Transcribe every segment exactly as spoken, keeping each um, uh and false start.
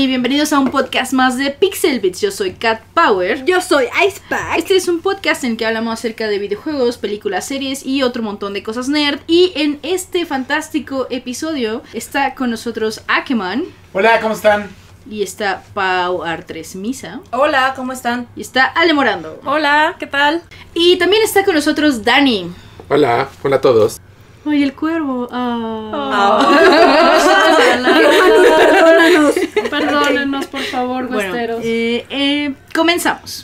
bienvenidos a un podcast más de Pixel Bits. Yo soy Cat Power. Yo soy Icepack. Este es un podcast en el que hablamos acerca de videojuegos, películas, series y otro montón de cosas nerd. Y en este fantástico episodio está con nosotros Akeman. Hola, ¿cómo están? Y está Pau Artres Misa. Hola, ¿cómo están? Y está Ale Morando. Hola, ¿qué tal? Y también está con nosotros Dani. Hola, hola a todos. Ay, el cuervo. Oh. Oh. Perdónanos. Perdónenos, por favor, Bueno, huesteros. eh, eh, comenzamos.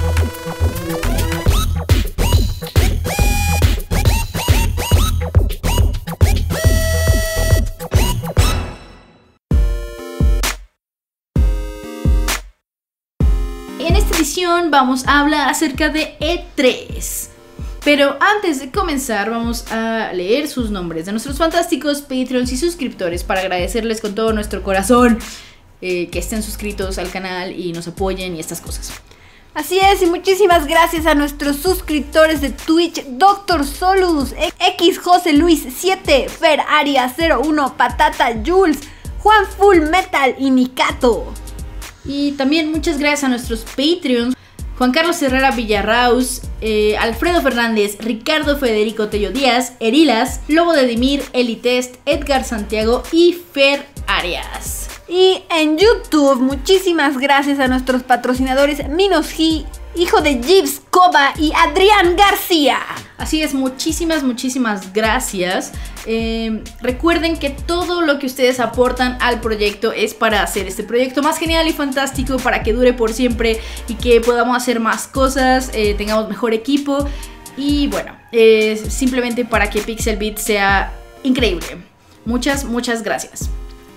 En esta edición vamos a hablar acerca de E tres. Pero antes de comenzar vamos a leer sus nombres de nuestros fantásticos Patreons y suscriptores para agradecerles con todo nuestro corazón eh, que estén suscritos al canal y nos apoyen y estas cosas. Así es, y muchísimas gracias a nuestros suscriptores de Twitch: Doctor Solus, X José Luis siete, Fer Aria cero uno, Patata Jules, Juan Full Metal y Nikato. Y también muchas gracias a nuestros Patreons: Juan Carlos Herrera Villarraus, eh, Alfredo Fernández, Ricardo Federico Tello Díaz, Erilas, Lobo de Dimir, Elitest, Edgar Santiago y Fer Arias. Y en YouTube, muchísimas gracias a nuestros patrocinadores Minos G, Hijo de Gibbs Coba y Adrián García. Así es, muchísimas, muchísimas gracias. Eh, recuerden que todo lo que ustedes aportan al proyecto es para hacer este proyecto más genial y fantástico, para que dure por siempre y que podamos hacer más cosas, eh, tengamos mejor equipo y bueno, eh, simplemente para que Pixel Beat sea increíble. Muchas, muchas gracias.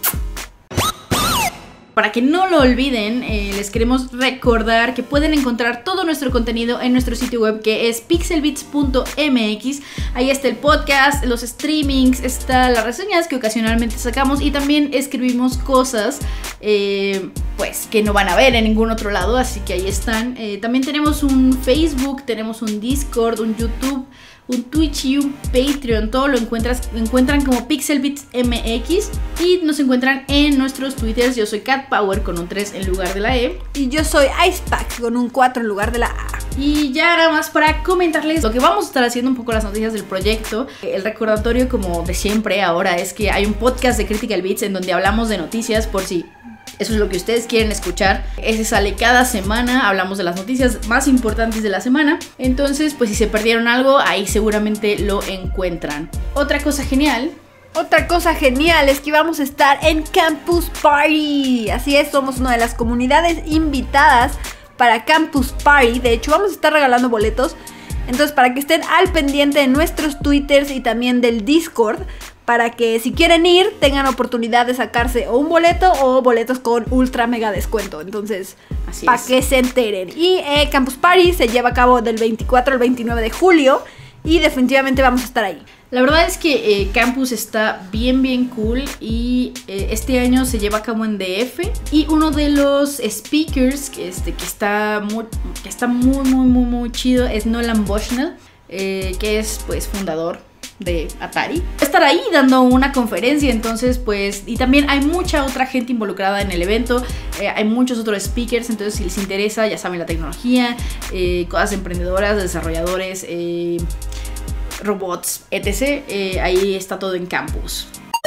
Para que no lo olviden, eh, les queremos recordar que pueden encontrar todo nuestro contenido en nuestro sitio web, que es pixelbits punto m x. Ahí está el podcast, los streamings, está las reseñas que ocasionalmente sacamos y también escribimos cosas eh, pues que no van a ver en ningún otro lado, así que ahí están. Eh, también tenemos un Facebook, tenemos un Discord, un YouTube, un Twitch y un Patreon. Todo lo encuentras, encuentran como Pixelbits M X y nos encuentran en nuestros Twitters. Yo soy Cat Power con un tres en lugar de la E. Y yo soy Icepack con un cuatro en lugar de la A. Y ya nada más para comentarles lo que vamos a estar haciendo, un poco las noticias del proyecto. El recordatorio, como de siempre ahora, es que hay un podcast de Critical Bits en donde hablamos de noticias, por si eso es lo que ustedes quieren escuchar. Ese sale cada semana, hablamos de las noticias más importantes de la semana. Entonces, pues si se perdieron algo, ahí seguramente lo encuentran. Otra cosa genial. Otra cosa genial es que vamos a estar en Campus Party. Así es, somos una de las comunidades invitadas para Campus Party. De hecho, vamos a estar regalando boletos. Entonces, para que estén al pendiente de nuestros Twitters y también del Discord, para que si quieren ir tengan oportunidad de sacarse o un boleto o boletos con ultra mega descuento. Entonces, para que se enteren. Y eh, Campus Party se lleva a cabo del veinticuatro al veintinueve de julio y definitivamente vamos a estar ahí. La verdad es que eh, Campus está bien bien cool y eh, este año se lleva a cabo en D F y uno de los speakers que, este, que, está, muy, que está muy muy muy muy chido es Nolan Bushnell, eh, que es pues fundador de Atari. Va a estar ahí dando una conferencia, entonces pues, y también hay mucha otra gente involucrada en el evento, eh, hay muchos otros speakers, entonces si les interesa, ya saben, la tecnología, eh, cosas emprendedoras, desarrolladores, eh, robots, etcétera. Eh, ahí está todo en Campus.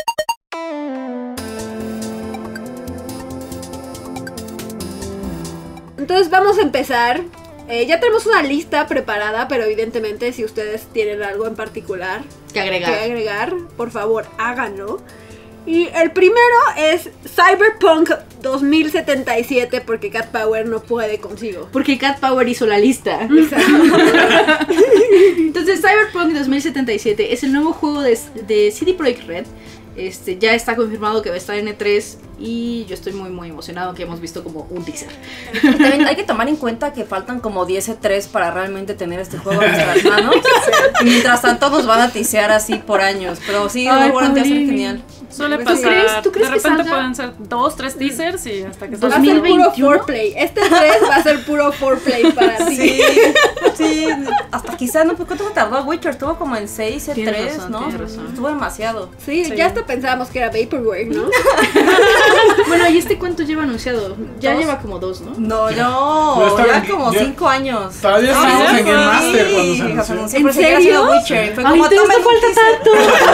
Entonces vamos a empezar. Eh, ya tenemos una lista preparada, pero evidentemente si ustedes tienen algo en particular que agregar, que agregar por favor háganlo. Y el primero es Cyberpunk dos mil setenta y siete, porque Cat Power no puede consigo. Porque Cat Power hizo la lista. Entonces Cyberpunk dos mil setenta y siete es el nuevo juego de, de C D Projekt Red. Este, ya está confirmado que va a estar en E tres y yo estoy muy muy emocionado, que hemos visto como un teaser. También hay que tomar en cuenta que faltan como diez E tres para realmente tener este juego en nuestras manos. Y mientras tanto nos van a tisear así por años. Pero sí, Ay, seguramente va a ser genial. Suele ¿Tú pasar. crees- tú crees de que repente salga? pueden ser dos, tres teasers y hasta que Va a salga. ser puro ¿dos mil veintiuno? foreplay. Este tres va a ser puro foreplay para ti. Sí, sí, hasta quizás, no, ¿cuánto se tardó Witcher? Estuvo como en seis E Tienes tres, razón, ¿no? tienes razón. Estuvo demasiado. Sí, Sí. ya hasta pensábamos que era Vaporwave, ¿no? Bueno, ¿y este cuánto lleva anunciado? Ya ¿Dos? lleva como dos, ¿no? No, Yo no, estaba ya en- como yo- cinco años. Todavía Ah, estamos sí, en Game Master cuando se sí, anunció. anunció, ¿En pero seguía serio? haciendo Witcher. Fue Ay, como entonces no tomen falta tanto.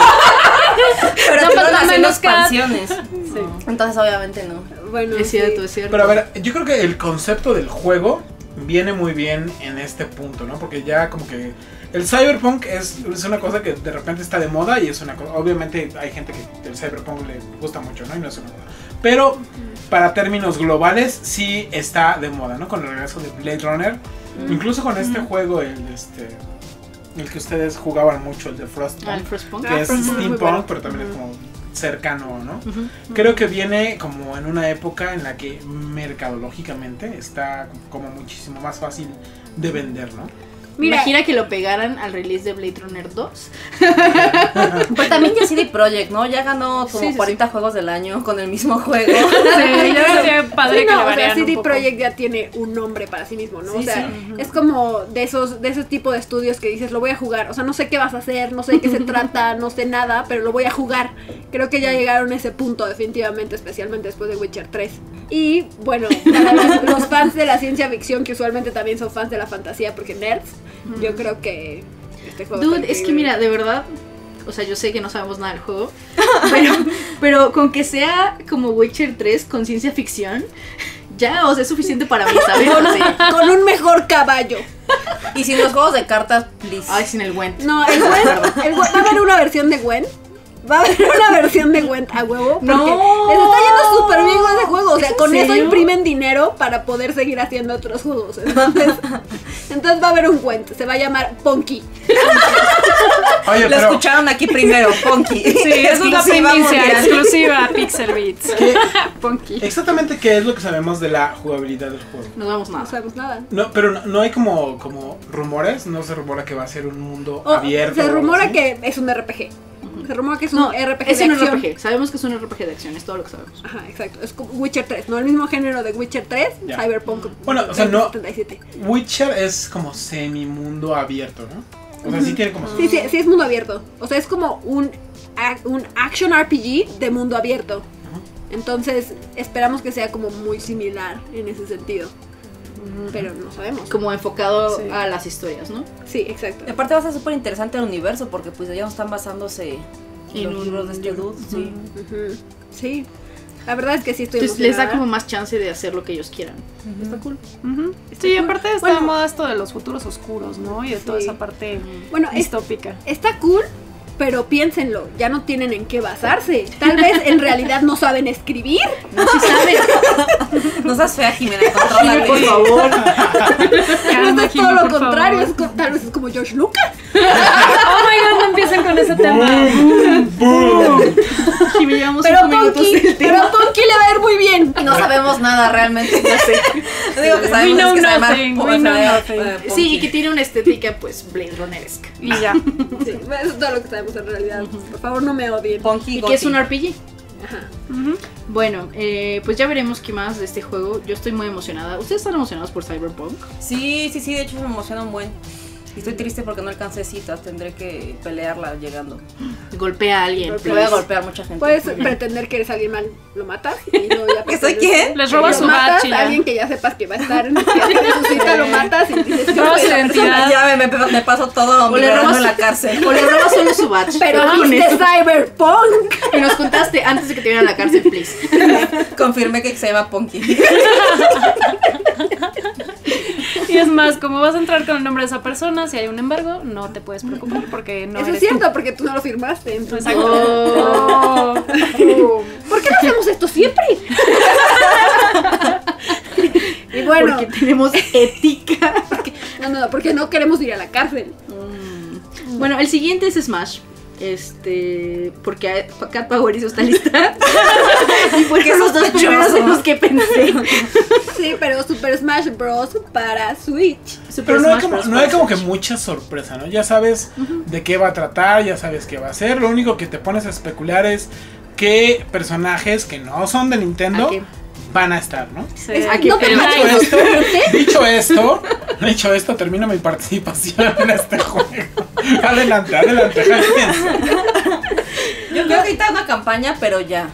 Pero No fueron falta haciendo menos Kat. expansiones. Entonces obviamente no. Bueno, Es cierto, sí. es cierto. Pero a ver, yo creo que el concepto del juego viene muy bien en este punto, ¿no? Porque ya como que el cyberpunk es, es una cosa que de repente está de moda y es una cosa, obviamente hay gente que el cyberpunk le gusta mucho, ¿no? Y no es una moda. Pero para términos globales sí está de moda, ¿no? Con el regreso de Blade Runner, incluso con este juego, el este el que ustedes jugaban mucho, el de Frostpunk, Ah, el Frostpunk. que Ah, es Frostpunk, muy steampunk, bueno. pero también es como cercano, ¿no? Ujú. Creo que viene como en una época en la que mercadológicamente está como muchísimo más fácil de vender, ¿no? Mira, Imagina que lo pegaran al release de Blade Runner dos. Pues también ya C D Projekt, ¿no? Ya ganó como Sí, sí, cuarenta juegos del año con el mismo juego. Sí, yo sería padre sí, que no, le o sea, variaran C D un poco. Projekt ya tiene un nombre para sí mismo, ¿no? Sí, o sea, sí. es como de esos de ese tipo de estudios que dices, lo voy a jugar, o sea, no sé qué vas a hacer, no sé de qué se trata, no sé nada, pero lo voy a jugar. Creo que ya llegaron a ese punto definitivamente, especialmente después de Witcher tres. Y bueno, para los, los fans de la ciencia ficción, que usualmente también son fans de la fantasía porque nerds, yo creo que este juego está Dude, es que increíble. mira, de verdad, o sea, yo sé que no sabemos nada del juego, pero, pero con que sea como Witcher tres con ciencia ficción, ya, o sea, es suficiente para mí, ¿sabes? O sea, con un mejor caballo. Y sin los juegos de cartas, please. ay, sin el Gwent. No, el Gwent, el Gwent- va a haber una versión de Gwent. Va a haber una versión de Gwent a huevo. Porque No. les está yendo súper bien con ese juego. O sea, ¿Es en con eso serio? imprimen dinero para poder seguir haciendo otros juegos. Entonces, entonces va a haber un Gwent. Se va a llamar Punky. Oye, Lo pero escucharon aquí primero, Punky. Sí, eso es la Exclusiva primicia, mundial. exclusiva Pixel Beats. ¿qué- Punky. exactamente qué es lo que sabemos de la jugabilidad del juego? No sabemos No nada. sabemos nada. No, pero no, no hay como, como rumores, no se rumora que va a ser un mundo O, abierto. se o algo rumora así. que es un R P G. Se rumora que es un No, R P G es de un acción. R P G. Sabemos que es un R P G de acción, es todo lo que sabemos. Ajá, exacto. Es como Witcher tres, ¿no? El mismo género de Witcher tres, Ya. Cyberpunk. Bueno, o sea, no- setenta y siete. Witcher es como semi mundo abierto, ¿no? O sea, sí tiene como Sí, sí, sí es mundo abierto. O sea, es como un, ac- un action R P G de mundo abierto. Entonces, esperamos que sea como muy similar en ese sentido. Pero no sabemos. Como enfocado Sí. a las historias, ¿no? Sí, exacto. Y aparte va a ser súper interesante el universo porque pues ya no están basándose en En los un libros de este libro. dude. Sí. Ujú. Sí. La verdad es que sí estoy Entonces les da emocionada. como más chance de hacer lo que ellos quieran. Está cool. Ujú. Sí, aparte está Bueno. de moda esto de los futuros oscuros, ¿no? Y de toda Sí. esa parte Bueno, es- distópica. Está cool, pero piénsenlo, ya no tienen en qué basarse. Tal vez en realidad no saben escribir. No, sí saben. No seas fea, Jimena, contrólate. Por favor. Tal vez es Jimmy, todo lo por contrario, favor. es co- tal vez es como George Lucas. Oh my god, no empiecen con ese tema. Y me llevamos Pero cinco minutos Punky, del tema. pero Punky le va a ir muy bien. No sabemos nada realmente. Ya sé. Lo único que We sabemos know es que se llama nothing, we Punky. know Eh, nothing. Punky. Sí, y que tiene una estética, pues, Blade Runneresca. Y ya. Sí, eso es todo lo que sabemos en realidad. Por favor, no me odien. Punky ¿Y qué es Gotti. un R P G? Ajá. Ujú. Bueno, eh, pues ya veremos qué más de este juego. Yo estoy muy emocionada. ¿Ustedes están emocionados por Cyberpunk? Sí, sí, sí, de hecho me emociona un buen. Y estoy triste porque no alcancé citas, tendré que pelearla llegando. Golpea a alguien. Golpea. Le voy a please. golpear a mucha gente. Puedes pretender que eres alguien mal, lo matas y luego ya ¿Que soy pretendes- quién? Les robas lo su matas badge y a ya. alguien que ya sepas que va a estar en que hace su cita, lo matas y dices yo Robas soy su la persona. identidad. Ya me, me, me paso todo O mi le verano robas en la su- cárcel. O le robas solo su badge. Pero Con viste eso. Cyberpunk. Y nos contaste antes de que te vieran a la cárcel, please. Confirmé que se llama Punky. Y es más, como vas a entrar con el nombre de esa persona, si hay un embargo, no te puedes preocupar porque no Eso eres es cierto, porque tú no lo firmaste. tú. entonces- Exacto. Oh. ¿Por qué no hacemos esto siempre? Y bueno, Porque tenemos ética. no, no, porque no queremos ir a la cárcel. Bueno, el siguiente es Smash. Este, porque Cat Power hizo esta lista. Y porque Qué esos dos sospechoso. primeros en los que pensé. Sí, pero Super Smash Bros. Para Switch. Super Pero no hay Smash como, Bros. no hay como que Switch. mucha sorpresa, ¿no? Ya sabes de qué va a tratar, ya sabes qué va a ser. Lo único que te pones a especular es qué personajes que no son de Nintendo ¿A qué? van a estar, ¿no? Sí. Es- ¿A qué no te pero- Dicho traes. esto, dicho esto, dicho esto, termino mi participación en este juego. Adelante, adelante, jáltense. Yo creo que ahorita una campaña, pero ya.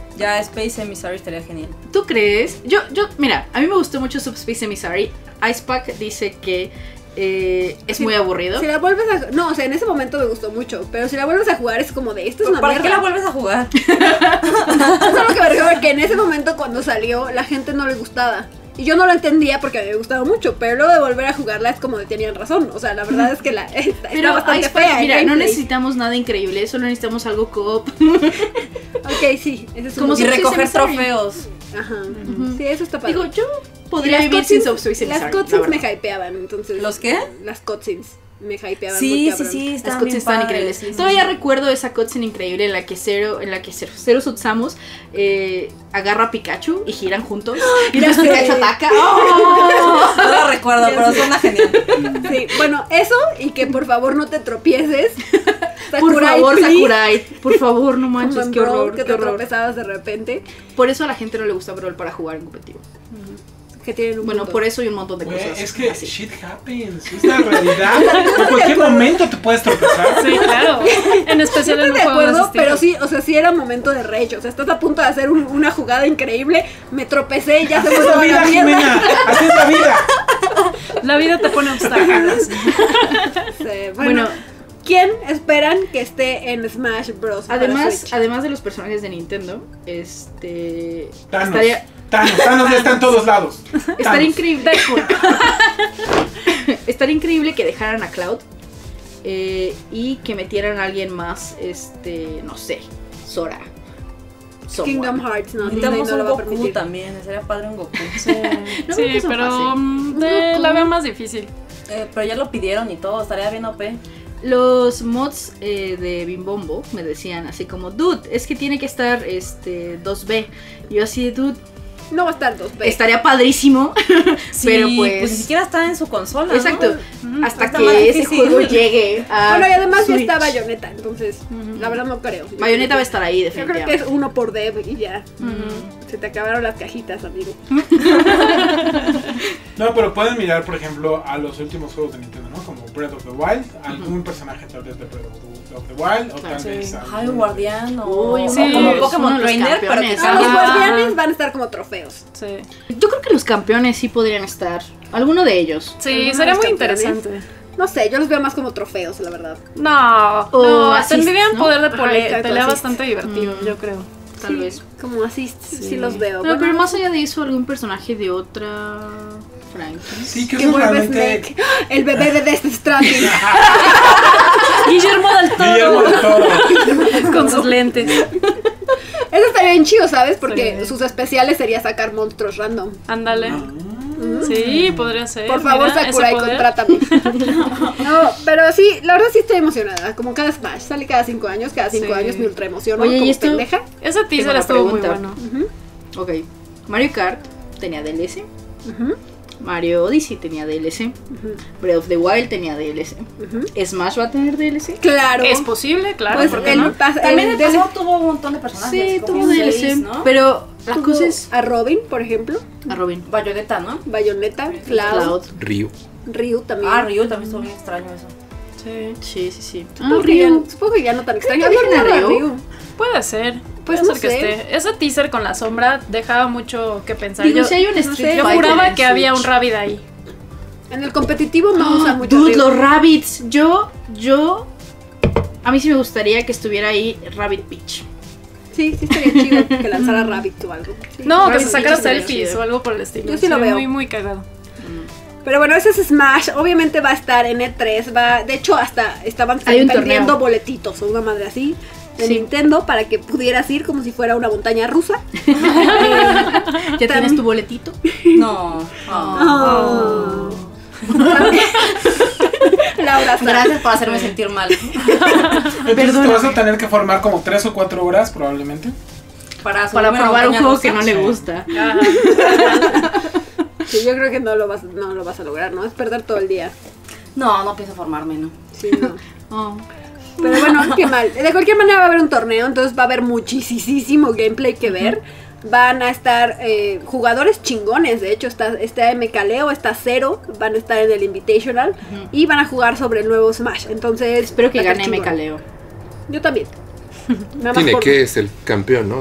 Ya Space Emissary estaría genial. ¿Tú crees? Yo, yo, mira, a mí me gustó mucho Subspace Emissary. Icepack dice que eh, es Si- muy aburrido. Si la vuelves a... No, o sea, en ese momento me gustó mucho. Pero si la vuelves a jugar es como de... Esto es una ¿Para mierda. qué la vuelves a jugar? Eso es lo que me refiero, que en ese momento cuando salió la gente no le gustaba. Y yo no lo entendía porque a mí me gustaba mucho, pero luego de volver a jugarla es como de tenían razón. O sea, la verdad es que la está, está Pero bastante Icepack, fea. el mira, no gameplay. necesitamos nada increíble, solo necesitamos algo co-op. Ok, sí, ese es Como un... Y si- recoger Emissary. trofeos. Ajá. Sí, eso está padre. Digo, yo Y podría las vivir sin cutscenes- Subspace Las Emissary. la cutscenes me verdad. hypeaban, entonces... ¿Los qué? Las cutscenes me hypeaban Sí, muy sí, cabrón. sí, Las están cutscenes bien estaban padres, increíbles. sí, sí, Todavía sí. recuerdo esa cutscene increíble en la que Zero, en la que Zero, Zero Sutsamus eh, agarra a Pikachu y giran juntos. Y Ya después sé. Pikachu ataca. ¡Oh! No la recuerdo, Ya pero sé. suena genial. Sí, bueno, eso y que por favor no te tropieces. Por Sakurai, favor, please. Sakurai. Por favor, no Como manches, en qué Brawl, horror, que qué te horror. tropezabas de repente. Por eso a la gente no le gusta Brawl para jugar en competitivo. Que tienen un Bueno, punto. por eso hay un montón de Güey, cosas. es que así. shit happens. Es la realidad. En cualquier momento te puedes tropezar. Sí, claro. En especial en Estoy un de juego de ese acuerdo, estilo. pero sí, o sea, sí era momento de rage. O sea, estás a punto de hacer un- una jugada increíble, me tropecé y ya se Así me es la fue vida, la mierda. Jimena. Así es la vida. La vida te pone obstáculos. Sí, bueno, Bueno, ¿quién esperan que esté en Smash Bros? para además, Switch? además de los personajes de Nintendo, este. Thanos. Estaría, Thanos, Thanos ya está en todos lados. estaría Thanos. increíble. Estaría increíble que dejaran a Cloud eh, y que metieran a alguien más, este, no sé, Sora. Someone. Kingdom Hearts, no, Disney Necesitamos no lo un va a Goku permitir. también, sería padre un Goku. Sí, No sí, creo que sea pero fácil. mm, eh, la veo más difícil. Eh, pero ya lo pidieron y todo, estaría bien O P. Los mods eh, de Bimbombo me decían así como, dude, es que tiene que estar este dos B. Y yo así de, dude, No va a estar dos B. estaría padrísimo, Sí, pero pues... ni siquiera está en su consola. Exacto, ¿no? hasta Está que más ese difícil. juego llegue a Bueno, y además ya Switch. está Bayonetta, entonces la verdad no creo. Yo Bayonetta va a creo estar ahí, que- Yo creo que es definitivamente. uno por dev y ya. Se te acabaron las cajitas, amigo. No, pero pueden mirar, por ejemplo, a los últimos juegos de Nintendo, ¿no? Como Breath of the Wild. Algún personaje tal vez de Breath of the Wild. O Claro, tal sí. vez. Ay, algún- un guardián o Uy, Sí, como es Pokémon uno de los Trainer, pero que campeones. Ah, los cambia. guardianes van a estar como trofeos. Sí, Yo creo que los campeones sí podrían estar, alguno de ellos. sí ¿Alguno sería de los muy campeones? interesante. No sé, yo los veo más como trofeos, la verdad. No, O no, assist, tendrían ¿no? poder de Ajá, pole- exacto, pelea assist. bastante divertido, Mm. yo creo. Tal Sí, vez. Como así, sí, Sí. los veo. No, Bueno, pero más allá de eso, algún personaje de otra franquicia. Sí, que que eso vuelve realmente. Snake. El bebé de Death Stranding. Guillermo del Guillermo del Toro. con sus lentes. Eso estaría bien chido, ¿sabes? Porque Sí. sus especiales sería sacar monstruos random. Ándale. Ah. Sí, podría ser. Por favor, mira, ese Sakurai, poder. contrátame. No, pero sí, la verdad sí estoy emocionada. Como cada Smash, sale cada cinco años, cada cinco Sí. años me ultra emociono. Oye, ¿y como esto? pendeja. Ese Tengo teaser una estuvo muy pregunta. bueno. Ujú, Ok. Mario Kart tenía D L C. ujú, Mario Odyssey tenía D L C. ujú, Breath of the Wild tenía D L C. ujú. ¿Smash va a tener D L C? Claro. Es posible, claro, Pues ¿por qué el no? pas- También el el pasado tuvo un montón de personajes. Sí, como tuvo D L seis, C. ¿no? Pero la tuvo cosa es. a Robin, por ejemplo, A Robin. Bayonetta, ¿no? Bayonetta, Cloud, Cloud. Ryu. Ryu también. Ah, Ryu también estuvo bien extraño eso. Sí. Sí, sí, sí. Ah, Supongo, que ya, Ryu. supongo que ya no tan extraño. Creo que Había dejen a una Ryu. Ryu. Puede ser. Pues Puede no ser que sé. esté. Ese teaser con la sombra dejaba mucho que pensar. Digo, yo si hay un no Street sé, yo Fighter juraba en que había un Switch. Rabbit ahí. En el competitivo no usa mucho Dude, Ryu. los rabbits. Yo, yo. A mí sí me gustaría que estuviera ahí Rabbit Peach. Sí, sí estaría chido que lanzara Rabbit o algo. Sí. No, que Rabbit se sacara Peach estaría selfies chido. o algo por el estilo. Yo sí lo Se ve veo. Muy, muy cagado. Pero bueno, ese es Smash. Obviamente va a estar en E tres. Va, de hecho, hasta estaban Hay un vendiendo torneo. boletitos o una madre así de Sí. Nintendo para que pudieras ir como si fuera una montaña rusa. ¿Ya Tam- tienes tu boletito? No. Oh. Laura Sá. Gracias por hacerme sentir mal. Entonces te vas a tener que formar como tres o cuatro horas, probablemente. Para, Para subirme a la probar un montaña juego rusa. que no le Sí. gusta. Sí, yo creo que no lo vas, no lo vas a lograr, ¿no? Es perder todo el día. No, no pienso formarme, ¿no? Sí, no. Oh. Pero bueno, qué mal. De cualquier manera va a haber un torneo, entonces va a haber muchísimo gameplay que ver. Van a estar eh, jugadores chingones, de hecho está, está Mecaleo, está Zero, van a estar en el Invitational y van a jugar sobre el nuevo Smash. Entonces Espero que va a estar gane chingón. Mecaleo. Yo también. Nada más Tiene por- que es el campeón, ¿no? De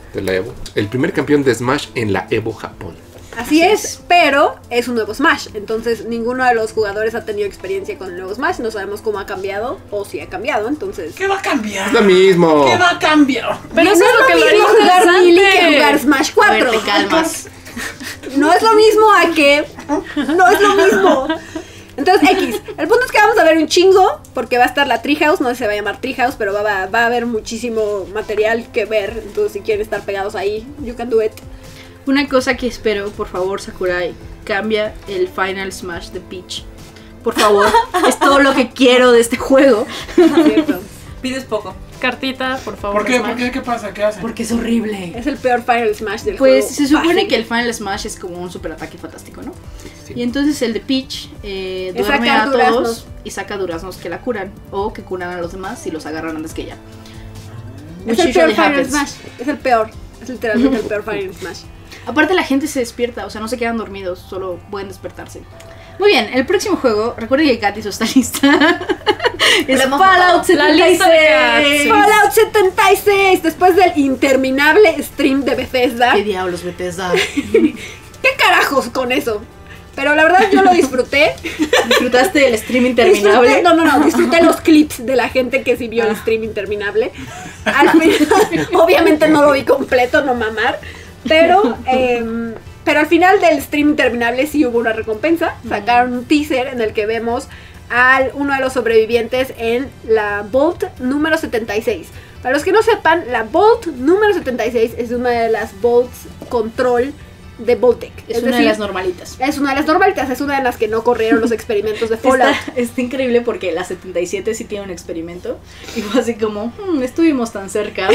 De la Evo. El primer campeón de Smash en la Evo Japón. Así es, pero es un nuevo Smash. Entonces ninguno de los jugadores ha tenido experiencia con el nuevo Smash. No sabemos cómo ha cambiado o si ha cambiado. Entonces ¿Qué va a cambiar? Es lo mismo. ¿Qué va a cambiar? Pero no eso es es lo que lo lo mismo haría jugar interesante. Melee que jugar Smash A cuatro. ver, te calmas. No es lo mismo a que no es lo mismo. Entonces, X, el punto es que vamos a ver un chingo, porque va a estar la Treehouse, no sé si se va a llamar Treehouse, pero va, va, va a haber muchísimo material que ver. Entonces, si quieren estar pegados ahí, you can do it. Una cosa que espero, por favor, Sakurai, cambia el Final Smash de Peach. Por favor, es todo lo que quiero de este juego. ¿Cierto? Pides poco. Cartita, por favor. ¿Por qué? Smash. ¿Por qué? ¿Qué pasa? ¿Qué hacen? Porque es horrible. Es el peor Final Smash del Pues juego. se supone Fácil. que el Final Smash es como un super ataque fantástico, ¿no? Sí, sí. Y entonces el de Peach eh, Es duerme sacar a duraznos. todos y saca duraznos que la curan. O que curan a los demás si los agarran antes que ella. Es Which el peor usually Final happens. Smash. Es el peor. Es literalmente el peor Final Smash. Aparte la gente se despierta, o sea, no se quedan dormidos, solo pueden despertarse. Muy bien, el próximo juego, recuerden que Katy está lista. Es hemos Fallout votado. La lista de Kat, setenta y seis. sí. Fallout setenta y seis, después del interminable stream de Bethesda. ¿Qué diablos, Bethesda? ¿Qué carajos con eso? Pero la verdad yo lo disfruté. ¿Disfrutaste del stream Disfruté- interminable? no, no, no, disfruté los clips de la gente que sí vio el stream interminable. Al final, obviamente no lo vi completo, no mamar. Pero, em, pero al final del stream interminable sí hubo una recompensa. Sacaron un teaser en el que vemos a uno de los sobrevivientes en la Vault número setenta y seis. Para los que no sepan, la Vault número setenta y seis es una de las Vaults Control de Vaultec. Es, una de las normalitas. Es una de las normalitas, es una de las que no corrieron los experimentos de Fallout. Está, está increíble porque la setenta y siete sí tiene un experimento. Y fue así como, "Hmm, estuvimos tan cerca".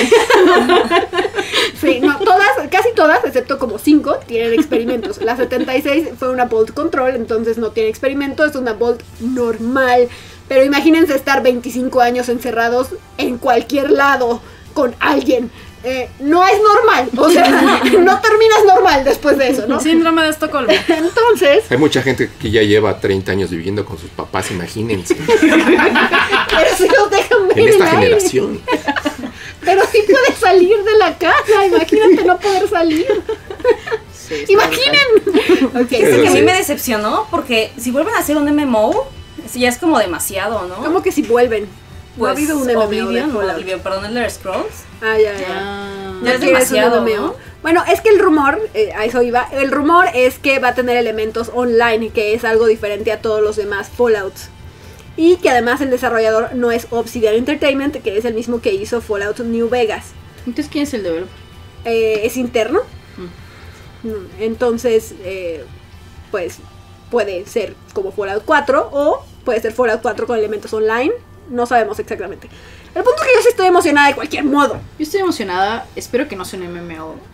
Sí, no, todas, casi todas, excepto como cinco, tienen experimentos. La setenta y seis fue una Bolt Control, entonces no tiene experimento, es una Bolt normal. Pero imagínense estar veinticinco años encerrados en cualquier lado con alguien. Eh, no es normal, o sea, no terminas normal después de eso, ¿no? Síndrome de Estocolmo. Entonces, Hay mucha gente que ya lleva treinta años viviendo con sus papás, imagínense. pero si los dejan ver En el esta aire. generación. Pero sí puedes salir de la casa, imagínate no poder salir. Sí, está Imaginen. Ok, Eso que a mí Sí. me decepcionó porque si vuelven a hacer un M M O, eso ya es como demasiado, ¿no? ¿cómo que si vuelven? No ha Pues, habido un M M O de Oblivion, no, Fallout. Oblivion, perdón, Elder Scrolls. Ah, ya, ya. Ah, Ya es quieres un demasiado, M M O. ¿no? Bueno, es que el rumor, eh, a eso iba, el rumor es que va a tener elementos online, que es algo diferente a todos los demás Fallouts. Y que además el desarrollador no es Obsidian Entertainment, que es el mismo que hizo Fallout New Vegas. entonces, ¿quién es el developer? Eh, es interno. Mm, Entonces, eh, pues puede ser como Fallout cuatro o puede ser Fallout cuatro con elementos online. No sabemos exactamente. El punto es que yo sí estoy emocionada de cualquier modo. Yo estoy emocionada, espero que no sea un M M O.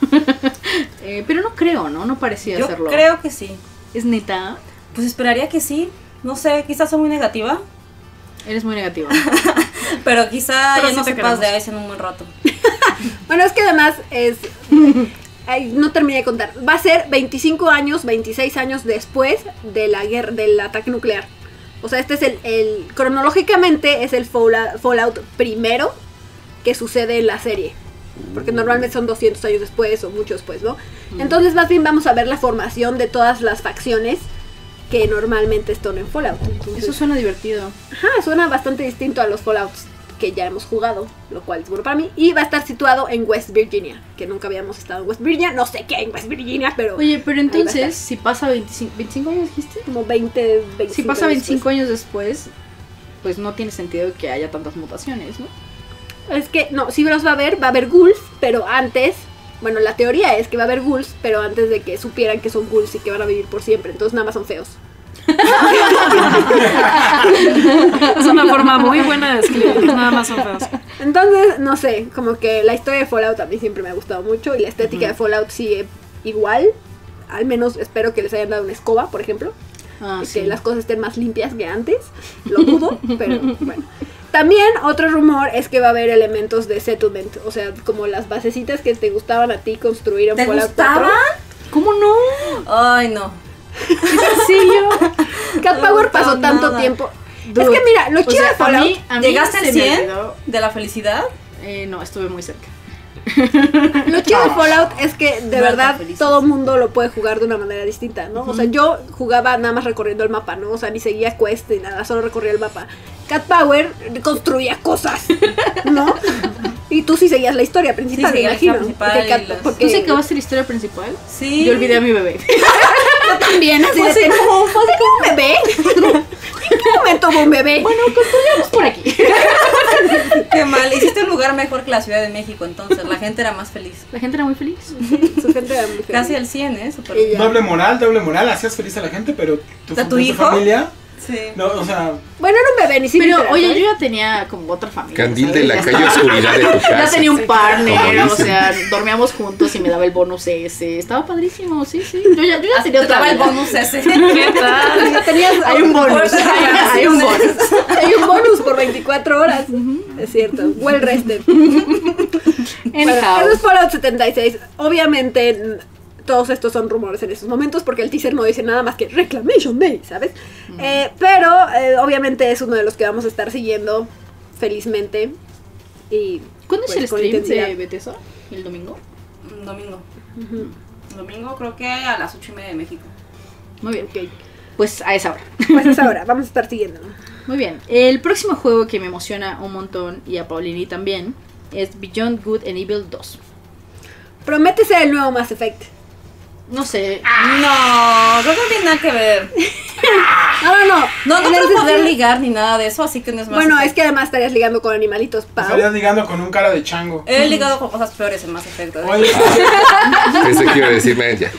Eh, pero no creo, ¿no? No parecía Yo serlo. creo que sí. ¿Es neta? Pues esperaría que sí. No sé, quizás soy muy negativa. Eres muy negativa. Pero quizá Pero ya sí no te sepas queremos. de Ice en un buen rato. Bueno, es que además es... Ay, no terminé de contar. Va a ser veinticinco años, veintiséis años después de la guerra, del ataque nuclear. O sea, este es el... el cronológicamente es el Fallout, Fallout primero que sucede en la serie. Porque normalmente son doscientos años después o mucho después, ¿no? Entonces más bien vamos a ver la formación de todas las facciones que normalmente están en Fallout. Entonces, Eso suena divertido. ajá, suena bastante distinto a los Fallouts que ya hemos jugado, lo cual es bueno para mí. Y va a estar situado en West Virginia, que nunca habíamos estado en West Virginia. No sé qué hay en West Virginia, pero Oye, pero ahí va a entonces, estar. si pasa veinticinco, veinticinco años, dijiste. como veinte, veinticinco Si pasa años veinticinco años después, pues no tiene sentido que haya tantas mutaciones, ¿no? después. Es que, no, sí los va a haber, va a haber ghouls, pero antes... Bueno, la teoría es que va a haber ghouls, pero antes de que supieran que son ghouls y que van a vivir por siempre. Entonces nada más son feos. Es una forma muy buena de escribir. Nada más son feos. Entonces, no sé, como que la historia de Fallout a mí siempre me ha gustado mucho y la estética de Fallout sigue igual. Al menos espero que les hayan dado una escoba, por ejemplo. Ah, y sí. que las cosas estén más limpias que antes. Lo dudo, pero bueno. También otro rumor es que va a haber elementos de settlement, o sea, como las basecitas que te gustaban a ti construir en ¿Te Fallout gustaban? cuatro. ¿Cómo no? Ay, no. ¿En serio? Cat No me Power gustaba pasó tanto nada. tiempo. Dude, es que mira, lo o chido sea, de a Fallout... mí- a mí ¿Llegaste al se me cien olvidó. de la felicidad? Eh, no, estuve muy cerca. Lo chido de Fallout es que de Muertos verdad felices. todo mundo lo puede jugar de una manera distinta, ¿no? O sea, yo jugaba nada más recorriendo el mapa, ¿no? O sea, ni seguía quest ni nada, solo recorría el mapa. Cat Power construía cosas, ¿no? Y tú sí seguías la historia principal, Sí, me seguía la imagino. historia Porque principal y Cat- las- porque- ¿Tú se acabaste la historia principal? Sí. Yo olvidé a mi bebé. Yo también, así de tengo un bebé. ¿En qué momento hubo un bebé? Bueno, construyamos por aquí. Qué mal. Hiciste un lugar mejor que la Ciudad de México, entonces. La gente era más feliz. La gente era muy feliz. Su gente era muy feliz. Casi al cien, ¿eh? Super. Ella. Doble moral, doble moral, hacías feliz a la gente, pero tu, O sea, ¿tu tu hijo? familia, Sí. no, o sea, Bueno, era un bebé, ni siquiera. Pero, oye, ¿sabes? yo ya tenía como otra familia. Candil ¿sabes? de la Ya calle estaba- oscuridad de tu casa. Ya tenía un Como partner, o dicen. sea, dormíamos juntos y me daba el bonus ese. Estaba padrísimo, sí, sí. Yo ya, yo ya tenía Te otra daba el vida. bonus ese. ¿Qué tal? Ya tenías- Hay un bonus, hay, hay un bonus. Hay un bonus por veinticuatro horas. Es cierto. Well rested. Bueno, Anyhow. eso es Fallout setenta y seis. Obviamente, n- todos estos son rumores en estos momentos porque el teaser no dice nada más que Reclamation Day, ¿sabes? Eh, pero, eh, obviamente, es uno de los que vamos a estar siguiendo felizmente. Y ¿Cuándo pues, es el con stream intensidad. de Bethesda? ¿El domingo? Domingo. Domingo creo que a las ocho y media de México. Muy bien. Ok. Pues a esa hora. Pues es ahora, vamos a estar siguiendo. Muy bien. El próximo juego que me emociona un montón y a Paulini también es Beyond Good and Evil dos. Promete ser el nuevo Mass Effect. No sé. No, creo que no tiene nada que ver. No, no, no. No, no En el creo poder sentido- ligar ni nada de eso, así que no es más. Bueno, es que además estarías ligando con animalitos, Pau. estarías ligando con un cara de chango. He ligado con cosas peores en Mass Effect. ¿eh? Oye, Pensé que iba a decirme ya.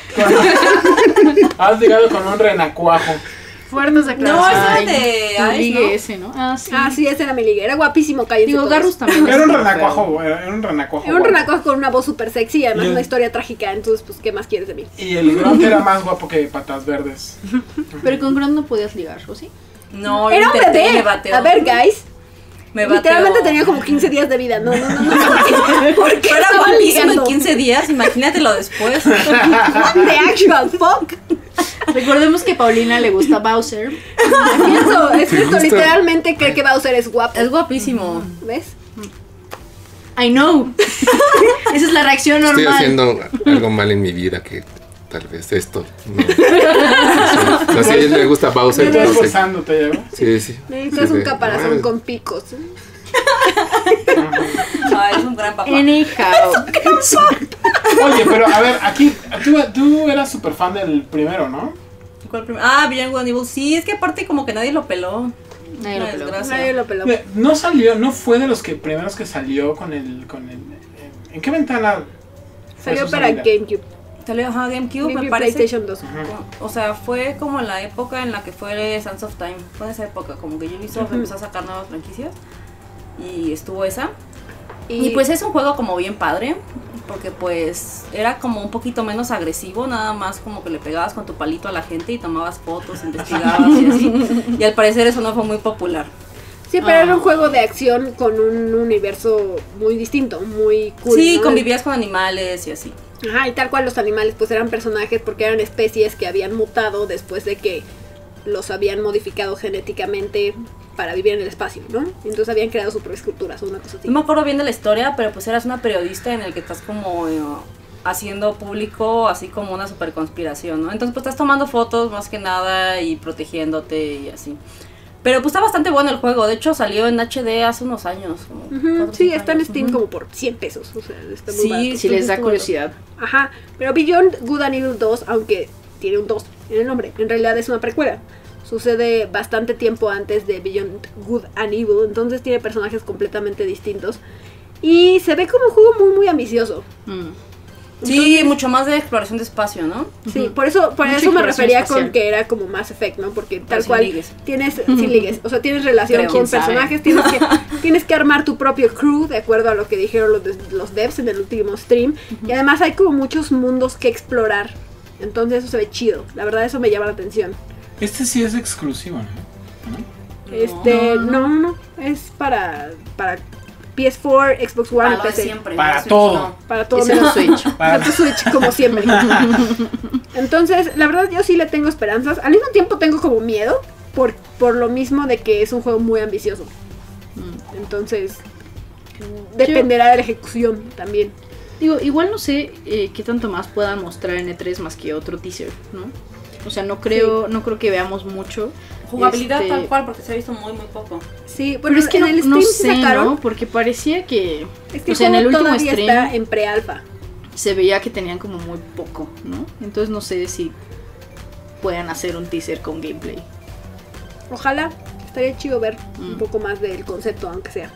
has ligado con un renacuajo. Fuertes No, declaraciones. ese Ay, de tu Ice, ligue ¿no? ese, ¿no? Ah, sí. Ah, sí, ese era mi liga. Era guapísimo, cállense Digo, todos. Garrus también. Era un es renacuajo, era un renacuajo. Era un guapo. renacuajo con una voz súper sexy y además Y el- una historia trágica. Entonces, pues, ¿qué más quieres de mí? Y el Grunt era más guapo que Patas Verdes. feo. Pero con Grunt no podías ligar, ¿o sí? No, Era un intenté, bebé. me bateó. A ver, guys. Me bateó. Literalmente tenía como quince días de vida. No, no, no, no. ¿Por qué Pero era estaban guapísimo en ligando? quince días, imagínatelo después. What the actual fuck? Recordemos que a Paulina le gusta Bowser. Es cierto, es ¿Te cierto. gusta? Literalmente cree que Bowser es guapo. Es guapísimo. ¿Ves? I know. Esa es la reacción normal. Estoy haciendo algo mal en mi vida que tal vez esto. No, no sé, a él le gusta Bowser. Estoy No sé. esforzándote, ¿ya ves? Sí, sí. Necesitas Sí, un de- caparazón bueno, con picos. Ay, es un gran papá. Anyhow. Oye, pero a ver, aquí, tú, tú eras súper fan del primero, ¿no? ¿Cuál prim- Ah, Beyond Good and Evil. Sí, es que aparte como que nadie lo peló. Nadie lo Una peló. desgracia. Nadie lo peló. Mira, No salió, no fue de los que primeros que salió con el, con el, ¿en, en qué ventana? fue Salió su para salida? GameCube. Salió, ajá, GameCube, GameCube, me parece. PlayStation dos. O sea, fue como en la época en la que fue Sands of Time. Fue en esa época, como que Ubisoft Ujú. empezó a sacar nuevas franquicias. Y estuvo esa. Y, Y pues es un juego como bien padre. Porque pues era como un poquito menos agresivo. Nada más como que le pegabas con tu palito a la gente y tomabas fotos, investigabas y así. Y al parecer eso no fue muy popular. Sí, pero era un Ah. juego de acción con un universo muy distinto, muy cool. Sí, ¿no? convivías con animales y así. Ajá, y tal cual los animales pues eran personajes porque eran especies que habían mutado después de que los habían modificado genéticamente para vivir en el espacio, ¿no? Entonces habían creado sus propias culturas o una cosa así. No me acuerdo bien de la historia, pero pues eras una periodista en el que estás como eh, haciendo público así como una super conspiración, ¿no? Entonces pues estás tomando fotos más que nada y protegiéndote y así. Pero pues está bastante bueno el juego, de hecho salió en H D hace unos años. Como Ujú, cuatro o sí, cinco está en años. Steam Ujú. como por cien pesos, o sea, está muy Sí, barato. Si les da Estuvo- curiosidad. Ajá, pero Beyond Good and Evil dos, aunque tiene un dos en el nombre, en realidad es una precuela. Sucede bastante tiempo antes de Beyond Good and Evil, entonces tiene personajes completamente distintos. Y se ve como un juego muy, muy ambicioso. Mm. Sí, mucho más de exploración de espacio, ¿no? Sí, Ujú. por eso, por Mucha eso me exploración refería espacial. con que era como Mass Effect, ¿no? Porque tal sin cual ligues. tienes sin ligues, o sea, tienes relación Creo. con ¿Quién sabe? personajes, tienes que, tienes que armar tu propio crew de acuerdo a lo que dijeron los, de- los devs en el último stream. Y además hay como muchos mundos que explorar. Entonces eso se ve chido. La verdad eso me llama la atención. Este sí es exclusivo, ¿no? Este, no, no, no, es para para P S cuatro, Xbox One Para y lo de P C. siempre. Para ¿no? Switch todo. no. Para todo Ese menos no Switch. Para- tu Switch, como siempre. Entonces, la verdad yo sí le tengo esperanzas. Al mismo tiempo tengo como miedo por, por lo mismo de que es un juego muy ambicioso. Entonces, dependerá de la ejecución también. Digo, igual no sé eh, qué tanto más puedan mostrar en E tres más que otro teaser, ¿no? O sea, no creo, sí. no creo que veamos mucho. Jugabilidad este... tal cual, porque se ha visto muy, muy poco. Sí, bueno, pero es que en no, el stream no sé, sacaron, ¿no? Porque parecía que... Es que o sea, en el último todavía stream está en pre-alfa. Se veía que tenían como muy poco, ¿no? Entonces no sé si puedan hacer un teaser con gameplay. Ojalá, estaría chido ver Mm. un poco más del concepto, aunque sea.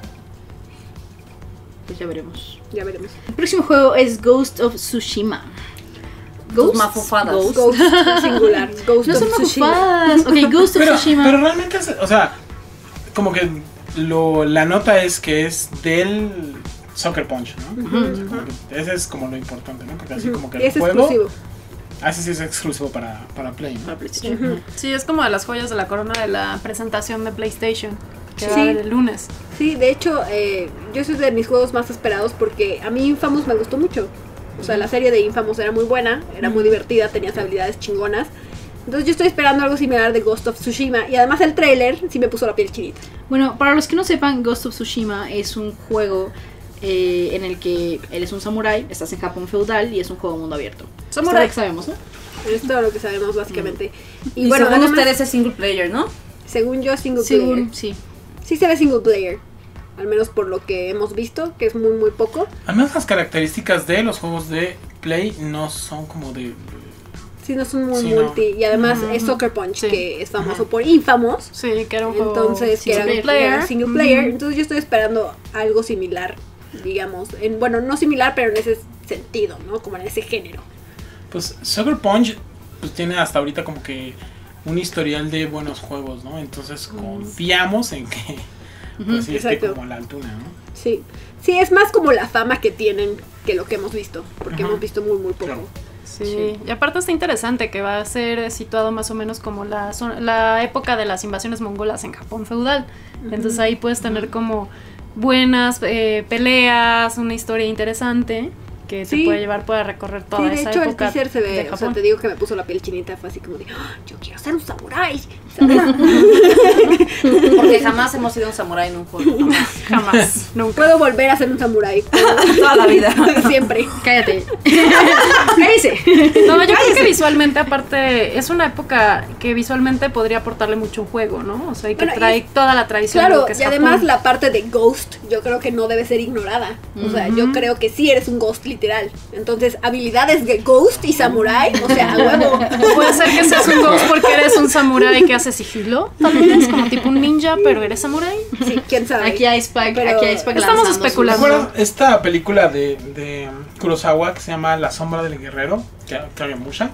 Pues ya veremos. Ya veremos. El próximo juego es Ghost of Tsushima. Tus mafufadas. Ghost. Ghost singular. Ghost No of son Tsushima. mafufadas. Ok, Ghost of Pero, Tsushima. pero realmente, es, o sea, como que lo, la nota es que es del Sucker Punch, ¿no? Ujú. Como que ese es como lo importante, ¿no? Porque así como que Y el es juego, exclusivo. así sí es exclusivo para, para Play, ¿no? Para PlayStation. Ujú. Sí, es como de las joyas de la corona de la presentación de PlayStation, que Sí. va a haber el lunes. Sí, de hecho, eh, yo soy de mis juegos más esperados porque a mí Infamous me gustó mucho. O sea, la serie de Infamous era muy buena, era muy divertida, tenía habilidades chingonas. Entonces yo estoy esperando algo similar de Ghost of Tsushima. Y además el tráiler sí me puso la piel chinita. Bueno, para los que no sepan, Ghost of Tsushima es un juego eh, en el que él es un samurái, estás en Japón feudal y es un juego de mundo abierto. Samurái. Es todo lo que sabemos, ¿no? Es todo lo que sabemos básicamente. Y, Y, bueno, según además, ustedes es single player, ¿no? según yo, single player. Según, sí. Sí se ve single player. Al menos por lo que hemos visto, que es muy muy poco. Al menos las características de los juegos de Play no son como de... Sí, no son muy Sí, no. multi. Y además Ujú. es Sucker Punch, Sí. que es famoso por Infamous. Sí, que era un juego Entonces, que era, single que player. era single player. Ujú. Entonces yo estoy esperando algo similar, digamos. En, bueno, no similar, pero en ese sentido, ¿no? Como en ese género. Pues Sucker Punch pues tiene hasta ahorita como que un historial de buenos juegos, ¿no? Entonces confiamos en que pues sí esté Exacto. como a la altura, ¿no? Sí. Sí, es más como la fama que tienen que lo que hemos visto. Porque Ajá. hemos visto muy muy poco. Claro. Sí. Sí. Y aparte está interesante que va a ser situado más o menos como la, zo- la época de las invasiones mongolas en Japón feudal. Entonces ahí puedes tener como buenas eh, peleas, una historia interesante que Sí. te puede llevar para recorrer toda Sí, de esa hecho el época teaser se de ve, o sea, Japón. te digo que me puso la piel chinita, fue así como de, "Ah, yo quiero ser un samurái", ¿sabes? Porque jamás hemos sido un samurái en un juego. Jamás. Jamás, nunca. Puedo volver a ser un samurái Toda la vida. siempre. Cállate. Cállese. No, yo creo que visualmente, aparte, es una época que visualmente podría aportarle mucho un juego, ¿no? O sea, y que Bueno, trae y- toda la tradición de Claro, lo que es y además Japón. la parte de Ghost, yo creo que no debe ser ignorada. O sea, yo creo que sí eres un Ghost literal. Entonces, habilidades de Ghost y Samurai, o sea, a huevo. Puede ser que seas un ghost porque eres un samurái que hace sigilo, tal vez, como tipo un ninja, pero eres samurái. Sí, quién sabe. Aquí hay Spike, Pero aquí hay Spike estamos lanzando sus- especulando. ¿Recuerdas esta película de, de Kurosawa que se llama La sombra del guerrero? Ka- Kagemusha.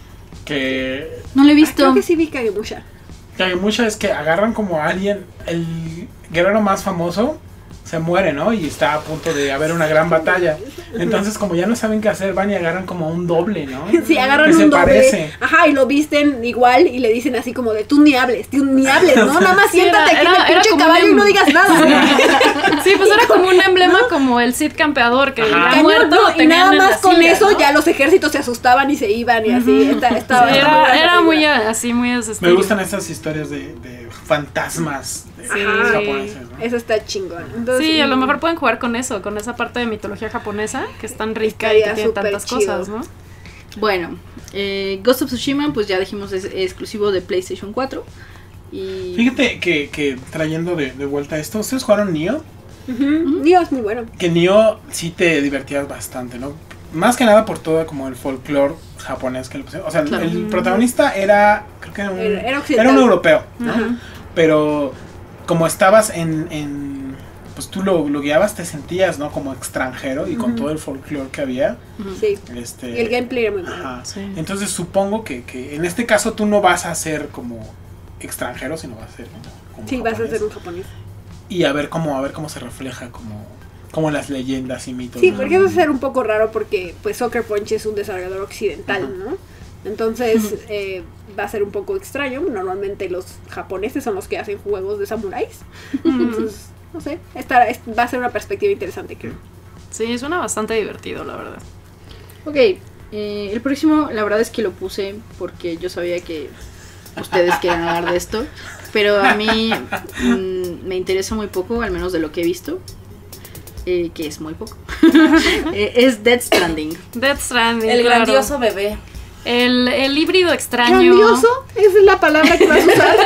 Que No lo he Ah, visto. creo que sí vi Kagemusha. Kagemusha es que agarran como a alguien, el guerrero más famoso se muere, ¿no? Y está a punto de haber una gran batalla. Entonces, como ya no saben qué hacer, van y agarran como un doble, ¿no? Sí, agarran que se un doble. parece. Ajá, y lo visten igual y le dicen así como de tú ni hables, tú ni hables, ¿no? Nada más Sí, siéntate era- aquí en era- el era pinche como caballo un y no em- digas nada. Sí, pues era como un emblema como el Cid campeador que Ajá. ha Cañón, muerto. ¿no? lo Y tenían nada en la más con silla, eso ¿no? ya los ejércitos se asustaban y se iban y así. Esta- estaba- Sí, estaba era, era muy buena. así, muy ese Me estilo. gustan estas historias de, de fantasmas de Ajá. japoneses, ¿no? Eso está chingón. Entonces, Sí, a lo mm, mejor pueden jugar con eso, con esa parte de mitología japonesa que es tan rica y Estaría que tiene súper tantas chido. cosas, ¿no? Bueno, eh, Ghost of Tsushima, pues ya dijimos, es exclusivo de PlayStation cuatro. Y Fíjate que, que trayendo de, de vuelta esto, ¿ustedes jugaron Nioh? ujú. Nioh es muy bueno. Que Nioh sí te divertías bastante, ¿no? Más que nada por todo como el folclore japonés que le pusieron. O sea, Claro. el protagonista era, creo que era un, Era- era occidental. era un europeo, ¿no? Ajá. Pero como estabas en, en pues tú lo, lo guiabas, te sentías, ¿no? Como extranjero y con todo el folclore que había. Sí. Este, Y el gameplay era muy bueno. Ajá. Sí. Entonces supongo que, que en este caso tú no vas a ser como extranjero, sino vas a ser como, como Sí, vas a japonés. ser un japonés. Y a ver cómo, a ver cómo se refleja como, como las leyendas y mitos. Sí, ¿no? porque eso va a ser un poco raro porque pues Sucker Punch es un desarrollador occidental, Ajá. ¿no? Entonces eh, va a ser un poco extraño. Normalmente los japoneses son los que hacen juegos de samuráis. Entonces, no sé, estará- es- va a ser una perspectiva interesante, creo. Sí, suena bastante divertido, la verdad. Ok, eh, el próximo, la verdad es que lo puse porque yo sabía que ustedes querían hablar de esto, pero a mí mm, me interesa muy poco, al menos de lo que he visto. eh, que es muy poco, eh, es Death Stranding. Death Stranding. El claro. grandioso bebé. El, el híbrido extraño. ¿Grandioso? Esa es la palabra que vas a usar.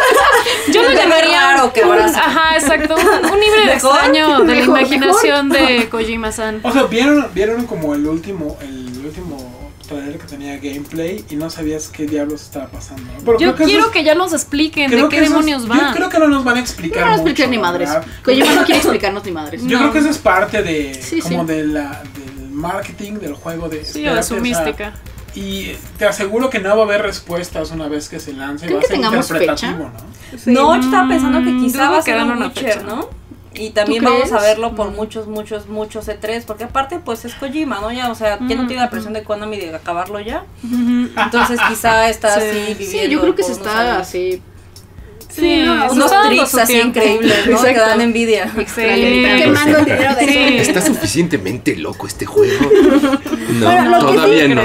Yo lo El bebé llamaría. raro que un- abraza. Ajá, exacto. Un, un híbrido Mejor, extraño de la mejor, imaginación de Kojima-san. O sea, vieron, vieron como el último, el último trailer que tenía gameplay y no sabías qué diablos estaba pasando. ¿no? Pero Yo creo que quiero eso es- que ya nos expliquen creo de qué que eso es- demonios Yo va. creo que no nos van a explicar No nos mucho, explican ni la madres. verdad. Kojima no quiere explicarnos ni madres. Yo No. creo que eso es parte de Sí, como sí. de la del marketing del juego de Sí, o de su espérate, o sea, mística. y te aseguro que no va a haber respuestas una vez que se lance. ¿Creen Va a que ser tengamos interpretativo, ¿no? Sí. No, yo estaba pensando que Mm, quizá dudo va a que ser dan un una Witcher, fecha. ¿no? Y también ¿Tú vamos a crees? verlo por Mm. muchos, muchos, muchos E tres, porque aparte pues es Kojima, ¿no? Ya, o sea, ya no Mm, tiene la presión de Konami de acabarlo ya. Ujú. Entonces quizá está Sí. así viviendo. Sí, yo creo que por se unos está años. así. Sí, no, se Unos está dando tricks su así tiempo. increíbles, ¿no? Que Exacto. dan envidia. Extrañamente. Quemando el dinero de Sí. ¿Está suficientemente loco este juego? No, Bueno, lo que todavía sí no.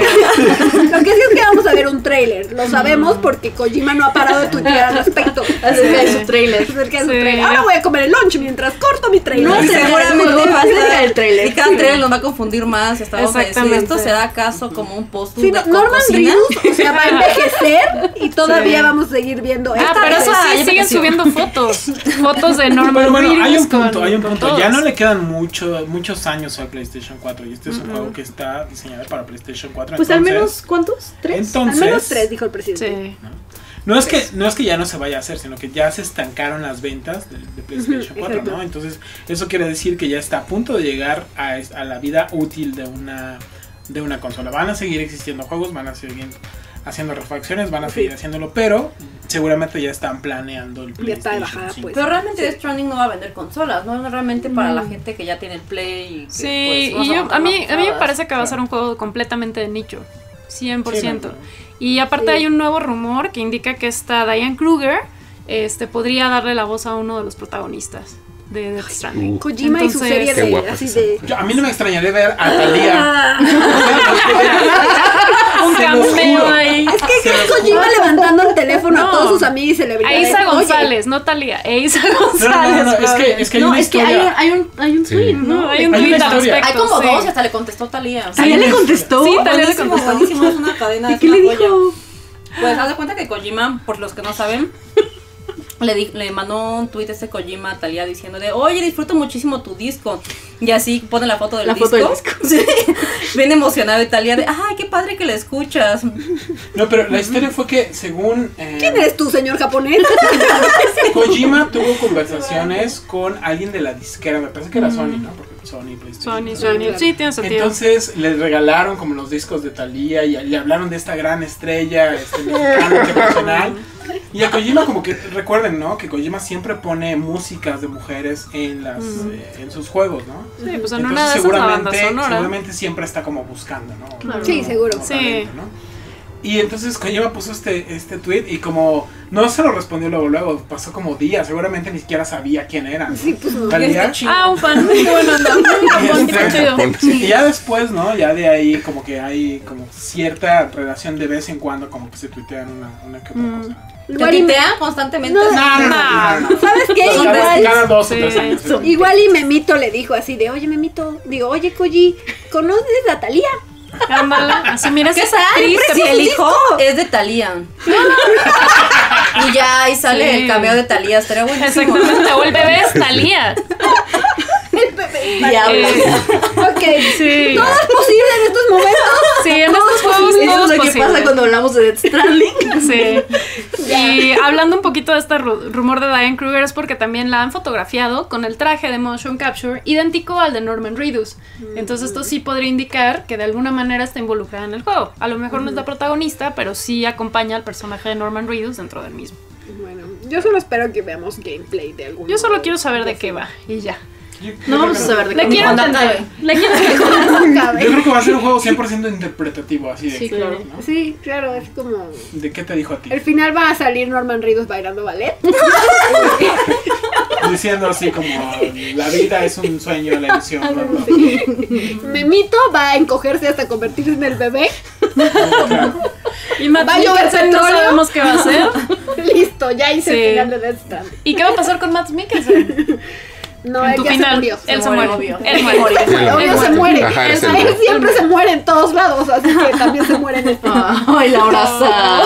Lo que sí es que vamos a ver un tráiler. Lo sabemos porque Kojima no ha parado de tuitear al respecto. Acerca de su trailer. Acerca de su Sí. tráiler. Ahora voy a comer el lunch mientras corto mi trailer. No Y sé, seguramente no, va a acerca ser del tráiler. Y cada trailer nos va a confundir más. Estamos a decir, Exactamente. ¿esto será acaso como un post Sí, no, Norman Reedus, o sea, va a envejecer y todavía Sí. vamos a seguir viendo Ah, esta pero eso esa, sí, yo siguen creo que sí. subiendo fotos. Fotos de Norman Pero bueno, hay Reedus un punto, con- hay un con punto. Ya todos. no le quedan mucho, muchos años al PlayStation cuatro y este es un juego que está diseñado para PlayStation cuatro. Pues al entonces- menos, ¿cuántos? ¿Tres? Entonces, Al menos tres, dijo el presidente. Sí. No es que no es que ya no se vaya a hacer, sino que ya se estancaron las ventas de, de PlayStation Ujú, cuatro, exacto. ¿no? Entonces, eso quiere decir que ya está a punto de llegar a, es- a la vida útil de una de una consola. Van a seguir existiendo juegos, van a seguir haciendo refacciones, van a seguir haciéndolo, pero seguramente ya están planeando el Ya está de PlayStation bajada, cinco. pues. Pero realmente Death Stranding no va a vender consolas, ¿no? Es realmente para la gente que ya tiene el Play. Y que, Sí, pues, no y se yo, van a mí, más a mí me pesadas. parece que va a ser Claro. un juego completamente de nicho, cien por ciento. Sí, no, Y aparte Sí. hay un nuevo rumor que indica que esta Diane Kruger este, podría darle la voz a uno de los protagonistas de Death Stranding. Uh, Kojima y su Entonces- serie Qué de guapa así es de. Yo- a mí no me extrañaría ver a Thalía. Ah, Un Se los cameo juro. ahí. es que es Kojima levantando el teléfono No. a todos sus amigos y celebridades. Eiza Oye, González, no Talía. Eiza No, no, González. no, no, es brother. que, es que hay No, una es que hay un, historia. hay un, hay un Sí. tweet, ¿no? No, hay un Hay tweet una al historia. respecto. Hay como sí. dos y hasta le contestó Talía. ¿A ella le contestó? Sí, Talía le Buenísimo, contestó. buenísimo, es una cadena. ¿Y es qué una le joya. dijo? Pues haz de cuenta que Kojima, por los que no saben, le, di- le mandó un tweet a este Kojima a Talía diciendo de, oye, disfruto muchísimo tu disco. Y así pone la foto del La disco. foto del disco. Sí. Bien emocionado y Talía de, ay, qué padre que la escuchas. No, pero la historia fue que según eh, ¿Quién eres tú, señor japonés? Kojima tuvo conversaciones con alguien de la disquera, me parece que era Sony, ¿no? Porque Sony, PlayStation. Sony, Sí, Sony. claro. Sí, tiene sentido. Entonces le regalaron como los discos de Thalía y le hablaron de esta gran estrella este, mexicana internacional. Y a Kojima como que recuerden, ¿no? Que Kojima siempre pone músicas de mujeres en las eh, en sus juegos, ¿no? Sí, pues en Entonces, una de esas la banda seguramente, sonora. seguramente siempre está como buscando, ¿no? Claro. Sí, seguro. Como Sí. talento, ¿no? Y entonces Kojima puso este, este tweet y como no se lo respondió luego, luego, pasó como días, seguramente ni siquiera sabía quién era, ¿no? Sí, pues no. Thalía. Está chido. Ah, un fan. Qué bueno, no. Y Qué este- chido. Y ya después, ¿no? Ya de ahí como que hay como cierta relación de vez en cuando, como que se tuitean una, una que otra Mm. cosa. ¿Te Igual y, tuitean constantemente? No, No, no, no, no, no. ¿sabes qué? Cada, Igual, cada dos o Sí. tres años. ¿eh? igual y Memito le dijo así de, oye Memito, digo, oye Koji, ¿conoces a Talía? Ándale. Así, mira, ¿Qué ese tal? triste. Si el hijo es de Talía. Y ya ahí sale Sí. el cameo de Talía, estaría buenísimo. Exactamente. O el bebé es Talía. Diablo. Eh, Ok, sí. todo es posible en estos momentos. Sí, en estos juegos Eso todo es es lo que posible. pasa cuando hablamos de Death Stranding. Sí. Y hablando un poquito de este ru- rumor de Diane Kruger es porque también la han fotografiado con el traje de motion capture idéntico al de Norman Reedus. Entonces esto sí podría indicar que de alguna manera está involucrada en el juego. A lo mejor no es la protagonista, pero sí acompaña al personaje de Norman Reedus dentro del mismo. Bueno, yo solo espero que veamos gameplay de algún. Yo solo quiero saber de qué va y ya. Yo- yo No creo vamos que a saber de Le qué quiero cuando entender. acabe. Le quiero Yo creo que va a ser un juego cien por ciento interpretativo, así de, Sí, claro. ¿no? Sí, claro, es como. ¿De qué te dijo a ti? El final va a salir Norman Reedus bailando ballet. Diciendo así como la vida es un sueño, la ilusión. bla, bla, Memito va a encogerse hasta convertirse en el bebé. bla. Claro. Y Matt ¿Va a llover Mikkelsen no petróleo? sabemos qué va a hacer. Listo, ya hice Sí. el final de Death Stranding. ¿Y qué va a pasar con Matt Mikkelsen? No, en él tu ya se final, murió. él se Se muere. muere, obvio. Él muere. Obvio, obvio se muere. Ajá, él, es el él muere. siempre se muere en todos lados, así que también se muere en este. Ay, la abraza.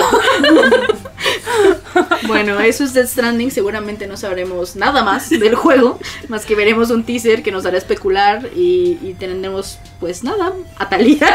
Bueno, eso es Death Stranding. Seguramente no sabremos nada más del juego, más que veremos un teaser que nos hará especular y, y tendremos, pues nada, a Thalía.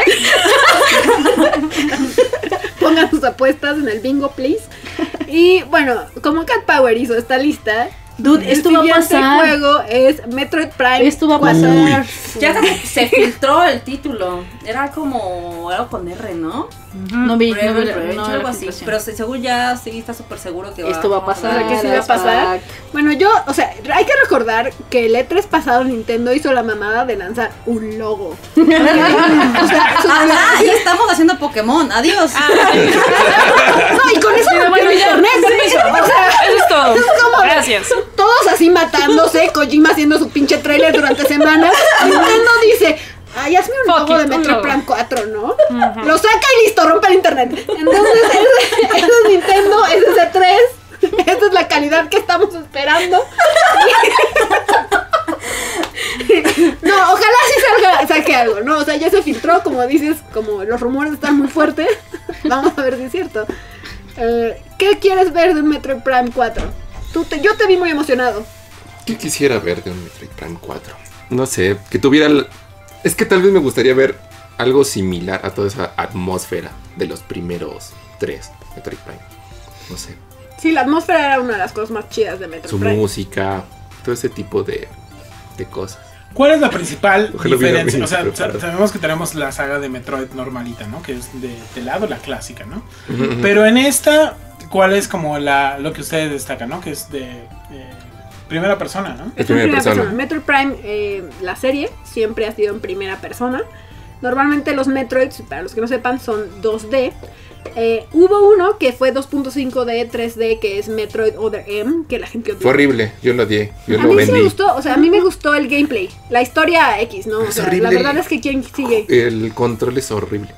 Pongan sus apuestas en el bingo, please. Y bueno, como Cat Power hizo esta lista, Dude, esto va a el siguiente pasar. juego es Metroid Prime. Esto va a cuatro. pasar. Ya se, se filtró el título. Era como algo con R, ¿no? No vi, no vi, Forever la- Revenge, no vi algo la así. filtración. Pero se- según ya sí está súper seguro que Esto va a vamos pasar. ver que sí va a las pasar. pack. Bueno, yo, o sea, hay que recordar que el E tres pasado Nintendo hizo la mamada de lanzar un logo. O sea, eso Ah, fue- ah, ya estamos haciendo Pokémon. Adiós. no, y con eso Sí, no bueno, ya, internet. permiso. O sea, Eso es todo. como- Gracias. todos así matándose, Kojima haciendo su pinche trailer durante semanas. Nintendo dice, ay, hazme un Fuck logo de it, un Metroid logo. Prime cuatro, ¿no? Lo saca y listo, rompe el internet. Entonces, ese, ese es Nintendo, ese es E tres. Esa es la calidad que estamos esperando. No, ojalá sí salga, saque algo, ¿no? O sea, ya se filtró, como dices, como los rumores están muy fuertes. Vamos a ver si es cierto. Eh, ¿Qué quieres ver de un Metroid Prime cuatro? Tú te- yo te vi muy emocionado. ¿Qué quisiera ver de un Metroid Prime cuatro? No sé, que tuviera... el- Es que tal vez me gustaría ver algo similar a toda esa atmósfera de los primeros tres Metroid Prime. No sé, Sí, la atmósfera era una de las cosas más chidas de Metroid su Prime. música, todo ese tipo de, de cosas. ¿Cuál es la principal Ojalá hubiera diferencia? venido O sea, preparado. sa- sabemos que tenemos la saga de Metroid normalita, ¿no? Que es de, de lado la clásica, ¿no? Ujú, ujú. Pero en esta, ¿cuál es como la lo que ustedes destacan, ¿no? Que es de eh, primera persona, ¿no? Es Es en primera primera persona. persona. Metroid Prime, eh, la serie, siempre ha sido en primera persona. Normalmente los Metroids, para los que no sepan, son dos D. Eh, hubo uno que fue dos punto cinco D, tres D, que es Metroid Other M, que la gente odió. Fue horrible, yo lo odié, yo A lo mí sí me vendí. gustó, o sea, a mí me gustó el gameplay. La historia X, ¿no? O Es sea, horrible. la verdad es que quien sigue. El control es horrible.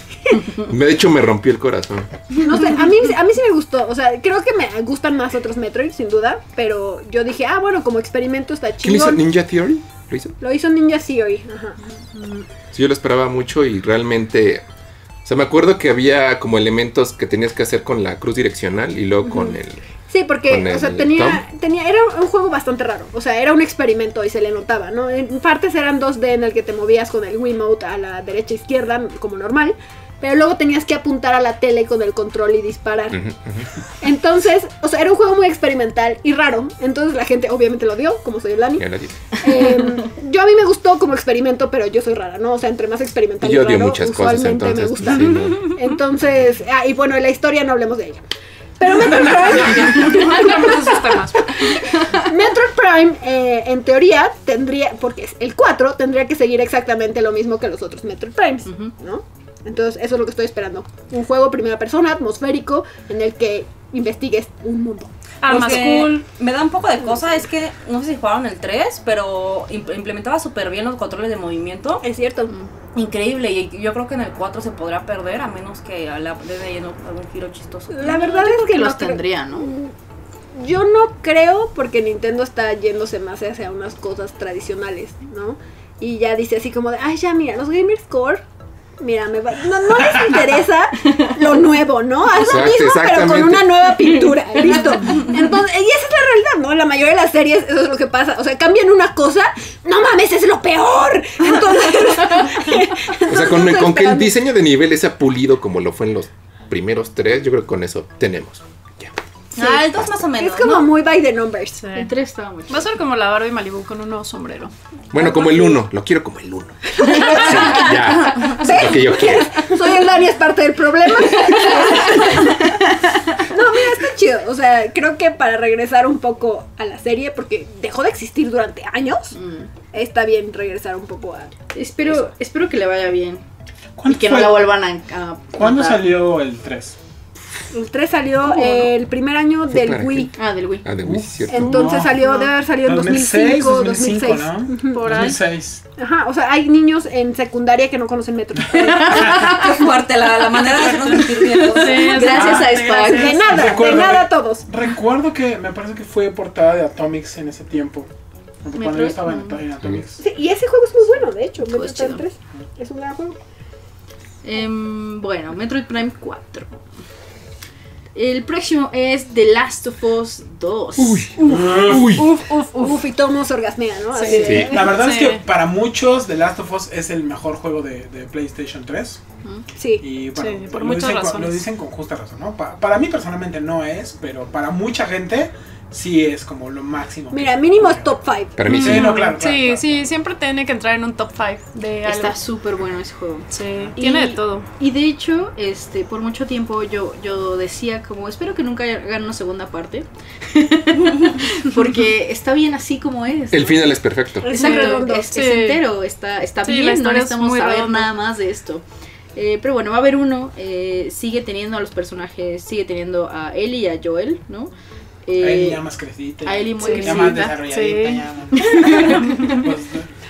De hecho me rompió el corazón. No sé, a mí, a mí sí me gustó. O sea, creo que me gustan más otros Metroid, sin duda. Pero yo dije, ah, bueno, como experimento está ¿Quién hizo chido. Ninja Theory? ¿Lo hizo? Lo hizo Ninja Theory. Ajá. Sí, yo lo esperaba mucho y realmente... O sea, me acuerdo que había como elementos que tenías que hacer con la cruz direccional y luego con el... Sí, porque, Con o sea, el tenía, tenía, era un juego bastante raro. O sea, era un experimento y se le notaba, ¿no? En partes eran dos D en el que te movías con el Wiimote a la derecha e izquierda, como normal. Pero luego tenías que apuntar a la tele con el control y disparar. Ujú, ujú. Entonces, o sea, era un juego muy experimental y raro. Entonces la gente obviamente lo odió, como soy el Lani. Ya la dije. Eh, yo a mí me gustó como experimento, pero yo soy rara, ¿no? O sea, entre más experimental Y y yo odio raro, muchas cosas, usualmente me entonces, gusta. sí, no. Entonces, ah, y bueno, la historia no hablemos de ella. Pero Metroid Prime, Hablamos de esos temas. Metroid Prime eh, en teoría tendría, porque es el cuatro, tendría que seguir exactamente lo mismo que los otros Metroid Primes, ¿no? Entonces, eso es lo que estoy esperando. Un juego primera persona, atmosférico, en el que investigues un mundo. Armas Lo que cool. me da un poco de cosa es que no sé si jugaron el tres, pero imp- implementaba súper bien los controles de movimiento. Es cierto. Increíble, y yo creo que en el cuatro se podrá perder a menos que la le den algún giro chistoso. La verdad es que Que no los creo- tendría, ¿no? Yo no creo, porque Nintendo está yéndose más hacia unas cosas tradicionales, ¿no? Y ya dice así como de, ay, ya, mira, los Gamers Core, mira, me va- no, no les interesa lo nuevo, ¿no? Haz lo Exacto, mismo, pero con exactamente. una nueva pintura, listo. Entonces, y esa es la realidad, ¿no? La mayoría de las series, eso es lo que pasa. O sea, cambian una cosa, no mames, es lo peor. Entonces, O sea, con, Estoy con que el esperando. diseño de nivel sea pulido como lo fue en los primeros tres, yo creo que con eso tenemos. Ya. Ah, el dos más o menos. es como ¿no? muy by the numbers. Sí. El tres estaba muy chido. Va a ser como la Barbie Malibu con un nuevo sombrero. Bueno, como el uno, lo quiero como el uno. Sí, ya. Es lo que yo quiero. Soy el Dani, es parte del problema. No, mira, está chido. O sea, creo que para regresar un poco a la serie, porque dejó de existir durante años, está bien regresar un poco a... Espero, espero que le vaya bien. Y ¿Cuándo, que no fue- la vuelvan a, a ¿cuándo matar. salió el tres? El tres salió eh, el primer año Fue del para Wii. Ah, del Wii. Ah, de Wii, cierto. Entonces No, salió, no. debe haber salido en dos mil dos mil seis, cinco, dos dos mil mil cinco, seis. ¿no? Por ahí. dos mil seis. Ajá, o sea, hay niños en secundaria que no conocen Metro. Qué fuerte la, la manera de hacernos sentir viejos. Sí, Gracias Ah, a Spac. De nada, de Recuerdo, nada re- a todos. Recuerdo que me parece que fue portada de Atomics en ese tiempo. Cuando Metroid, yo estaba en, mm. en Atomics. Sí, y ese juego es muy bueno, de hecho. Juego Metroid es chido. Prime tres es un gran juego. Em, bueno, Metroid Prime cuatro. El próximo es The Last of Us dos. Uy, uy. Uf, uf, uf, y todo el mundo se orgasmea, ¿no? Sí. Así de- Sí. La verdad Sí. es que para muchos The Last of Us es el mejor juego de, de PlayStation tres. Sí. Y bueno, Sí, por lo, muchas dicen con, razones. lo dicen con justa razón, ¿no? Pa- para mí personalmente no es, pero para mucha gente sí es como lo máximo. Mira, que- mínimo es top cinco. Para mí Sí, sí. no, claro, claro, Sí, claro. sí, siempre tiene que entrar en un top cinco de algo. Está súper bueno ese juego. Sí, Y- tiene de todo. Y de hecho, este, por mucho tiempo yo, yo decía como, espero que nunca hagan una segunda parte. Porque está bien así como es. El ¿no? final es perfecto. Es Exacto, redondo. es, Sí. es entero, está, está Sí, la bien, no historia es necesitamos muy saber redonda. nada más de esto. Eh, pero bueno, va a haber uno, eh, sigue teniendo a los personajes, sigue teniendo a Ellie y a Joel, ¿no? A Ellie Eh, ya más crecida. a Ellie muy Sí. Ya más crecida. desarrolladita. Sí. Ya más- Pues,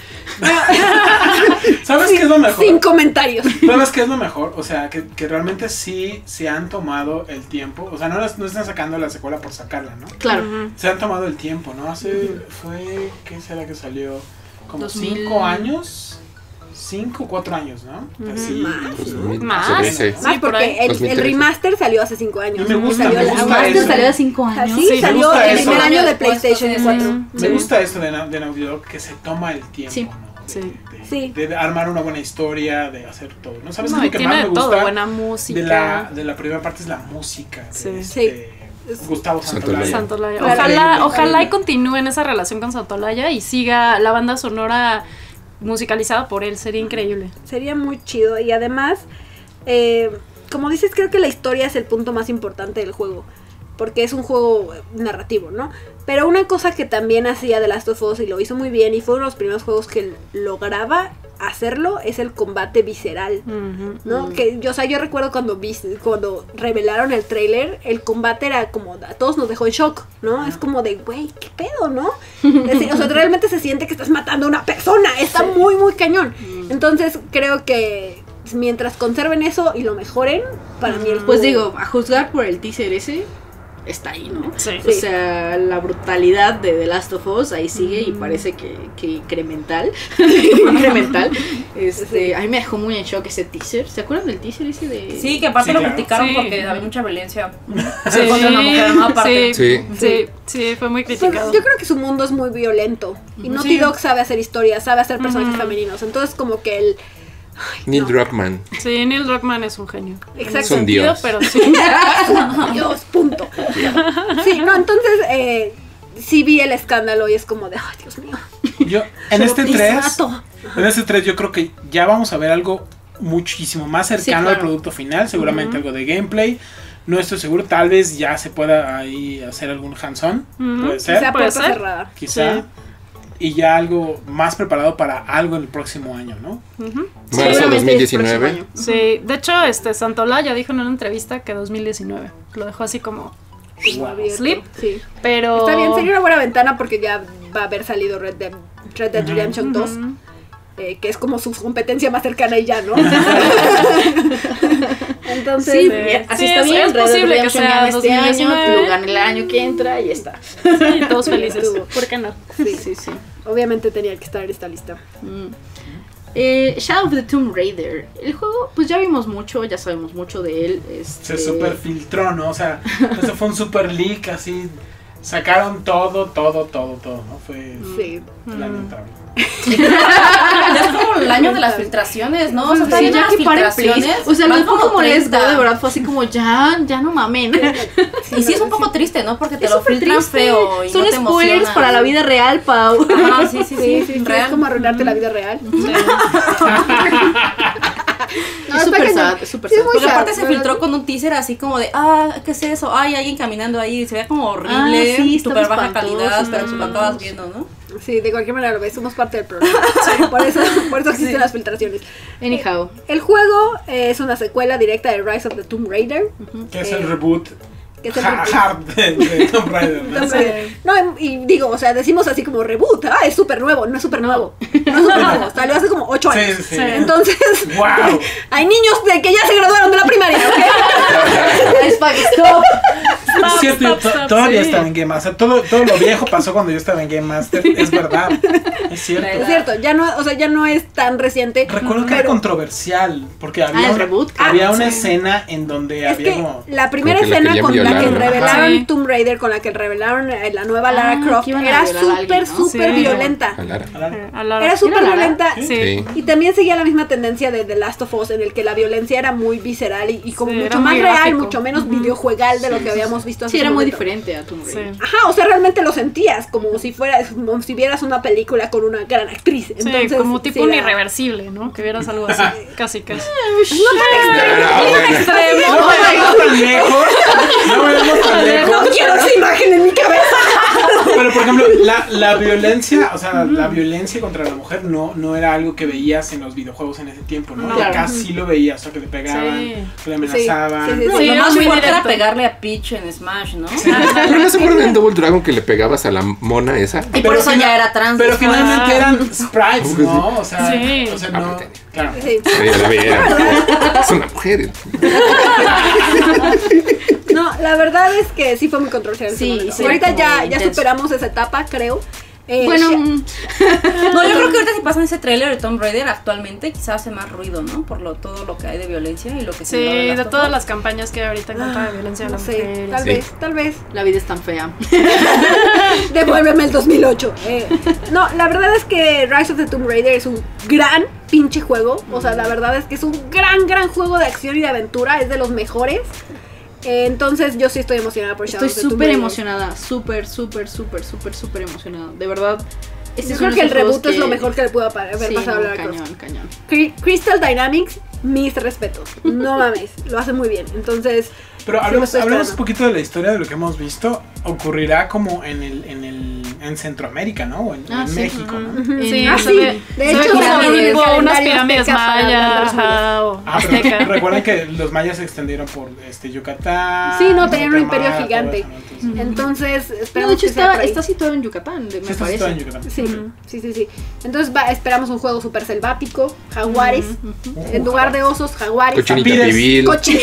¿sabes qué es lo mejor? Sin comentarios. ¿Sabes qué es lo mejor? O sea, que, que realmente sí se han tomado el tiempo. O sea, no, las- no están sacando la secuela por sacarla, ¿no? Claro. Ujú. Se han tomado el tiempo, ¿no? Hace, fue, ¿qué será que salió? Como dos mil. cinco años. Cinco o cuatro años, ¿no? Así. Más. Pues, ¿no? Más. trece. Sí, Más por ahí. porque el, dos mil el trece. remaster salió hace cinco años. Me gusta, Salió me la- gusta Master eso. Master salió hace cinco años. Así Sí, salió gusta el eso. primer año de Después, PlayStation sí, cuatro. sí. Me Sí. gusta esto de, Na- de Naughty Dog, que se toma el tiempo, Sí. ¿no? De, Sí. de- Sí. de armar una buena historia, de hacer todo. ¿No sabes No, qué y es lo que tiene más de me todo, gusta? buena música. De la, de la primera parte es la música. de Sí. este Gustavo Santolaya. Santolaya. Santolaya. Claro. Ojalá, Increíble, ojalá y increíble. continúen esa relación con Santolaya y siga la banda sonora musicalizada por él, sería increíble. Sería muy chido. Y además, eh, como dices, creo que la historia es el punto más importante del juego. Porque es un juego narrativo, ¿no? Pero una cosa que también hacía The Last of Us y lo hizo muy bien y fue uno de los primeros juegos que lograba hacerlo es el combate visceral. Ujú. ¿No? Mm. Que yo, o sea, yo recuerdo cuando vi, cuando revelaron el tráiler, el combate era como, a todos nos dejó en shock, ¿no? Es como de, güey, ¿qué pedo, no? Es decir, o sea, realmente se siente que estás matando a una persona, está muy, muy cañón. Entonces, creo que mientras conserven eso y lo mejoren, para mí el Pues juego- digo, a juzgar por el teaser ese, está ahí, ¿no? Sí. O sea, la brutalidad de The Last of Us ahí sigue y parece que, que incremental. incremental. Este, a mí me dejó muy en shock ese teaser. ¿Se acuerdan del teaser ese de...? Sí, que aparte Sí, lo claro. criticaron Sí. porque había mucha violencia. Sí, Contra una mujer, ¿no? Aparte. sí, Sí. sí, sí, fue muy Pues, criticado. yo creo que su mundo es muy violento. Y Naughty Sí. Dog sabe hacer historias, sabe hacer personajes Ujú. femeninos. Entonces, como que el. Neil no. Druckmann. Sí, Neil Druckmann es un genio. Exacto. Es un Sentido, dios. pero sí. Dios, punto. Sí, no, entonces. Eh, sí vi el escándalo y es como de, ay, Dios mío. Yo, en Solo este te tres, mato. en este tres yo creo que ya vamos a ver algo muchísimo más cercano Sí, claro. al producto final, seguramente algo de gameplay. No estoy seguro, tal vez ya se pueda ahí hacer algún hands-on, Ujú. puede Sea ser, puede puerta ser. cerrada. quizá. Sí. Y ya algo más preparado para algo en el próximo año, ¿no? Ujú. Marzo Seguramente dos mil el diecinueve. próximo año. Sí, de hecho, este Santolaya dijo en una entrevista que dos mil diecinueve. Lo dejó así como, Como abierto. Sleep. Sí. pero... Está bien, sería una buena ventana porque ya va a haber salido Red Dead, Red Dead Ujú. Redemption dos, Ujú. eh, que es como su competencia más cercana y ya, ¿no? Entonces, Sí, Sí. así Sí, está es- bien. es Red Dead posible que Redemption sea gane este año, dos mil diecinueve. tú gana el año que entra y ya está. Sí, todos felices. Estuvo. ¿Por qué no? Sí, sí, sí. obviamente tenía que estar en esta lista. Mm. Eh, Shadow of the Tomb Raider. El juego, pues ya vimos mucho, ya sabemos mucho de él. Se Este, super filtró, ¿no? O sea, eso fue un super leak, así. Sacaron todo, todo, todo, todo, ¿no? Fue Sí. lamentable. Ya es como el año de las filtraciones, ¿no? O sea, Sí, también ya las que paren, please. filtraciones. O sea, lo van de poco como les treinta. de verdad fue así como ya, ya no mamen. Y sí es un poco triste, ¿no? Porque te Es lo súper filtran triste. feo y Son no te spoilers emocionas. para la vida real, Pau. Ajá, sí, sí, Sí, sí, sí, sí, real. es como arruinarte la vida real. No, Es está súper cañón. sad, es súper Sí, sad. muy Porque sad, aparte se ¿verdad? filtró con un teaser así como de, ah, ¿qué es eso? Ay, alguien caminando ahí, se ve como horrible, Ah, sí, estaba súper baja espantoso, calidad, hasta que lo espantoso. acabas viendo, ¿no? Sí, de cualquier manera lo ves, somos parte del programa. Por eso, por eso existen las filtraciones. Anyhow. El juego eh, es una secuela directa de Rise of the Tomb Raider. Que es Eh, el reboot Que es el ha- reboot. hard de, de Tomb Raider, ¿no? Tomb Raider. No, y digo, o sea, decimos así como reboot, ah, es súper nuevo, no es súper nuevo. No es súper nuevo, salió hace como ocho Sí, años. sí. Entonces, ¡Wow! hay niños de que ya se graduaron de la primaria, ¿ok? Es para que stop. Si cierto, yo Stop, to- stop, todavía sí. estaba en Game Master. Todo, todo lo viejo pasó cuando yo estaba en Game Master. Es verdad. Es cierto. Es cierto, ya no, o sea, ya no es tan reciente. Recuerdo que era pero controversial. Porque había, el una- reboot. había Ah, una sí. escena en donde es había que como. la primera Como que la escena querían con la que violar, ¿no? revelaron Sí. Tomb Raider, con la que revelaron eh, la nueva Ah, Lara Croft, que iban a era violar a alguien, súper, ¿no? súper Sí. violenta. A Lara. Eh, a Lara. Era súper Lara? violenta. Sí. Sí. Y también seguía la misma tendencia de The Last of Us, en el que la violencia era muy visceral y, y como Sí, mucho era más muy real, gráfico. mucho menos Ujú. videojuegal de Sí, lo que sí, habíamos sí. visto hace Sí, era un muy momento. diferente a Tomb Raider. Sí. Ajá, o sea, realmente lo sentías, como si fuera, como si vieras una película con una gran actriz. Sí, Entonces, como tipo sí un era- irreversible, ¿no? Que vieras algo así, casi casi. Ah, bueno. No vayamos tan lejos. No vayamos tan lejos. No quiero esa imagen en mi cabeza. Pero por ejemplo, la, la violencia, o sea, la violencia contra la mujer no, no era algo que veías en los videojuegos en ese tiempo, ¿no? No. Y acá sí lo veías, o sea, que le pegaban, Sí. que le amenazaban. Sí, sí, sí, No, Sí, lo era más muy fuerte era directo. pegarle a Peach en Smash, ¿no? ¿Pero no se acuerdan en Double Dragon que le pegabas a la mona esa? Y por eso ya era trans. Pero después. finalmente eran sprites, ¿no? O sea, Sí. o sea Ah, no. pero Claro. Sí. Sí, la vi, era- es una mujer. No, la verdad es que sí fue muy controversial. en ese Sí, momento. sí, Ahorita como ya, ya intenso. superamos esa etapa, creo. Eh, Bueno, Sha- mm, No, yo creo que ahorita si pasan ese tráiler de Tomb Raider actualmente quizás hace más ruido, ¿no? Por lo, todo lo que hay de violencia y lo que se Sí, vio de Last of todas Us. las campañas que hay ahorita en contra de violencia de no la sé, mujer. tal Sí. vez, tal vez. la vida es tan fea. Devuélveme el dos mil ocho. Eh, no, la verdad es que Rise of the Tomb Raider es un gran pinche juego. O sea, la verdad es que es un gran, gran juego de acción y de aventura. Es de los mejores. Eh, entonces yo sí estoy emocionada por Shadow Estoy of the Tomb súper Raider. emocionada, súper, súper, súper, súper, súper emocionada. De verdad. Este Yo es creo uno que de el esos juegos reboot es lo mejor que le pudo pa- haber Sí, pasado a no, Lara Croft. cañón, cañón. Cri- Crystal Dynamics, mis respetos. No mames, lo hace muy bien. Entonces, Pero sí lo hablemos, estoy hablemos un esperando. poquito de la historia de lo que hemos visto. Ocurrirá como en el, en el, en Centroamérica, ¿no? O en, Ah, en sí. México, ¿no? Ujú. En- Sí, Ah, se sí. ve, De se ve hecho, como la- el tipo unas calendario pirámides azteca para mayas, hablar de los ajá, o Ah, pero azteca. recuerden que los mayas se extendieron por este Yucatán. Sí, no, tenían un imperio Guatemala, gigante. todo eso, ¿no? Entonces, Entonces, No, esperamos de hecho que sea está, por ahí. está situado en Yucatán, de- me sí, está parece. situado en Yucatán. Sí, Ujú. sí, sí, sí. Entonces va, esperamos un juego súper selvático, jaguares. Uh, En lugar de osos, jaguares. Cochinita Tapires. pibil. Coche.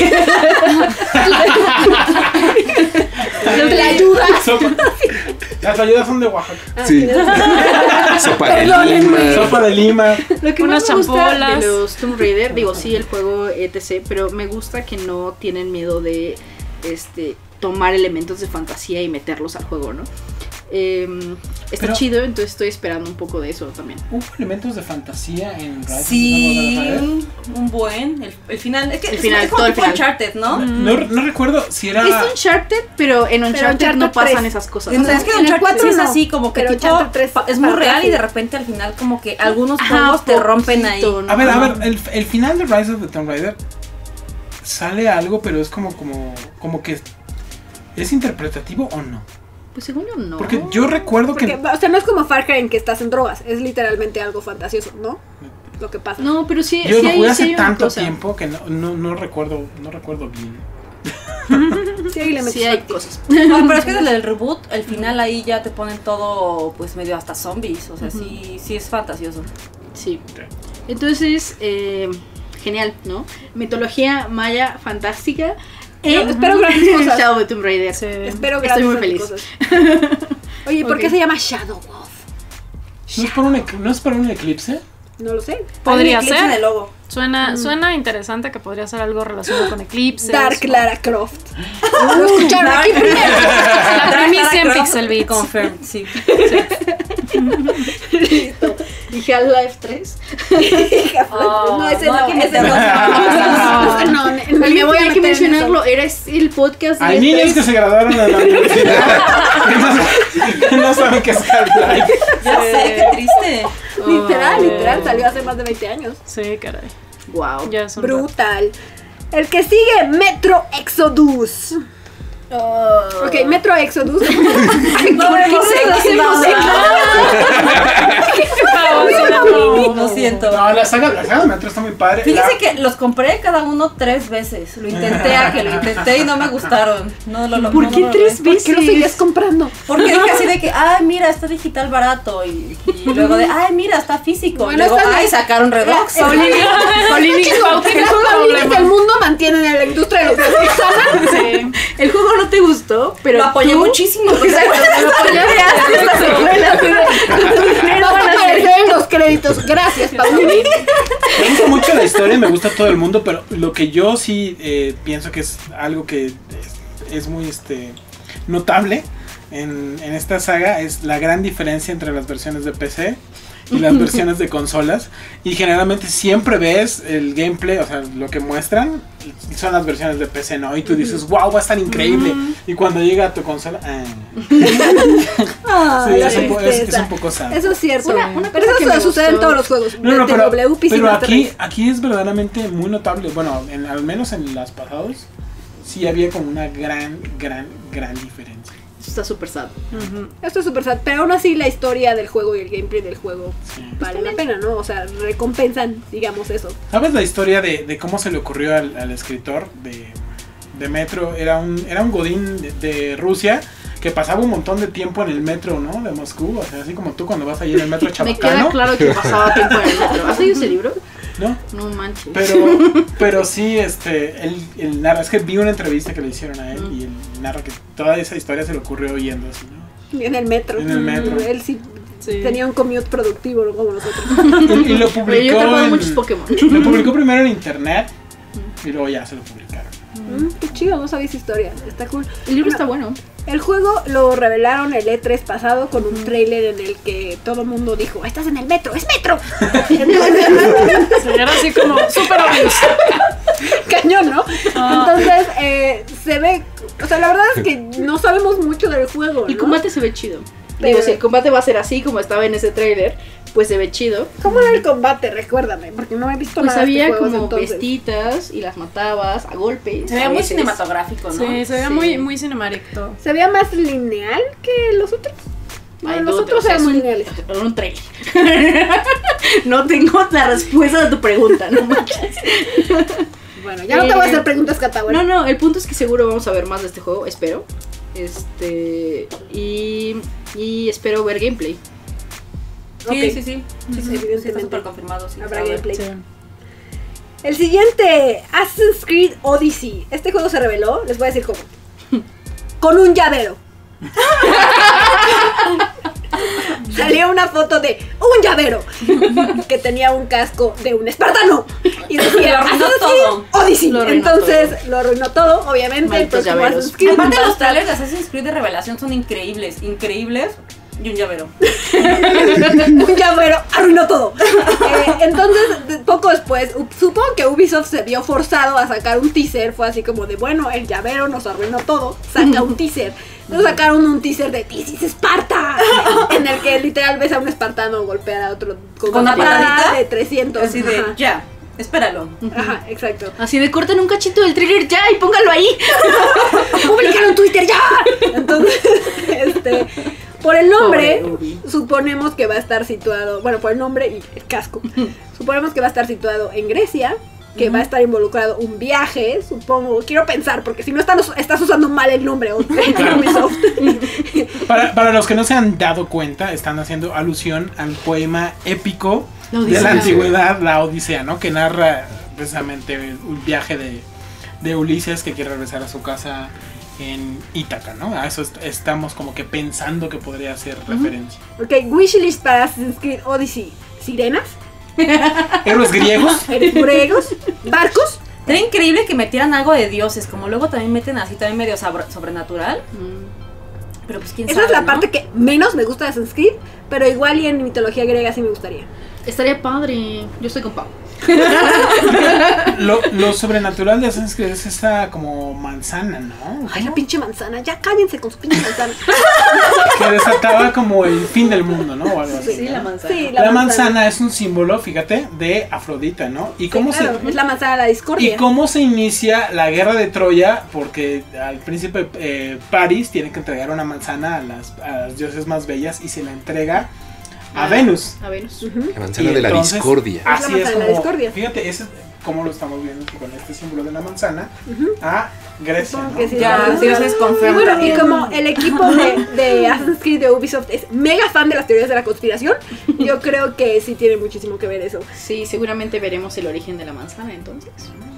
Los La ayuda. Sopa. Las ayudas son de Oaxaca. Sí. Sopa de Perdónenme. lima. Sopa de Lima. Lo que Unas más me gusta champolas. de los Tomb Raider, digo, sí, el juego etcétera, pero me gusta que no tienen miedo de este tomar elementos de fantasía y meterlos al juego, ¿no? Eh, está Pero- chido, entonces estoy esperando un poco de eso también. ¿Hubo elementos de fantasía en Rise of the Sí, Tomb Raider? un buen. El, el final. Es que El es, final, es como todo el tipo final. Uncharted, ¿no? No, no recuerdo si era. Es Uncharted, pero en Uncharted, Uncharted no pasan tres. esas cosas. O sea, es que en el Uncharted cuatro sí es no, así, como que pero tipo, Uncharted tres pa- es muy para real atrás, y de sí. repente al final como que algunos Ajá, juegos te rompen ahí. poquito, ¿no? A ver, a Ajá. ver, el, el final de Rise of the Tomb Raider sale algo, pero es como, como, como que es interpretativo o no. Pues según yo no. Porque yo recuerdo Porque, que o sea, no es como Far Cry en que estás en drogas, es literalmente algo fantasioso, ¿no? Lo que pasa. No, pero sí, yo sí lo hay, jugué sí hace hay una tanto cosa. tiempo que no, no, no recuerdo, no recuerdo bien. Sí, ahí le metes Sí hay tacto. cosas. No, pero es que desde el reboot, el final ahí ya te ponen todo, pues medio hasta zombies. O sea, sí, sí es fantasioso. Sí. Entonces, eh, genial, ¿no? Mitología maya fantástica. Yo En espero grandes cosas. Shadow of the Tomb Raider. Sí. Espero Estoy grandes muy feliz. cosas. Oye, ¿por qué Ok. se llama Shadow Wolf? ¿No es, por un, ec- ¿No es para un eclipse? No lo sé. Podría Hay un eclipse en el ser. logo. Suena, suena interesante que podría ser algo relacionado con eclipses. Dark o- Lara Croft. Lo escucharon aquí primero. La Dark primicia Lara en Croft Pixel Beats. Confirmed, sí. Y Half-Life tres. Oh, No, ese no, no. hay que ese meternos. no. Ese no, me- me Me voy a meter que en mencionarlo, eso. era el podcast de Hay este- niños que se graduaron de la universidad que, no, que no saben qué es Half-Life. Ya sé, qué triste. Literal, Oh. literal, salió hace más de veinte años. Sí, caray. Wow. Ya es un rato. Brutal. El que sigue, Metro Exodus. Ok, Metro Exodus. No vemos qué no hacemos No, Lo siento. No, la saga, la saga de Metro está muy padre. Fíjense La- que los compré cada uno tres veces. Lo intenté a que lo intenté y no me gustaron. No lo lo- ¿Por no qué lo tres logré. ¿Por qué lo seguías comprando? Porque dije así de que, ay, mira, está digital barato. Y, y luego de, ay, mira, está físico. Bueno, y luego, está bien. ay, sacaron Redux. Paulina y Pau tienen Las un familias problema. del mundo mantienen en la industria de los juegos sana. Sí. el juego no te gustó, pero Lo apoyé tú- muchísimo. Exacto, lo apoyaste esta secuela. No van a aparecer los créditos. Gracias, Paulina. Me gusta mucho la historia, me gusta todo el mundo, pero lo que yo sí eh, pienso que es algo que es, es muy este notable en, en esta saga es la gran diferencia entre las versiones de P C y las versiones de consolas. Y generalmente siempre ves el gameplay, o sea, lo que muestran son las versiones de P C, ¿no? Y tú dices, wow, va a estar increíble. Y cuando llega a tu consola, ah. Ay, Sí, la es un, po- es- es tristeza. un poco sad. Eso es cierto. Una- una pero cosa eso que me sucede en gustó- todos los juegos. No, no, de pero, W P C pero Master aquí, Race. aquí es verdaderamente muy notable. Bueno, en, al menos en las pasados, sí había como una gran, gran, gran diferencia. Está súper sad. Ujú. Esto es súper sad, pero aún así la historia del juego y el gameplay del juego Sí. vale la pena, ¿no? O sea, recompensan, digamos, eso. ¿Sabes la historia de, de cómo se le ocurrió al, al escritor de, de Metro? Era un, era un godín de, de Rusia que pasaba un montón de tiempo en el metro, ¿no? De Moscú, o sea, así como tú cuando vas ahí en el metro Me queda chabacano, claro que pasaba tiempo en el metro. ¿Has leído ese libro? ¿no? No manches. Pero, pero sí, este, él, él narra, es que vi una entrevista que le hicieron a él y él narra que toda esa historia se le ocurrió oyendo así, ¿no? En el metro. En el metro. Él sí, Sí. tenía un commute productivo, ¿no? Como nosotros. Y, y lo Pero yo he publicó atrapado en, muchos Pokémon. lo publicó primero en internet y luego ya se lo publicaron. Mm, qué chido, no sabía esa historia. Está cool. El libro No, está bueno. El juego lo revelaron el E tres pasado con un tráiler en el que todo el mundo dijo, estás en el metro, es metro. Entonces, Sí, era así como súper obvious. cañón, ¿no? Ah. Entonces, eh, se ve, o sea, la verdad es que no sabemos mucho del juego, El ¿no? combate se ve chido. Pero- Digo, si el combate va a ser así como estaba en ese trailer, pues se ve chido. ¿Cómo era el combate? Recuérdame, porque no he visto Pues nada de había este juego como entonces. bestitas y las matabas a golpes. Se ve a muy veces. cinematográfico, ¿no? Sí, se veía Sí. muy, muy cinemático. ¿Se veía más lineal que los otros? No, Ay, los dude, otros o sea, eran es muy un- lineales. Era un trailer. No tengo la respuesta de tu pregunta, no manches. Bueno, ya no te voy a hacer preguntas, Cata, No, bueno. no, el punto es que seguro vamos a ver más de este juego, espero. Este. Y. Y espero ver gameplay. Sí, Ok. sí, sí. Sí, sí, sí, Evidentemente. está súper confirmado. Sí, Habrá se va a ver. gameplay. Sí. El siguiente, Assassin's Creed Odyssey. Este juego se reveló, les voy a decir cómo. Con un llavero. Salió una foto de un llavero que tenía un casco de un espartano y decía Lo arruinó Assassin's todo. Creed Odyssey. Lo arruinó Entonces lo arruinó todo, obviamente. El Malditos próximo llaveros. Assassin's Creed Aparte va a los estar- trailers de Assassin's Creed de revelación son increíbles, increíbles. Y un llavero. un llavero arruinó todo. Eh, entonces, de- poco después, u- supongo que Ubisoft se vio forzado a sacar un teaser. Fue así como de, bueno, el llavero nos arruinó todo. Saca un teaser. Entonces sacaron un teaser de This is Sparta. En el que literal ves a un espartano golpear a otro con, ¿Con una una patada patadita? de trescientos. Así de, Ajá. ya, espéralo. Ajá, exacto. Así de corten un cachito del trailer ya y póngalo ahí. ¡Publicaron en Twitter ya! Entonces, este. Por el nombre, Pobre Ubi. suponemos que va a estar situado, bueno, por el nombre y el casco, suponemos que va a estar situado en Grecia, que va a estar involucrado un viaje, supongo, quiero pensar, porque si no están, estás usando mal el nombre, o- Ubisoft. Para, para los que no se han dado cuenta, están haciendo alusión al poema épico La de Odisea. la antigüedad, la Odisea, ¿no? Que narra precisamente un viaje de, de Ulises que quiere regresar a su casa en Ítaca, ¿no? A eso est- estamos como que pensando que podría ser referencia. Ok, wishlist para Assassin's Creed Odyssey. Sirenas, Héroes griegos. eres griegos, barcos. Era increíble que metieran algo de dioses, como luego también meten así también medio sabr- sobrenatural. Pero pues quién Esa sabe, es la ¿no? parte que menos me gusta de Assassin's Creed, pero igual y en mitología griega sí me gustaría. Estaría padre. Yo estoy con Pau. Lo, lo sobrenatural de Assassin's Creed es esa como manzana, ¿no? Ay, la ¿Cómo? pinche manzana, ya cállense con su pinche manzana. Que desataba como el fin del mundo, ¿no? O algo así, Sí, ¿no? la manzana. Sí, La, manzana es un símbolo, fíjate, de Afrodita, ¿no? Y cómo Sí, claro, se es la manzana de la y discordia. cómo se inicia la guerra de Troya, porque al príncipe eh, Paris tiene que entregar una manzana a las, a las dioses más bellas y se la entrega a Ah. Venus. A Venus. Ujú. La manzana Y de la entonces- discordia. la Así es manzana de la como, discordia. fíjate, ese- como lo estamos viendo aquí con este símbolo de la manzana, a Grecia, ¿no? Que sí, Ya, ¿no? sí, eso es Y confirm bueno, y también. como el equipo de, de Assassin's Creed de Ubisoft es mega fan de las teorías de la conspiración, yo creo que sí tiene muchísimo que ver eso. Sí, seguramente veremos el origen de la manzana entonces.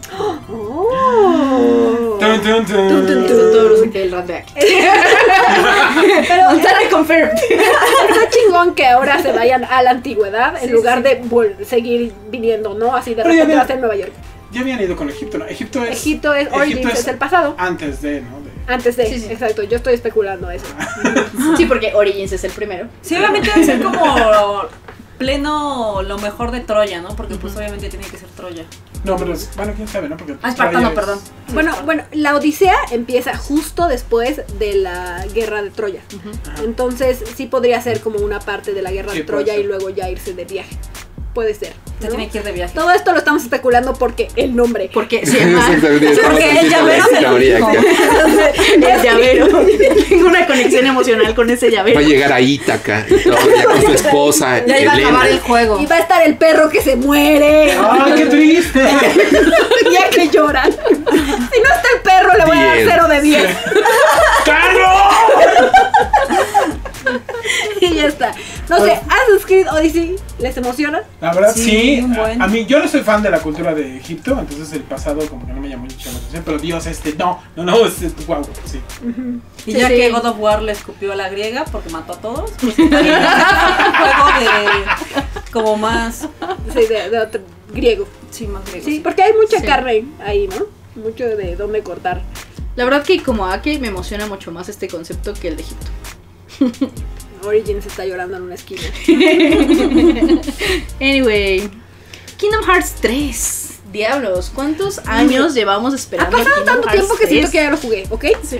Oh. Tun, tun, tun. Tun, tun, Eso todo lo saqué del rat de aquí. Pero Manzana confirmed. está chingón que ahora se vayan a la antigüedad en Sí, lugar sí. de vol- seguir viniendo, ¿no? Así de Pero ya repente ven- va a ser Nueva York. Ya habían ido con Egipto, ¿no? Egipto es... Egipto es Origins, es, el pasado. Antes de, ¿no? De- Antes de, Sí, sí. exacto, yo estoy especulando eso. Sí, porque Origins es el primero. Sí, obviamente debe ser como pleno lo mejor de Troya, ¿no? Porque pues obviamente tiene que ser Troya. No, pero es- bueno, quién sabe, ¿no? Porque Ah, Espartano, Troya es- perdón. Bueno, bueno, la Odisea empieza justo después de la guerra de Troya. Ajá. Entonces sí podría ser como una parte de la guerra Sí, de puede Troya y ser. luego ya irse de viaje. Puede ser. Se ¿no? tiene que ir de viaje. Todo esto lo estamos especulando porque el nombre. Porque se llama Exactamente, estamos Porque el haciendo llavero la se lo teoría dijo. que el llavero. Tengo una conexión emocional con ese va llavero. a llegar a Ítaca y todo, ya con su esposa, Ya iba a Helena. acabar el juego. Y va a estar el perro que se muere. ¡Ay, qué triste! Ya que llora. Si no está el perro, le voy a dar Diez. cero de diez. ¡Carlos! Y ya está. No sé, Assassin's Creed Odyssey, ¿les emociona? La verdad, Sí, sí. un buen. A, a mí, yo no soy fan de la cultura de Egipto, entonces el pasado como que no me llamó mucho la atención. Pero Dios, este, no, no, no, es, wow, sí. Y Sí, ya sí. que God of War le escupió a la griega porque mató a todos, pues un juego de como más, Sí, de, de otro griego. sí, más griego. Sí, porque hay mucha Sí. carne ahí, ¿no? Mucho de dónde cortar. La verdad que como Ake me emociona mucho más este concepto que el de Egipto. Origins está llorando en una esquina. Anyway, Kingdom Hearts tres. Diablos, ¿cuántos años llevamos Ha esperando? pasado Kingdom tanto Hearts tiempo que siento tres? que ya lo jugué, ¿ok? Sí.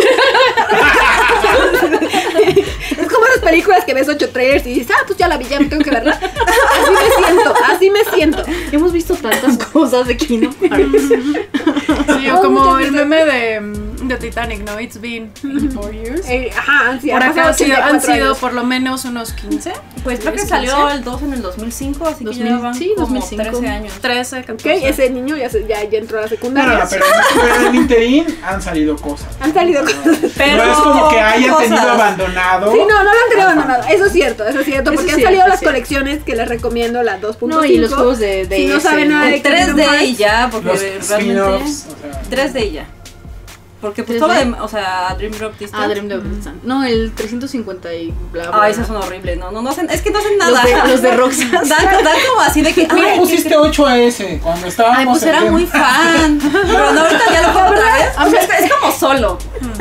Es como esas películas que ves ocho trailers y dices, ah, pues ya la vi, ya no tengo que verla. Así me siento, así me siento. Hemos visto tantas cosas de Kingdom Hearts. Sí, o Oh, como muchas el veces. meme de, mm, de Titanic, ¿no? It's been four years. Eh, ajá, han sido, Por han acá pasado han sido, han ochenta y cuatro sido años. por lo menos unos quince. Pues creo que ¿quince? salió el dos en el dos mil cinco, así que dos ya mil, van sí, como dos mil cinco. trece años. trece, Ok, catorce. ese niño ya, se- ya, ya entró a la No, secundaria. no, no, pero, pero en el interín han salido cosas. Han salido cosas. Pero no es como que hayan cosas. tenido abandonado. Sí, no, no lo han tenido abandonado. Eso es cierto, eso es cierto. Eso Porque es han cierto, salido es las cierto. colecciones que les recomiendo, las dos punto cinco. No, y los juegos de, de Si no ese, saben nada de El tres Kingdom D Hearts. y ya, porque Los realmente spin-offs. O sea, tres D y ya. Porque pues tres todo D. de, o sea, Dream Drop Distance. Ah, Dream Drop Distance. No, el trescientos cincuenta y bla, bla. Ah, esos son horribles, no, no, no hacen, es que no hacen Los nada. de- los de Roxas. Dan, dan como así de que, ¿Por qué ay, le pusiste ocho a ese cuando estábamos ay, pues en era Game? muy fan. Pero no, ahorita ya lo juego otra vez. O sea, es, es como solo.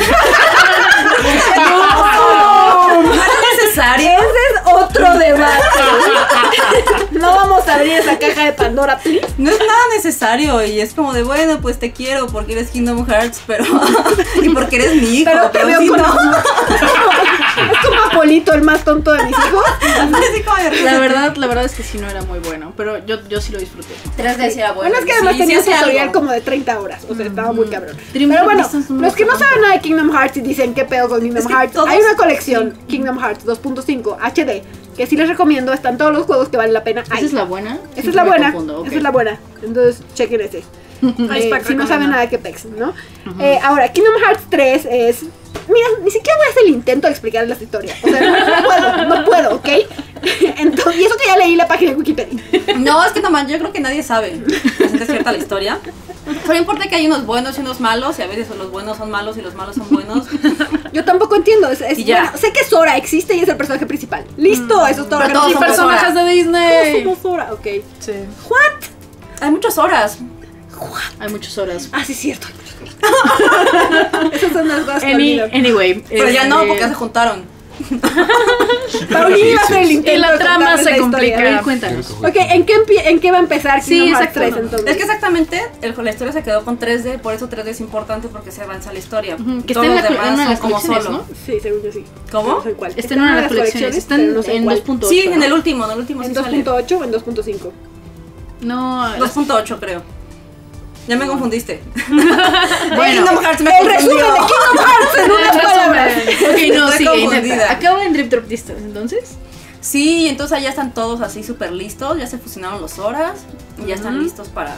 No, no era necesario. Ese es otro debate. No vamos a abrir esa caja de Pandora, please. No es nada necesario y es como de, bueno, pues te quiero porque eres Kingdom Hearts, pero y porque eres mi hijo, Pero te veo si con no, Es como Apolito, el más tonto de mis hijos. así como de La verdad, la verdad es que sí no era muy bueno, pero yo, yo sí lo disfruté. tres D sí era bueno. Bueno, es que además sí, tenía sí un hace tutorial algo. como de treinta horas. O sea, estaba muy cabrón. Dream Pero Drop bueno, Distance no los que no me saben nada de Kingdom Hearts y dicen qué pedo con Kingdom Es que Hearts, todos- hay una colección Kingdom Hearts dos punto cinco H D que sí les recomiendo. Están todos los juegos que valen la pena. ¿Esa Ahí. es la buena? Esa Siempre es la me buena. confundo, ok. Esa es la buena. Entonces, chequen ese. Ice Eh, Pack si no recomienda. saben nada de qué pex, ¿no? Eh, ahora, Kingdom Hearts tres es. Mira, ni siquiera voy a hacer el intento de explicar las historias. O sea, no, no puedo, no puedo, ¿ok? Entonces, y eso que ya leí la página de Wikipedia. No, es que no man, yo creo que nadie sabe. Es cierta la historia. Solo importa que hay unos buenos y unos malos, y a veces los buenos son malos y los malos son buenos. Yo tampoco entiendo. Es, es- Y ya. bueno, sé que Sora existe y es el personaje principal. Listo, eso es todo. Pero lo que todos necesito somos saber. Personajes de Disney. Todos somos Sora, ok. Sí. Hay muchas horas. Hay muchas horas. Ah, sí, es cierto. hay muchas cosas. Esas son las cosas que Any- olvido. anyway. Pero ya no, este, porque ya se juntaron. Paulina iba a hacer el intento Y la de trama contarles se la complica. historia. A ver, cuéntanos. Ok, ¿en qué, empie- ¿en qué va a empezar Sí, Kingdom Hearts exacto. tres entonces? Es que exactamente el, la historia se quedó con tres D, por eso tres D es importante porque se avanza la historia. Ujú, que Todos está en los la- demás en una de son las como colecciones, solo. ¿no? Sí, según yo sí. ¿Cómo? No sé cuál. Está en una de las colecciones. Está en, pero no sé en cuál. dos punto ocho. Sí, en el último, en el último ¿En sí dos sale. punto ocho o en dos punto cinco? No, dos punto ocho creo. Ya me confundiste. Bueno, Kingdom Hearts me El resumen de confundió. Kingdom Hearts en unas palabras. ok, no, Estoy sí, confundida. neta. Acaba en Dream Drop Distance, entonces. Sí, entonces allá están todos así súper listos, ya se fusionaron los horas y ya están listos para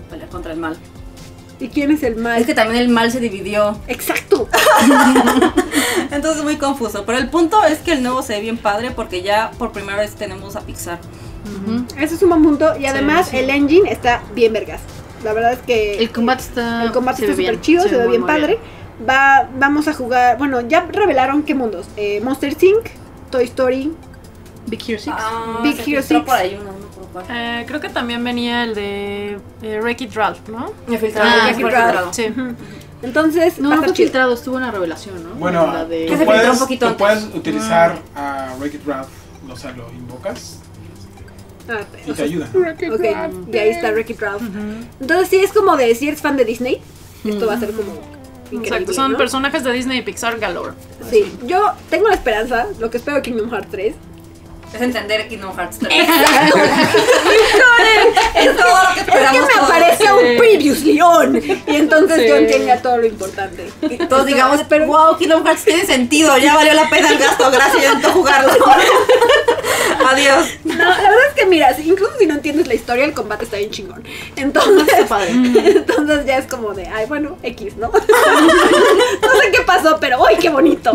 pelear contra el mal. ¿Y quién es el mal? Es que también el mal se dividió. Exacto. Entonces es muy confuso. Pero el punto es que el nuevo se ve bien padre porque ya por primera vez tenemos a Pixar. Uh-huh. Eso es un buen punto. Y además sí. el engine está bien vergas. La verdad es que El combate está. el combate se está ve súper bien, chido, se, ve muy, bien muy padre. Va, vamos a jugar. Bueno, ya revelaron qué mundos. Eh, Monster incorporated, Toy Story. Big Hero six. Ah, Big se Hero filtró six. por ahí uno, no me acuerdo cuál. Eh, creo que también venía el de eh, Wreck-It Ralph, ¿no? Me filtraron. Ah, me Wreck-It filtraron. Ralph. Sí. Ujú. Entonces, No, va a no fue estar chido. filtrado, estuvo en la revelación, ¿no? Bueno, La de- tú Que se filtró puedes, un poquito tú antes. puedes utilizar a Wreck-It Ralph, o sea, lo invocas Ah, y o te sea, ayuda. ok, y ahí está Wreck-It Ralph. Entonces sí es como de si eres fan de Disney, esto va a ser como increíble, Exacto, son ¿no? personajes de Disney y Pixar galore. Sí, yo tengo la esperanza, lo que espero de Kingdom Hearts tres. Es entender Kingdom Hearts tres. Exacto. Es todo lo que Es que esperamos me todos. aparezca un Previously On y entonces Sí. yo entienda todo lo importante. Y todos digamos, pero wow, Kingdom Hearts tiene sentido, ya valió la pena el gasto, gracias, ya intento jugarlo. Adiós. no, la verdad es que mira, si- incluso si no entiendes la historia, el combate está bien chingón. Entonces, Está padre. entonces ya es como de, ay, bueno, X, ¿no? No sé qué pasó, pero ¡ay, qué bonito!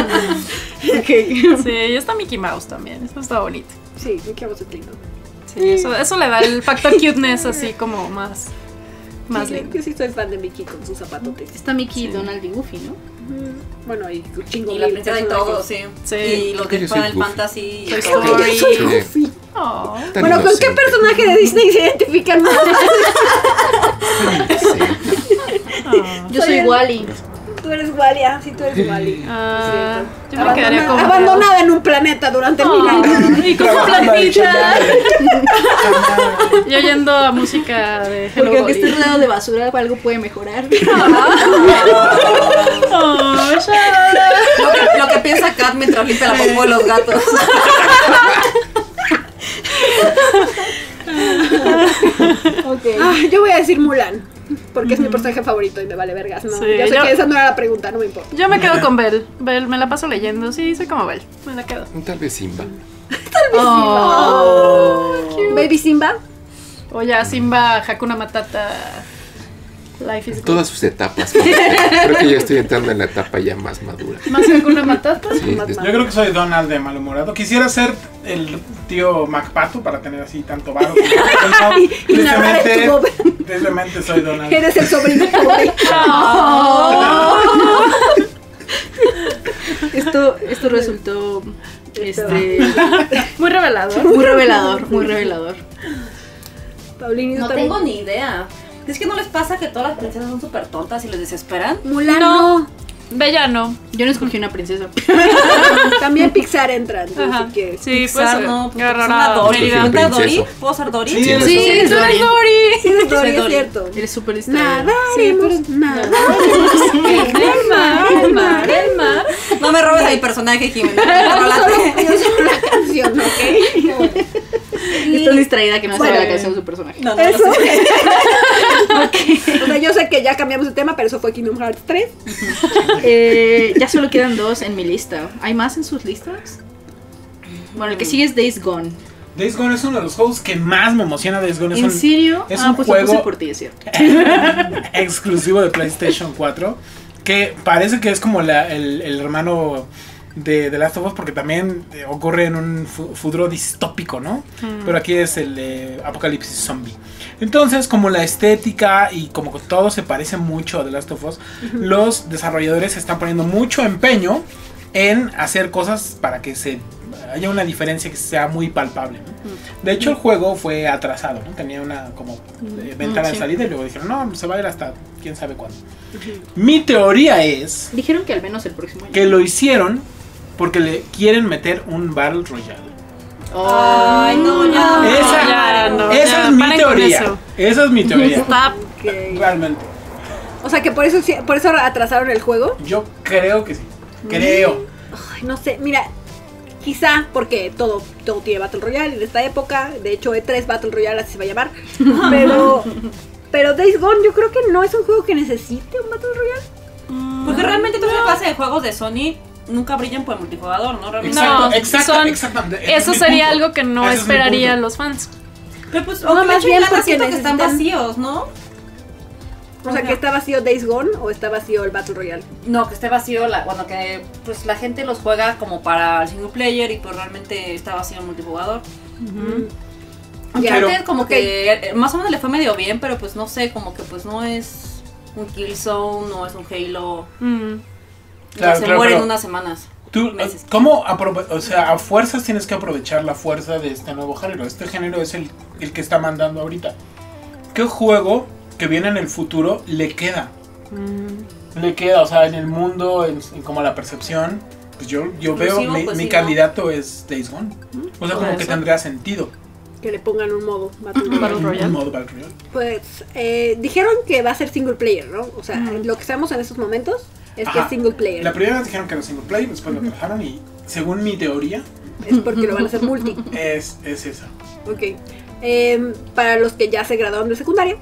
Sí, y está Mickey Mouse también, eso está bonito. Sí, me quiero ser lindo. Sí, eso, eso le da el factor cuteness así como más, más Sí, lindo. yo sí soy fan de Mickey con sus zapatotes. Está Mickey, Sí. Donald y Goofy, ¿no? Bueno, y un chingo Y la de princesa y personajes. todo, sí. Sí. Y los Creo que de yo soy Final Goofy. Fantasy. y Soy todo. Creo que yo soy Sí. Goofy. Oh. Tan Bueno, ¿con qué inocente. personaje de Disney se identifican más? Sí. Ah. Yo Soy soy el- Wally. Tú eres Wally, ah, sí, tú eres Wally. Ah, yo me Abandona- quedaría con abandonada en un planeta durante mil años. Oh, y con su Trabajando ahí, plantita. chingando. Y oyendo a música de Hello Porque aunque Dolly. esté rodeado de basura, algo puede mejorar. Oh, Lo que, lo que piensa Kat mientras limpia la popó de los gatos. Ok. Ah, yo voy a decir Mulan, porque es mi personaje favorito y me vale vergas, ¿no? Sí, ya sé yo- que esa no era la pregunta, no me importa. Yo me quedo con Belle. Belle, me la paso leyendo. Sí, soy como Belle. Me la quedo. Tal vez Simba. Oh. Baby Simba, O ya Simba, Hakuna Matata. Life is good. Todas sus etapas. Creo que ya estoy entrando en la etapa ya más madura. Más Hakuna Matata. Sí, Más es- mal. Yo creo que soy Donald de malhumorado. Quisiera ser el tío MacPato para tener así tanto varo. No, y narrar en tristemente, tu voz. tristemente soy Donald. eres el sobrino pobre. Esto, esto resultó este, Muy revelador. muy revelador, muy revelador. Paulinito No también. tengo ni idea. Es que no les pasa que todas las princesas son súper tontas y les desesperan. Mulan No. no. Bella no. Yo no escogí una princesa. También Pixar entra, entonces, Ajá. si quieres. Sí, Pixar, pues. no, porque Agarrar son una a Dory. Mérida. ¿Cuenta Dory? Princesa. ¿Puedo ser Dory? Sí, Sí, eres Sí, un- eres Dory. Sí, eres Dory, Soy es Dory. cierto. Eres súper distraída. Nadaremos, nadaremos. El mar, el mar, el mar. No me robes a mi personaje, Jimena. Yo solo la canción, ¿ok? Estás distraída que no Bueno. sabe la canción de su personaje. No, no, Eso. no sé. O sea, yo sé que ya cambiamos de tema, pero eso fue Kingdom Hearts tres. Eh, ya solo quedan dos en mi lista. ¿Hay más en sus listas? Bueno, el que sigue es Days Gone. Days Gone es uno de los juegos que más me emociona. Days Gone es ¿En un serio? es ah, un pues lo juego- puse por ti, es cierto. exclusivo de PlayStation cuatro. Que parece que es como la- el, el hermano de The Last of Us, porque también eh, ocurre en un fu- futuro distópico, ¿no? Pero aquí es el eh, apocalipsis zombie. Entonces, como la estética y como que todo se parece mucho a The Last of Us, los desarrolladores están poniendo mucho empeño en hacer cosas para que se haya una diferencia que sea muy palpable, ¿no? De hecho, el juego fue atrasado, ¿no? Tenía una como eh, ventana de sí. salida y luego dijeron, no, se va a ir hasta quién sabe cuándo. Mi teoría es Dijeron que al menos el próximo año. que lo hicieron porque le quieren meter un Battle Royale. Ay, no, ya. Esa- ya, no, Esa ya, es mi paren con teoría. eso. Esa es mi teoría. Stop. Ok. Realmente. O sea que por eso sí- por eso atrasaron el juego. Yo creo que sí. Creo. Ay, no sé, mira, quizá porque todo, todo tiene Battle Royale en esta época. De hecho, E tres Battle Royale así se va a llamar. Pero, pero Days Gone yo creo que no es un juego que necesite un Battle Royale. Porque realmente toda esa clase de juegos de Sony nunca brillan por el multijugador, ¿no? Realmente. Exacto, No, exacto, son- exactamente. Ese Eso es mi sería punto. algo que no Ese es mi esperarían punto. los fans. Pero pues, No, aunque más más bien bien porque siento que están necesitan- vacíos, ¿no? O sea, que está vacío Days Gone o está vacío el Battle Royale. No, que esté vacío, la, bueno, que pues la gente los juega como para el single player y pues realmente está vacío el multijugador. Mm. Aunque Ya. antes como Ok. que eh, más o menos le fue medio bien, pero pues no sé, como que pues no es un Killzone, no es un Halo. Mm. Claro, se claro, muere en pero- unas semanas. Tú, Meses. ¿cómo aprove- o sea, a fuerzas tienes que aprovechar la fuerza de este nuevo género? Este género es el, el que está mandando ahorita. ¿Qué juego que viene en el futuro le queda? Mm. Le queda, o sea, en el mundo, en, en como la percepción. Pues yo, yo veo, Inclusivo, mi, pues mi sí, candidato es Days Gone. O sea, como Por que eso. tendría sentido. Que le pongan un modo Battle Royale. Battle Un- Royale. Un modo Battle Royale. Pues eh, dijeron que va a ser single player, ¿no? O sea, Ujú. lo que sabemos en estos momentos es que Ajá. es single player. La primera vez dijeron que era single player, después lo trabajaron y según mi teoría Es porque lo van a hacer multi. es, es esa. Ok. Eh, para los que ya se graduaron de secundaria.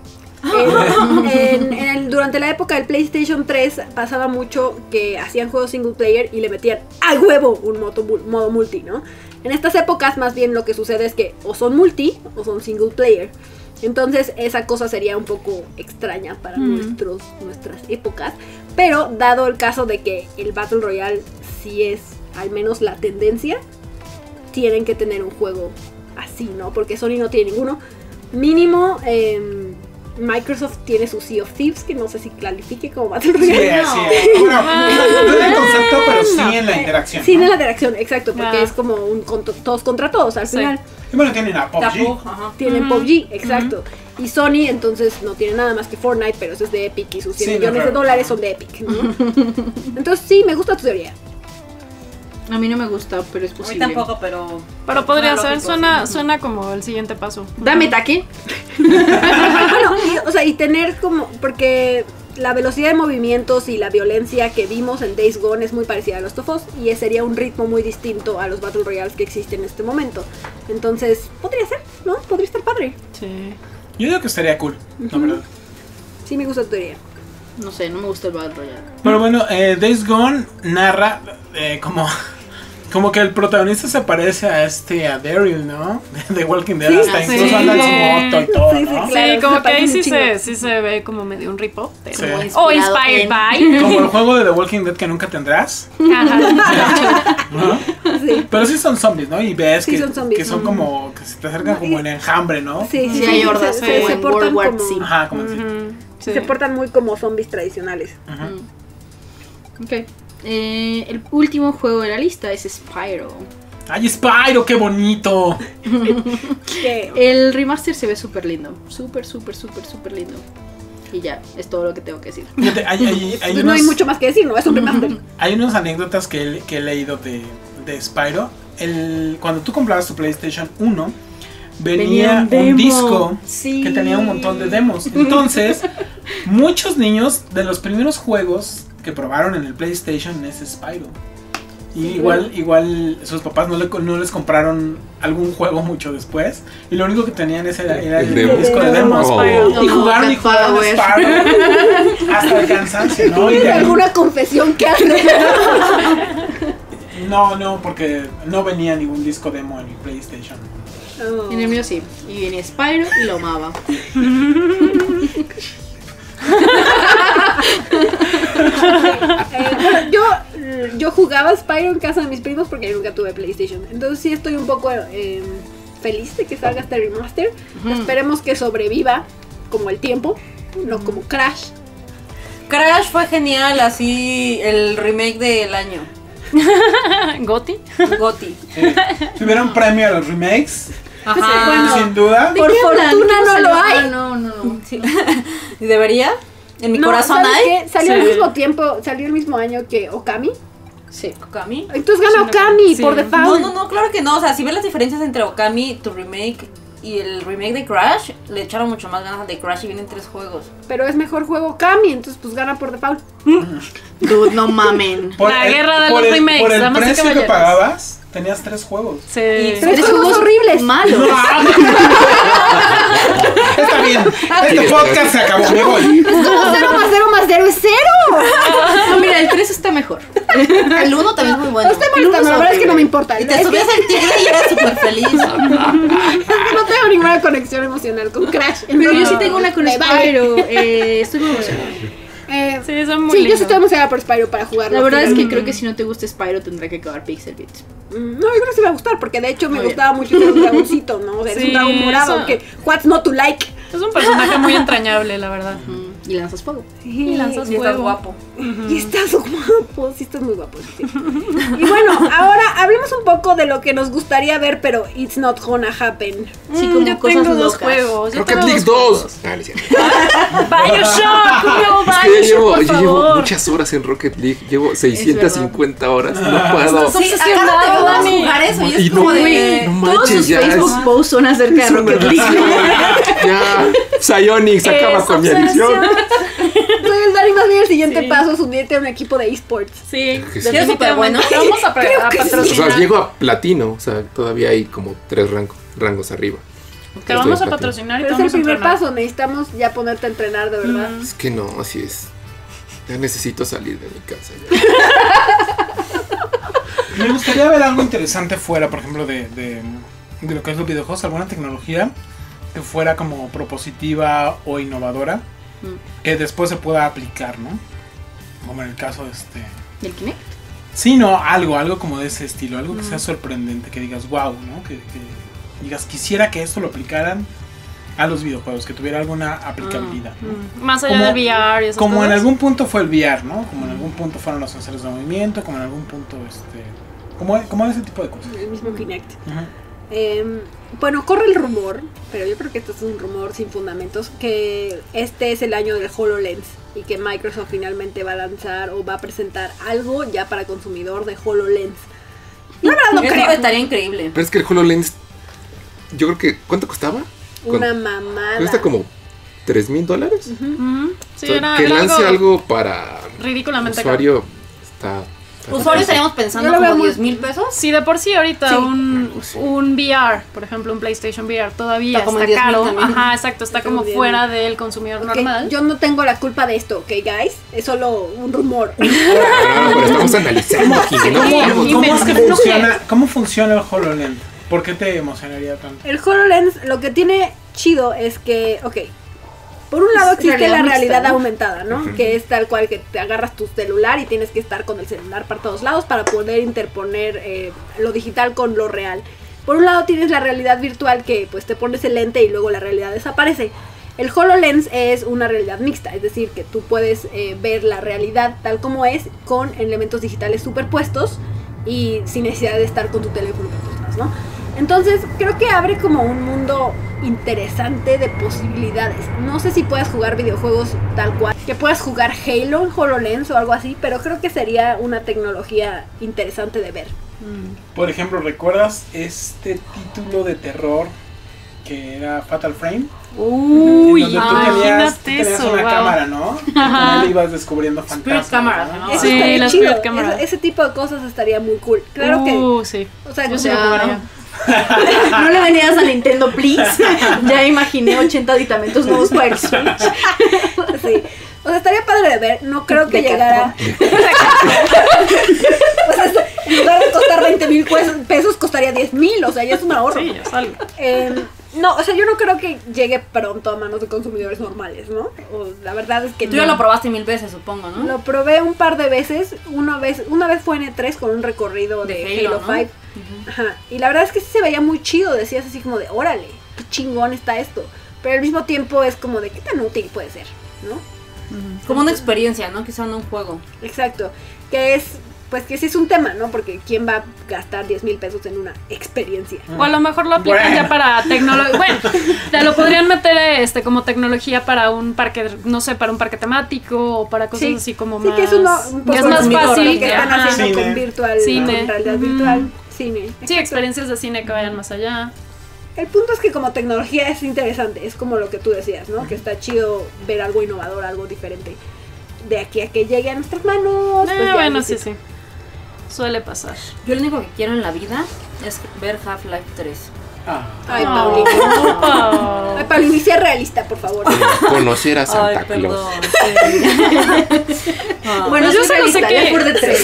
eh, en- en el- durante la época del PlayStation tres pasaba mucho que hacían juegos single player y le metían a huevo un modo, modo multi, ¿no? En estas épocas más bien lo que sucede es que o son multi o son single player. Entonces esa cosa sería un poco extraña para Mm. nuestros, nuestras épocas. Pero dado el caso de que el Battle Royale sí es al menos la tendencia, tienen que tener un juego así, ¿no? Porque Sony no tiene ninguno. Mínimo, eh, Microsoft tiene su Sea of Thieves, que no sé si califique como Battle Sí, Royale. así es. Bueno, no en el concepto, pero sí en la interacción. Sí, ¿no? en la interacción, exacto, porque Ah. es como un con- todos contra todos al Sí. final. Y bueno, tienen a P U B G. Tapu, ajá. Tienen Ujú. P U B G, exacto. Y Sony entonces no tiene nada más que Fortnite, pero eso es de Epic y sus cien Sí, no, millones de claro. dólares son de Epic, ¿no? Entonces sí, me gusta tu teoría. A mí no me gusta, pero es A mí posible. tampoco, pero... Pero podría Suena ser, lógico, suena, sí. suena como el siguiente paso. Dame taque. Bueno, y, o sea, y tener como, porque la velocidad de movimientos y la violencia que vimos en Days Gone es muy parecida a Last of Us y sería un ritmo muy distinto a los Battle Royales que existen en este momento. Entonces, podría ser, ¿no? Podría estar padre. Sí. Yo digo que estaría cool, la verdad. Sí, me gusta tu teoría. No sé, no me gusta el Battle Royale. Pero bueno, eh, Days Gone narra eh, como, como que el protagonista se parece a este, a Daryl, ¿no? De Walking Dead, Sí, hasta sí. incluso anda en su moto y todo, Sí, sí, ¿no? claro. Sí, se como que parece ahí un sí chingo. se, sí se ve como medio un rip-off. pero- Sí. O Inspirado inspired en- by. Como el juego de The Walking Dead que nunca tendrás, Ajá. ¿no? Sí. Pero sí son zombies, ¿no? Y ves Sí, que, son zombies. que son como, que se te acercan como en enjambre, ¿no? Sí, sí, Sí, hay hordas, se, como se- se en portan World War como, Z. Ajá, como así. Ujú, sí. se portan muy como zombies tradicionales. Ajá. Ok. Eh, el último juego de la lista es Spyro. ¡Ay, Spyro, qué bonito! Que- El remaster se ve súper lindo. Súper, súper, súper, súper lindo. Y ya, es todo lo que tengo que decir. Fíjate, hay, hay, hay pues no hay unos- mucho más que decir, ¿no? Es un remaster. Hay unas anécdotas que, he- que he leído de, de Spyro. El, cuando tú comprabas tu PlayStation uno, venía, Venía un un demo. disco Sí. que tenía un montón de demos. Entonces, muchos niños de los primeros juegos que probaron en el PlayStation es Spyro. Y igual, igual sus papás no, le, no les compraron algún juego mucho después. Y lo único que tenían ese era, era el, El demo. disco de El demos. demo. Oh. Y No, jugaron y Cat jugaron Power. Spyro hasta el cansancio, ¿no? Y ¿Tienes de ahí- alguna confesión que hacer? No, no, porque no venía ningún disco demo en mi PlayStation. Oh. En el mío sí. Y venía Spyro y lo amaba. Eh, bueno, yo, yo jugaba Spyro en casa de mis primos porque yo nunca tuve PlayStation. Entonces sí estoy un poco eh, feliz de que salga este remaster. Esperemos que sobreviva como el tiempo, no como Crash. Crash fue genial, así el remake del año. Goti. Goti. Eh, si hubiera un premio a los remakes, Ajá. Bueno, sin duda. Por fortuna no lo hay. Ah, no, no, no. Sí. ¿Y debería? En mi No, corazón ¿sabes hay. qué? Salió Sí. al mismo tiempo, salió el mismo año que Okami. Sí. Okami. Entonces gana Sí, no, Okami sí. por No, default. no, no, claro que no. O sea, si ves las diferencias entre Okami, tu remake y el remake de Crash, le echaron mucho más ganas al de Crash y vienen tres juegos. Pero es mejor juego Okami, entonces pues gana por default. Dude, no mamen. La guerra de por los el, remakes, Por el damas y precio que caballeros. pagabas, tenías tres juegos. Sí. Tres Tres juegos juegos horribles. malos. Está bien, este podcast se acabó, me voy. Es como cero más cero más cero es cero. No, mira, el tres está mejor. El uno también es muy bueno. No estoy molestando, la verdad es que no me importa. Y te Es subías al tigre y eras súper feliz. que no tengo ninguna conexión emocional con Crash. Pero yo sí No. tengo una con Me vale. Spyro. Eh, estoy muy emocionada. Eh, Sí, son muy sí, yo sí lindos. estoy emocionada por Spyro para jugarlo. La verdad es que Mm. creo que si no te gusta Spyro tendrá que acabar Pixel Beat. Mm, No, yo creo que sí me va a gustar, porque de hecho me Muy bien. gustaba mucho el dragoncito, ¿no? O sea, eres Sí, un dragón morado, eso. que what's not to like. Es un personaje muy entrañable, la verdad. Y lanzas fuego. Y lanzas Y estás fuego. guapo. Y estás guapo, sí estás muy guapo. Sí. Y bueno, ahora hablemos un poco de lo que nos gustaría ver, pero it's not gonna happen. Sí, Mm, como yo cosas tengo dos locas. juegos. Yo Rocket tengo League dos dos. juegos. Ah, no es cierto. Bioshock, un nuevo Es que ya Bioshock, llevo, por yo llevo favor. muchas horas en Rocket League. Llevo seiscientas cincuenta horas. No puedo. Estás obsesionado, acá no te vamos a Dani. jugar eso y Y es no, como de... güey, no Todos manches, sus ya Facebook es- posts son acerca de es una Rocket League. Ya, Psyonix acaba Es con mi obsesión. adicción. Entonces, Dani, más bien el siguiente Sí. paso es unirte a un equipo de esports. Sí, Que sí. ¿Sí es súper bueno? definitivamente. Vamos a, pre- a O patrocinar. sea, llego a platino. O sea, todavía hay como tres rango- rangos arriba. Te vamos a Estoy en patrocinar y te Pero es el vamos a primer entrenar. paso, necesitamos ya ponerte a entrenar de verdad. Mm. Es que no, así es. Ya necesito salir de mi casa. Ya. Me gustaría ver algo interesante fuera, por ejemplo, de, de, de lo que es los videojuegos, alguna tecnología que fuera como propositiva o innovadora, Mm. que después se pueda aplicar, ¿no? Como en el caso de este... ¿Del Kinect? Sí, no, algo, algo como de ese estilo, algo que Mm. sea sorprendente, que digas, wow, ¿no? Que, que digas, quisiera que esto lo aplicaran a los videojuegos, que tuviera alguna aplicabilidad, ¿no? Mm, Más allá Como- del V R y esas Como en cosas. algún punto fue el V R, ¿no? Como en algún punto fueron los sensores de movimiento, como en algún punto, este... Como, como ese tipo de cosas. El mismo Kinect. Ajá. Eh, bueno, corre el rumor, pero yo creo que esto es un rumor sin fundamentos, que este es el año del HoloLens y que Microsoft finalmente va a lanzar o va a presentar algo ya para consumidor de HoloLens. La verdad no Eso creo. estaría increíble. Pero es que el HoloLens, yo creo que, ¿cuánto costaba? Una mamada. Cuesta como tres mil dólares. Ujú. Sí, O sea, era, que era lance algo, algo para ridículamente caro. usuario está... está Usuarios difícil. estaríamos pensando Yo lo veo como muy- diez mil pesos. Si de por sí ahorita Sí. un, Pues sí. un V R, por ejemplo un PlayStation V R todavía Está como está, en diez mil caro, también. ajá, exacto, está Está como como bien. fuera del consumidor Ok, normal. yo no tengo la culpa de esto, ¿ok, guys? Es solo un rumor. Ah, pero estamos analizando aquí, ¿no? ¿Cómo, Estamos- cómo es que Inventa. funciona, ¿Cómo funciona el HoloLens? ¿Por qué te emocionaría tanto? El HoloLens lo que tiene chido es que, ok, por un lado Es existe realidad la mixta, realidad ¿no? aumentada, ¿no? Ujú. Que es tal cual que te agarras tu celular y tienes que estar con el celular para todos lados para poder interponer eh, lo digital con lo real. Por un lado tienes la realidad virtual que pues te pones el lente y luego la realidad desaparece. El HoloLens es una realidad mixta, es decir, que tú puedes eh, ver la realidad tal como es con elementos digitales superpuestos y sin necesidad de estar con tu teléfono por todos lados, ¿no? Entonces creo que abre como un mundo interesante de posibilidades. No sé si puedas jugar videojuegos tal cual, que puedas jugar Halo en HoloLens o algo así, pero creo que sería una tecnología interesante de ver. Por ejemplo, ¿recuerdas este título de terror que era Fatal Frame? Uy, en donde tú tenías, tú imagínate tenías eso, una wow. cámara, ¿no? Y con él ibas descubriendo fantasmas. cámara, ¿no? ¿no? Eso Sí, estaría la chido. Spirit Camera. Eso- ese tipo de cosas estaría muy cool. Claro que, Uh, sí. o sea, Yo o sí lo sea, jugaría. No le venías a Nintendo, please. Ya imaginé ochenta aditamentos nuevos para el Switch. sí. O sea, estaría padre de ver. No creo que De llegara. O sea, en lugar de costar veinte mil pesos, costaría diez mil. O sea, ya es un ahorro. Sí, ya sale. Eh, no, o sea, yo no creo que llegue pronto a manos de consumidores normales, ¿no? O, la verdad es que Tú no. ya lo probaste mil veces, supongo, ¿no? Lo probé un par de veces. Una vez, una vez fue en E tres con un recorrido de, De Halo, Halo, ¿no? cinco. Ajá. Y la verdad es que sí se veía muy chido. Decías así como de, órale, qué chingón está esto. Pero al mismo tiempo es como de, qué tan útil puede ser, ¿no? Como una experiencia, ¿no? Quizá no un juego. Exacto. Que es, pues que sí es un tema, ¿no? Porque ¿quién va a gastar diez mil pesos en una experiencia? O a lo mejor lo aplican Bueno. ya para tecnología. Bueno, te lo podrían meter este como tecnología para un parque, no sé, para un parque temático o para cosas Sí. así como Sí, más. que es, uno, un poco que es más lo fácil. que están ajá. haciendo Cine. con virtual, Cine. con realidad Ujú. virtual, cine. Sí, Exacto. experiencias de cine que vayan más allá. El punto es que como tecnología es interesante, es como lo que tú decías, ¿no? Que está chido ver algo innovador, algo diferente. De aquí a que llegue a nuestras manos. Eh, pues ya bueno, no sí, sé. sí. Suele pasar. Yo lo único que quiero en la vida es ver Half-Life tres. Ah. Ay, Oh. Paulina. Ay, Paulina, sea realista, por favor. Conocer a Santa Ay, Claus. perdón. Sí. Ah. Bueno, Pues yo yo solo sé sé que- que por de tres.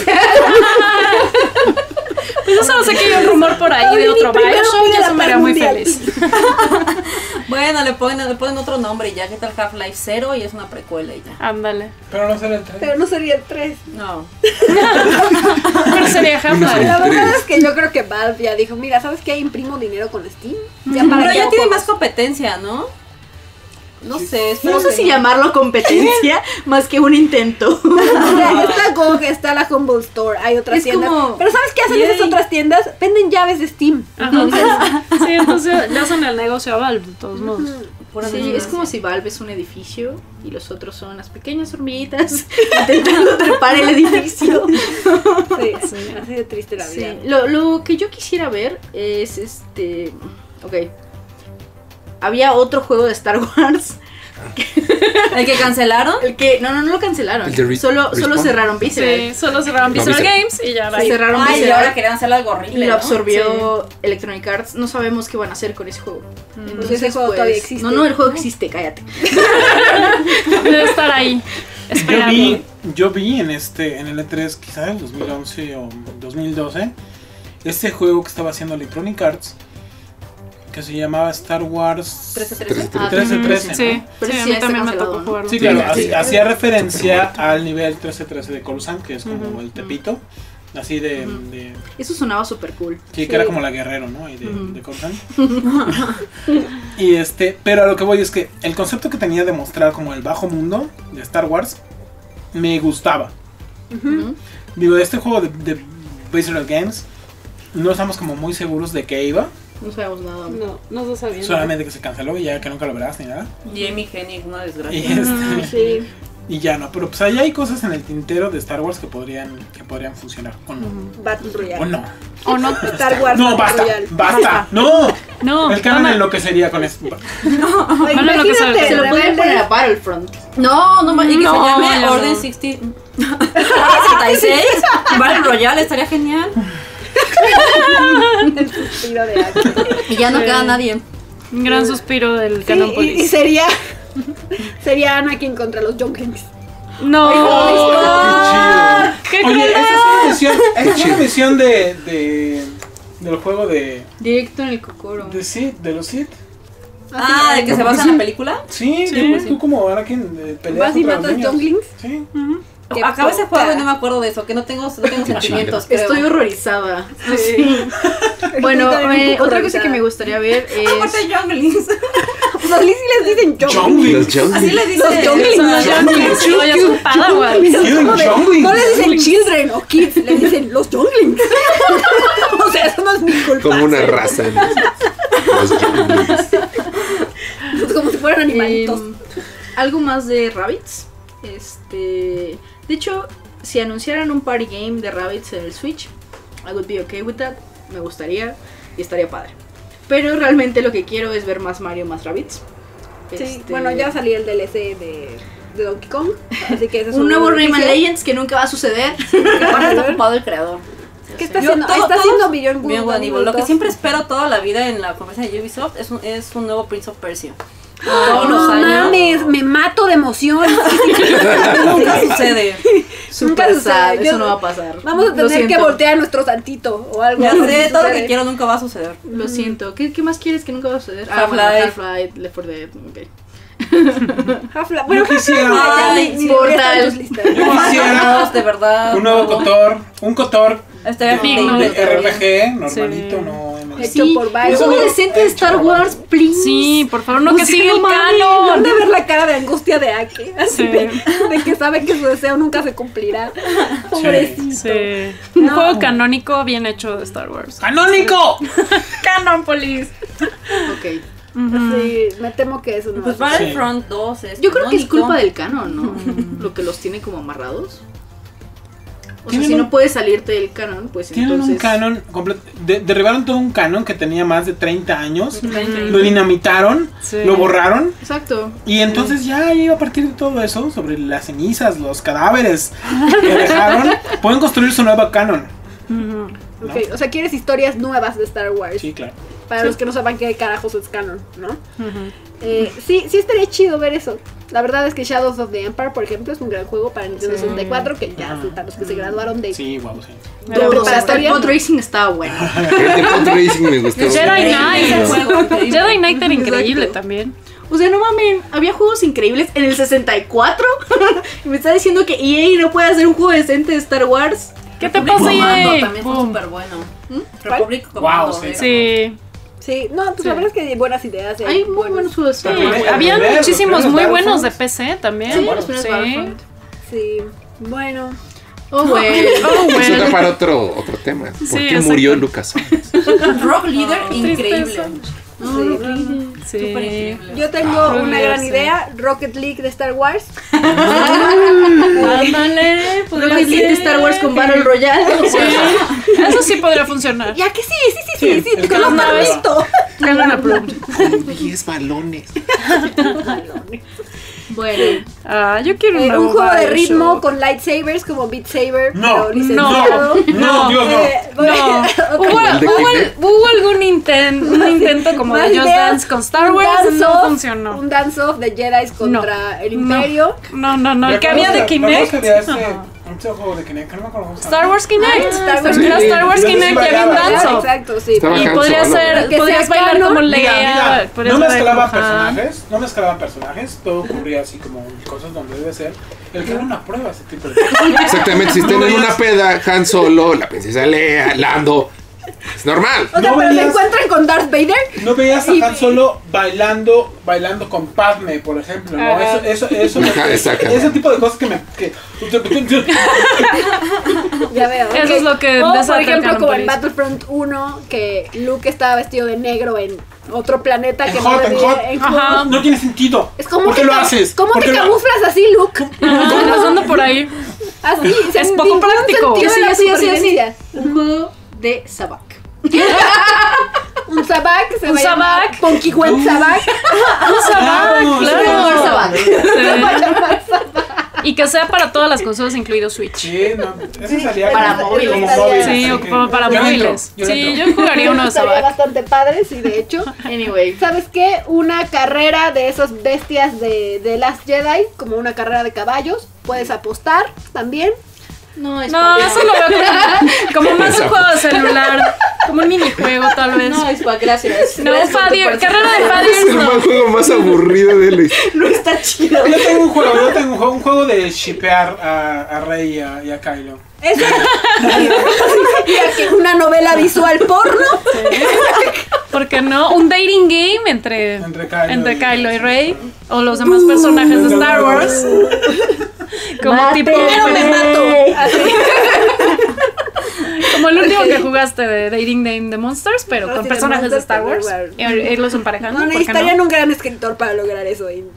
Pues yo solo sé que hay un rumor por ahí de Paulina, otro primero Bioshock pide y la eso me paz haría muy mundial. feliz. Bueno, le ponen, le ponen otro nombre y ya. ¿Qué tal Half-Life Zero? Y es una precuela y ya. Ándale. Pero no será el tres. Pero no sería el tres. No. Pero sería Half-Life. La verdad tres. es que yo creo que Valve ya dijo, mira, ¿sabes qué? Imprimo dinero con Steam. Ya Pero para ya que hago tiene juegos. más competencia, ¿no? No sé, espero No sé que si llamarlo competencia más que un intento. O sea, está G O G, está la Humble Store, hay otras Es tiendas. como- Pero ¿sabes qué hacen Yay. esas otras tiendas? Venden llaves de Steam. Entonces, Sí, entonces ya son el negocio a Valve, de todos modos. Pura Sí, desgracia. es como si Valve es un edificio y los otros son las pequeñas hormiguitas intentando trepar el edificio. sí, así de triste la vida. Sí. Lo, lo que yo quisiera ver es este. Ok. Había otro juego de Star Wars. ¿El que cancelaron? El que. No, no, no lo cancelaron. ¿El de Re- solo, solo Respawn? cerraron Visceral. Sí, solo cerraron No, Visceral Visceral. Games y ya la Sí, cerraron Ay, y Visceral. ahora querían hacer algo horrible, Y lo ¿no? absorbió Electronic Arts. No sabemos qué van a hacer con ese juego. Pues ese juego todavía existe. No, no, el juego existe, cállate. debe estar ahí. Yo Esperando. vi, yo vi en este, en el E tres, quizás en dos mil once o dos mil doce, este juego que estaba haciendo Electronic Arts, que se llamaba Star Wars trece trece, trece. Ah, trece trece, Sí, ¿no? Pero sí, a sí, mí está también me cancelado, tocó ¿no? jugar. Sí, claro, Sí, así- sí. hacía referencia al nivel trece trece de Coruscant, que es como el Tepito, así de, de- Eso sonaba súper cool. sí, que era como la Guerrero, ¿no? Y de, Ujú. de Coruscant. Y este, pero a lo que voy es que el concepto que tenía de mostrar como el bajo mundo de Star Wars me gustaba. Ujú. Digo, de este juego de, de Visceral Games no estamos como muy seguros de qué iba, No sabemos nada. No, no lo sabía. solamente que se canceló y ya que nunca lo verás ni nada. Jamie Hennig, una Y, desgracia. este, Sí. y ya no, pero pues ahí hay cosas en el tintero de Star Wars que podrían que podrían funcionar o no. Battle Royale. O no. O no. Star Wars No, Battle basta, Royale. basta, no. No, El canon van a- enloquecería con esto. Ay, Van a enloquecer. imagínate, Se lo pueden rebelde. poner a Battlefront. No, no, ma- y que No, se llame ya no. Orden sesenta. sesenta y seis. Battle Royale estaría genial. El suspiro de Aki. Y ya no Sí. queda nadie. Un gran suspiro del Sí, Canon y, y Police. sería sería Anakin contra los Younglings. No. Qué ¡Qué chido. Oye, cruel! esa es una misión, esa es una misión de, de del juego de Directo en el cocoro. de Sith, de los Sith. Ah, ¿de que se basa en la película? Sí, Sí. tú, tú como Anakin eh, peleas ¿Vas y contra los matas niños. Younglings? Sí. Qué Acaba ese poca. juego y no me acuerdo de eso, que no tengo, no tengo sentimientos, creo. Estoy horrorizada. Sí. Bueno, Estoy también un eh, poco otra cosa horrorizada. que me gustaría ver Aparte es. de Younglings. Pues así sí les dicen Younglings. Younglings. Los Younglings. Así le dicen. Los Younglings. Los Younglings. Oye, es un Padawan. Quieren No le- Younglings. No les dicen children o kids, les dicen los Younglings. O sea, eso no es mi culpa. Como una raza. ¿no? Los Younglings. Es como si fueran animalitos. Em, algo más de Rabbids. Este. De hecho, si anunciaran un party game de Rabbids en el Switch, I would be okay with that. Me gustaría y estaría padre. Pero realmente lo que quiero es ver más Mario, más Rabbids. Sí, Este, bueno, ya salió el D L C de, de Donkey Kong. Así que ese es un nuevo buena Rayman noticia. Legends que nunca va a suceder. Aparte está ocupado el creador. ¿Qué está Yo haciendo? todo- está todos- haciendo Beyond Good Bien, and bueno, Evil lo que dos. siempre espero toda la vida en la conferencia de Ubisoft es un, es un nuevo Prince of Persia. Ay, Todos los no años. mames, me mato de emoción. Nunca sucede. Super Nunca sucede. sad, Yo- eso no va a pasar. Vamos a Lo tener que siento. voltear a nuestro santito o algo. Ya así sé, todo lo sucede. que quiero nunca va a suceder. Lo siento. ¿Qué, qué más quieres que nunca va a suceder? Ah, bueno, Half-Life. Half-Life, Left four Dead. Ok. Half-Life. Bueno, Yo quisiera- Half-Life ya Ay, ni- sí, ni debería estar en Portal. tus listas. Yo quisiera Dios, de verdad. un nuevo no. Cotor, un Cotor Estaría Sí, de no, increíble. R P G normalito, Sí. no M M O. Hecho Sí, por Valve. un juego Eso- decente de hecho Star por Wars, Valve. please. Sí, por favor, no que Pues siga sí, el no mames, canon. ¿dónde ver la cara de angustia de Ake? Así Sí. de, de que sabe que su deseo nunca se cumplirá. Pobrecito. Sí. Un No. juego canónico bien hecho de Star Wars. ¡Canónico! Canon Police. Ok. Sí, me temo que eso no Pues va a Sí. Battlefront dos es Yo creo que es canónico. culpa del canon, ¿no? Lo que los tiene como amarrados. O sea, Tienen si un- no puedes salirte del canon, pues Tienen entonces. un canon completo. de- derribaron todo un canon que tenía más de treinta años. Está increíble. Lo dinamitaron, Sí. lo borraron. Exacto. Y entonces ya, ya a partir de todo eso, sobre las cenizas, los cadáveres que dejaron, pueden construir su nuevo canon. Ujú. Ok, o sea, quieres historias nuevas de Star Wars. Sí, claro. Para Sí. los que no sepan qué carajos es canon, ¿no? Ujú. Eh, sí, sí estaría chido ver eso. La verdad es que Shadows of the Empire, por ejemplo, es un gran juego para Nintendo Sí. sesenta y cuatro, que ya, Ajá. para los que se graduaron de... Sí, guau, sí. Era Todo muy O sea, hasta el bien. Pod Racing estaba bueno. El de Pod Racing me gustó. Jedi Increíble Knight. ese juego, increíble. Jedi Knight era increíble Exacto. también. O sea, no mames, había juegos increíbles en el sesenta y cuatro. Y me está diciendo que E A no puede hacer un juego decente de Star Wars. ¿Qué te Republic pasa, Commando Yay? también fue Boom. súper bueno. ¿Mm? Republic Wow, Commando. sí. ¿eh? Sí. Sí, no, pues Sí. la verdad es que hay buenas ideas. Hay muy buenos juegos. Sí, Pero primero- había primero- muchísimos primero muy Battlefront. buenos de P C también. Sí, bueno, los primeros sí. Battlefront. Sí, bueno. Oh, güey. Oh, Eso da bueno. para otro, otro tema. ¿Por Sí, qué murió exacto. Lucas? Rock Leader, increíble. tristeza. No, Sí. no, no. Sí. Súper increíble. Yo tengo Ah, una sí. gran idea, Rocket League de Star Wars. Ándale, podría Rocket League de ser. Star Wars con Battle Royale. Sí, eso sí podría funcionar. Ya que sí, sí, sí, sí, Sí, sí, el con los canon de- carritos. Canon approved. diez balones. Bueno, Ah, yo quiero Eh, nuevo un juego de Bioshock. ritmo con lightsabers como Beat Saber, No, pero licenciado. No, Dios, no. Eh, No, bueno, hubo, ¿El de hubo- Kinect? hubo algún inten- un intento como más de Just ideas, Dance con Star un Wars, dance no off, funcionó. Un dance-off de Jedi contra el Imperio. No, no, no, el que ¿Recuerdas había de que- recuerdas Kinect. que había ese, Ajá. ese juego de Kinect? No me acuerdo cómo se Star llama. Wars Kinect. Ah, Star Wars Era Kinect. Star Wars Yo Kinect y había un bailaba. dance-off. Exacto, sí. Estaba Y Han podría Solo. ser, Que podrías sea bailar canon. como Mira, Leia. mira, podrías no bailar mezclaban como Han. personajes, no mezclaban personajes, todo ocurría así como cosas donde debe ser. El que era una prueba, ese tipo de cosas. Exactamente, si están en una peda, Han Solo, la princesa Leia, Lando. Es normal. O sea, No pero se veías- encuentran con Darth Vader. No veías Y- a Han Solo bailando, bailando con Padme, por ejemplo, ¿no? Ajá. Eso, eso, eso, Ajá, exacto. ese tipo de cosas que me... Que, Ya veo. Eso ok. es lo que O, por desata el ejemplo, canon como en por eso. Battlefront uno, que Luke estaba vestido de negro en otro planeta que En no Hot, en debía- Hot. en Ajá. Hot. no tiene sentido. Es como ¿Por qué te lo ca- haces? ¿Cómo ¿Por te qué lo- camuflas así, Luke? Ah, pasando por ahí. Así, sin Es poco ningún práctico. sentido sí, de la sí, sí, sí. supervivencia. Un juego de Sabak. Un Sabak, se Un va a llamar Sabak. Ponky Wet Sabak. Un Sabak, Claro, claro. Sabak. Se va a llamar Sabak. Y que sea para todas las consolas, incluido Switch. Sí, no, ese salía Para como, móviles. como Sí, móvil. Sí, así o que- como para yo le entro, móviles. yo le Sí, entro. yo jugaría uno de Estaría Sabak. bastante padre, sí, de hecho. Anyway. ¿Sabes qué? Una carrera de esas bestias de, de Last Jedi, como una carrera de caballos. Puedes apostar también. No, es No, para- eso lo veo como, como más un juego de celular, como un minijuego tal vez. No, es para gracias. No, Gracias por tu Fadier, carrera de Es Fadier el no. más juego más aburrido de la historia. No está chido. Yo tengo un juego, yo tengo un juego, un juego de shipear a, a Rey y a, y a Kylo. Eso. Y aquí una novela visual porno. ¿Por qué no? Un dating game entre, Entre Kylo entre y- Kylo y Rey o los demás personajes de Star Wars. Como Mate. tipo Pero me mato. Así. como el último Ok. que jugaste de Dating Game de Monsters, pero Ah, con sí, de personajes de Monsters, Star Wars. pero Y a- irlos emparejando. No, ¿por qué necesitarían no? un gran escritor para lograr eso. Y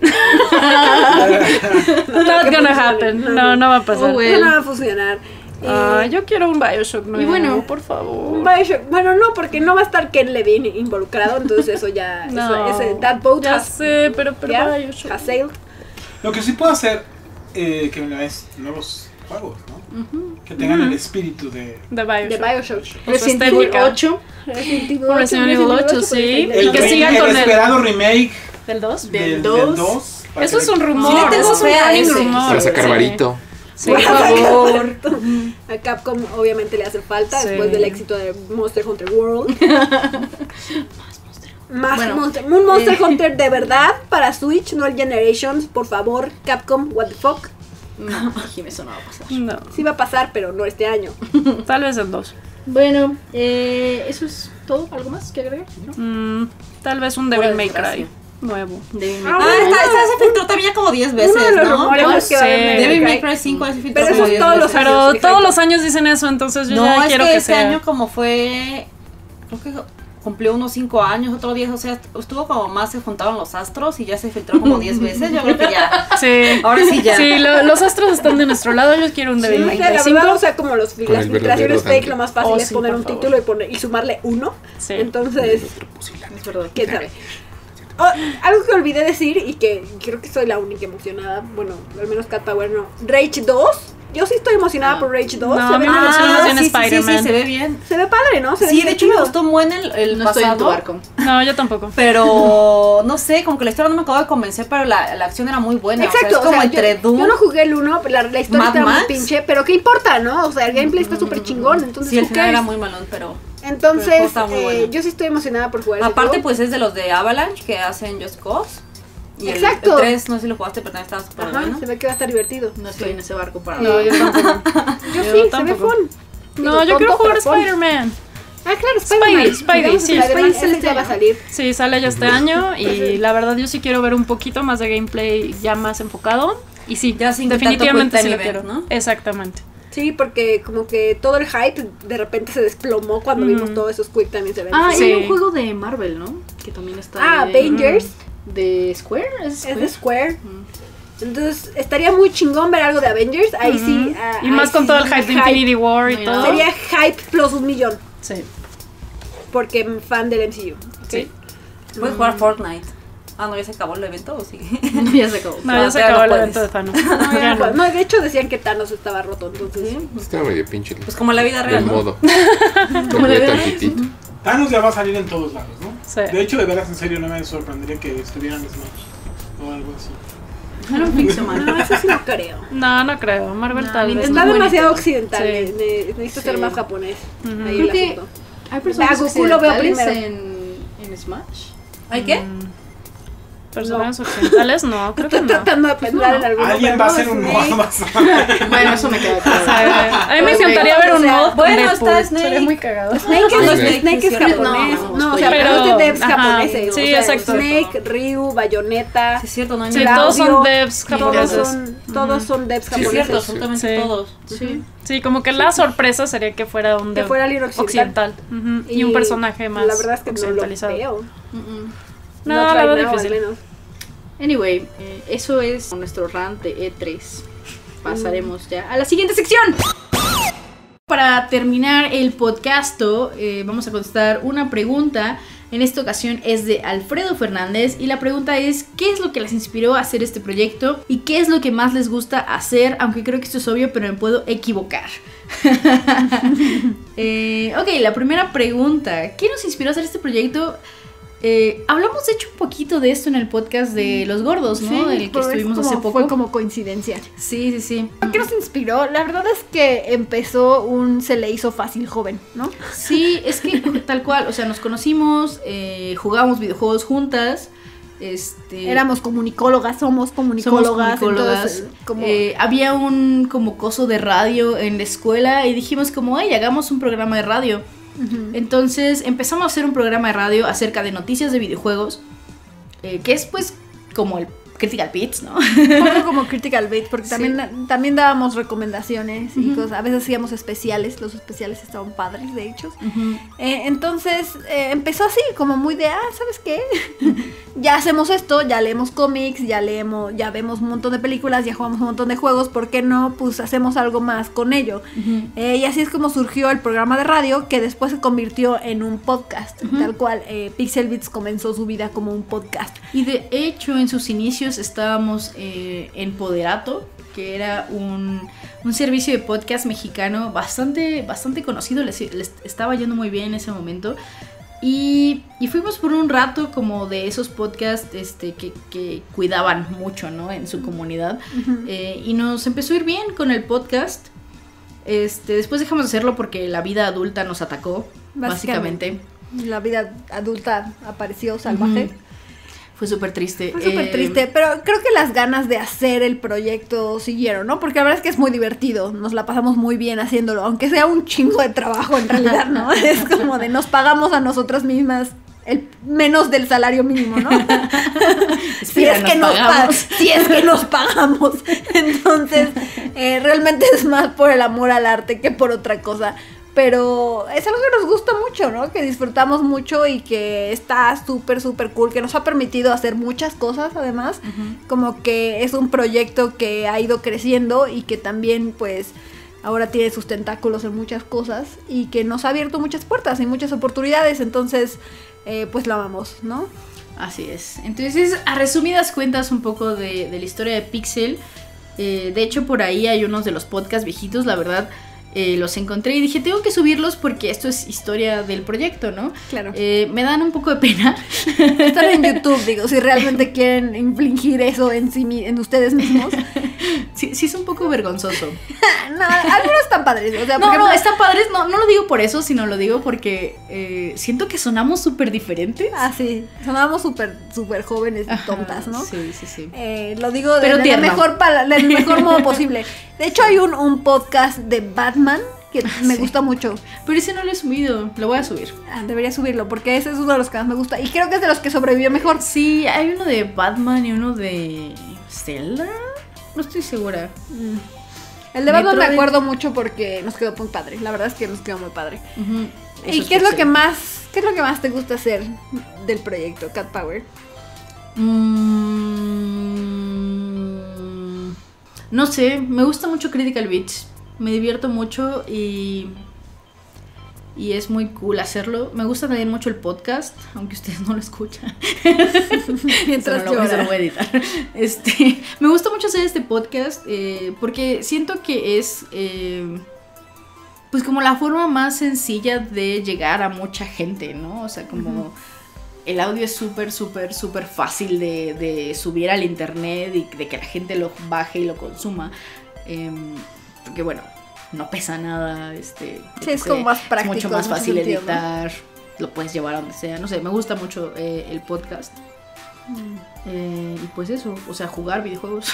Not gonna happen. No, no va a pasar. Oh, güey. no va a funcionar. Y- Ah, yo quiero un Bioshock nuevo, bueno, por favor. Un Bioshock. Bueno, no, porque no va a estar Ken Levine involucrado, entonces eso ya. No, eso, ese, that boat ya has, sé, pero, pero ya, Bioshock. has sailed. Lo que sí puedo hacer, eh, que es nuevos juegos, ¿no? Que tengan el espíritu de... De Bioshock. De Bioshock. Con su Resident Evil estética. ocho. Resident Evil Por Resident Evil ocho, pues, sí. ahí Y está. que el, sigan el con el- esperado remake ¿Del dos? Del del dos. dos. Eso es un rumor. Sí le tengo eso es un fe a running ese. rumor. Para sacar sí. varito. Sí, Por por favor. A Capcom obviamente le hace falta Sí. después del éxito de Monster Hunter World. Más Bueno, Monster, un Monster eh. Hunter de verdad para Switch, no el Generations, por favor, Capcom, what the fuck. No, Jimmy, eso no va a pasar. No, Sí va a pasar, pero no este año. tal vez el dos. Bueno, eh, eso es todo. ¿Algo más que agregar? ¿No? Mm, tal vez un Fuera Devil May desgracia. Cry nuevo. Devil Ah, May Ah, Cry. esta, esta se filtró también ya como diez veces, Uno de los ¿no? rumores No es que va a haber sé. Devil Devil May May Cry. Cry cinco ya se filtró Pero como eso es diez todos los veces. años. Pero mi todos hype. los años dicen eso, entonces yo No, ya es quiero que, que, este sea. año como fue, creo que cumplió unos cinco años, otro diez, o sea, estuvo como más, se juntaron los astros y ya se filtró como diez veces, yo creo que ya, Sí. ahora sí ya. Sí, lo- los astros están de nuestro lado. Yo quiero un Sí, Devil o May sea, Cry la cinco. verdad, o sea, como los, Con las el filtraciones verdadero fake, Dante. lo más fácil Oh, es sí, poner por un favor. título y, poner, y sumarle uno. Sí. Entonces, Es verdad. quién sabe. Oh, algo que olvidé decir y que creo que soy la única emocionada, bueno, al menos Cat Power no. Rage dos Yo sí estoy emocionada No. por Rage dos. No, se a mí ve, me emociona más bien sí, sí, sí, Spider-Man. sí, se ve bien. se ve padre, ¿no? Se ve Sí, de hecho me divertido. gustó un buen el, el No estoy en tu pasado. barco. No, yo tampoco. Pero no sé, como que la historia no me acaba de convencer, pero la, la acción era muy buena. Exacto, o sea, es como o sea, entre yo, Doom. yo no jugué el uno, la, la historia Mad estaba muy Max. pinche, pero ¿qué importa, no? O sea, el gameplay está súper chingón, entonces Sí, el who final era cares? muy malón, pero. Entonces, pero el juego está muy eh, bueno. yo sí estoy emocionada por jugar ese Aparte, juego. pues es de los de Avalanche que hacen Just Cause. Y el- Exacto. El tres, no sé si lo jugaste, pero también estaba súper Ajá, bueno. se ve que va a estar divertido. No estoy en ese barco para No, yo tampoco. Yo, Yo sí, se ve tampoco. fun. No, Digo, yo quiero tonto, jugar pero fun. Spider-Man. Ah, claro, Spider-Man. Spidey, Spidey, Digamos, sí, Spider-Man, Spidey ese ya va a salir. Sí, sale ya este año y la verdad yo sí quiero ver un poquito más de gameplay ya más enfocado. Y sí, Ya sin definitivamente tanto sí lo quick time quiero. event, ¿no? Exactamente. Sí, porque como que todo el hype de repente se desplomó cuando Mm. vimos todos esos Quick Time Events. Ah, Sí. y hay un juego de Marvel, ¿no? Que también está. Ah, de, Avengers ¿De Square? ¿Es es Square? de Square. Entonces estaría muy chingón ver algo de Avengers. Ahí sí. ah, Y ahí más con sí todo el hype de Infinity War y Ay, todo. no. Sería hype plus un millón. Sí. Porque fan del M C U. Sí. Puedes jugar Fortnite. Ah, no, ya se acabó el evento o sigue. Ya se acabó. No, ya se ya acabó no el puedes. evento de Thanos. No, Ya ya no. no. No, de hecho decían que Thanos estaba roto, entonces. Estaba medio pinche. Pues como la vida real. El ¿no? modo. Como Me la veía vida- tantitito. Thanos ya va a salir en todos lados, ¿no? Sí. De hecho, de veras, en serio, no me sorprendería que estuvieran en Smash o algo así. I don't think so, man. No, eso sí no creo. No, no creo. Marvel No, tal vez. Está no. demasiado occidental. Sí. ne- ne- Necesito ser Sí. más japonés. Ujú. Ahí Creo el que asunto. hay personas A Goku lo veo occidentales primero. en, en Smash. ¿Hay qué? Personas occidentales, no, creo que Estoy no. tratando de pensar en alguno. Alguien pero va a no, hacer un Snake. mod más. Bueno, eso me queda O claro. sea, a mí me Ok. encantaría ver un O sea, mod con bueno, Deadpool. está Snake. Sería muy cagado. Snake es, Ah, Snake, Snake es es japonés. No, No, o pero- sea, pero es de devs ajá, japoneses. sí, o sea, exacto. Snake, Ryu, Bayonetta. Sí, es cierto, no hay Sí, nada. todos son Claudio, devs Todos japoneses. son, todos son devs Sí, Sí, es japoneses. cierto, absolutamente Sí. todos. Sí. Sí, como que la sorpresa sería que fuera un Que dev fuera alguien occidental. occidental. Ujú, y, un personaje más La verdad es que no lo occidentalizado. veo. Mm-mm. No, No la trae veo nada, al difícil. menos. Anyway, eh, eso es nuestro rant de E tres. Pasaremos ya a la siguiente sección. Para terminar el podcast, eh, vamos a contestar una pregunta. En esta ocasión es de Alfredo Fernández y la pregunta es: ¿qué es lo que les inspiró a hacer este proyecto? ¿Y qué es lo que más les gusta hacer? Aunque creo que esto es obvio, pero me puedo equivocar. eh, ok, la primera pregunta: ¿qué nos inspiró a hacer este proyecto? Eh, hablamos de hecho un poquito de esto en el podcast de Los Gordos, ¿no? Sí, El que pues, estuvimos como- hace poco. Fue como coincidencia. Sí, sí, sí. ¿Qué nos inspiró? La verdad es que empezó un se le hizo fácil joven, ¿no? Sí, es que tal cual, o sea, nos conocimos, eh, jugábamos videojuegos juntas. Este, Éramos comunicólogas, somos somos comunicólogas. comunicólogas. Entonces, como, Eh, había un como coso de radio en la escuela y dijimos como, hey, hagamos un programa de radio. Ujú. Entonces empezamos a hacer un programa de radio acerca de noticias de videojuegos, eh, que es pues como el Critical Bits, ¿no? un poco como Critical Bait, porque Sí. también, también dábamos recomendaciones y Ujú. cosas. A veces hacíamos especiales, los especiales estaban padres, de hecho. Ujú. Eh, entonces eh, empezó así, como muy de, ah, ¿sabes qué? Ya hacemos esto, ya leemos cómics, ya leemos, ya vemos un montón de películas, ya jugamos un montón de juegos, ¿por qué no? Pues hacemos algo más con ello. Ujú. Eh, y así es como surgió el programa de radio, que después se convirtió en un podcast, Ujú. tal cual. eh, Pixel Beats comenzó su vida como un podcast. Y de hecho, en sus inicios estábamos eh, en Poderato, que era un, un servicio de podcast mexicano bastante, bastante conocido, les, les estaba yendo muy bien en ese momento. Y, y fuimos por un rato como de esos podcasts este, que, que cuidaban mucho, ¿no? En su comunidad. Eh, y nos empezó a ir bien con el podcast. Este, después dejamos de hacerlo porque la vida adulta nos atacó, básicamente. La vida adulta apareció salvaje. Ujú. Fue súper triste. Fue súper Eh, triste, pero creo que las ganas de hacer el proyecto siguieron, ¿no? Porque la verdad es que es muy divertido, nos la pasamos muy bien haciéndolo, aunque sea un chingo de trabajo en realidad, ¿no? Es como de nos pagamos a nosotras mismas el menos del salario mínimo, ¿no? si, Espera, es ¿nos que nos pa- pagamos? si es que nos pagamos. Entonces, eh, realmente es más por el amor al arte que por otra cosa. Pero es algo que nos gusta mucho, ¿no? Que disfrutamos mucho y que está súper, súper cool, que nos ha permitido hacer muchas cosas además. Ujú. Como que es un proyecto que ha ido creciendo y que también pues ahora tiene sus tentáculos en muchas cosas y que nos ha abierto muchas puertas y muchas oportunidades. Entonces, eh, pues lo amamos, ¿no? Así es. Entonces, a resumidas cuentas un poco de, de la historia de Pixel. Eh, de hecho, por ahí hay unos de los podcasts viejitos, la verdad. Eh, los encontré y dije, tengo que subirlos porque esto es historia del proyecto, ¿no? Claro. Eh, me dan un poco de pena. Están en YouTube, digo, si realmente quieren infligir eso en sí, en ustedes mismos. Sí, sí es un poco vergonzoso. No, algunos están padres, o sea, No, por ejemplo, no, están padres, no, no lo digo por eso, sino lo digo porque eh, siento que sonamos súper diferentes. Ah, sí, sonábamos súper, súper jóvenes y tontas, ¿no? Sí, sí, sí. Eh, lo digo de, Pero de la tierno. mejor pala- del mejor modo posible. De hecho, hay un, un podcast de Batman que me Sí. gusta mucho. Pero ese no lo he subido, lo voy a subir. Ah, debería subirlo porque ese es uno de los que más me gusta. Y creo que es de los que sobrevivió mejor. Sí, hay uno de Batman y uno de Zelda. No estoy segura. El de Batman me Metroid. acuerdo mucho porque nos quedó muy padre. La verdad es que nos quedó muy padre. Ujú. ¿Y Eso qué es lo escuché. que más, qué es lo que más te gusta hacer del proyecto Cat Power? Mm, no sé, me gusta mucho Critical Beats. Me divierto mucho y. Y es muy cool hacerlo. Me gusta también mucho el podcast, aunque ustedes no lo escuchan. Mientras Eso no lo, eso llora. lo voy a editar. Este, me gusta mucho hacer este podcast eh, porque siento que es eh, pues como la forma más sencilla de llegar a mucha gente, ¿no? O sea, como uh-huh. el audio es súper, súper, súper fácil de, de subir al internet y de que la gente lo baje y lo consuma. Eh, porque bueno, no pesa nada, este, sí, es como más práctico, es mucho más fácil sentido, editar, ¿no? Lo puedes llevar a donde sea, no sé, me gusta mucho eh, el podcast. Mm. Eh, y pues eso, o sea, jugar videojuegos.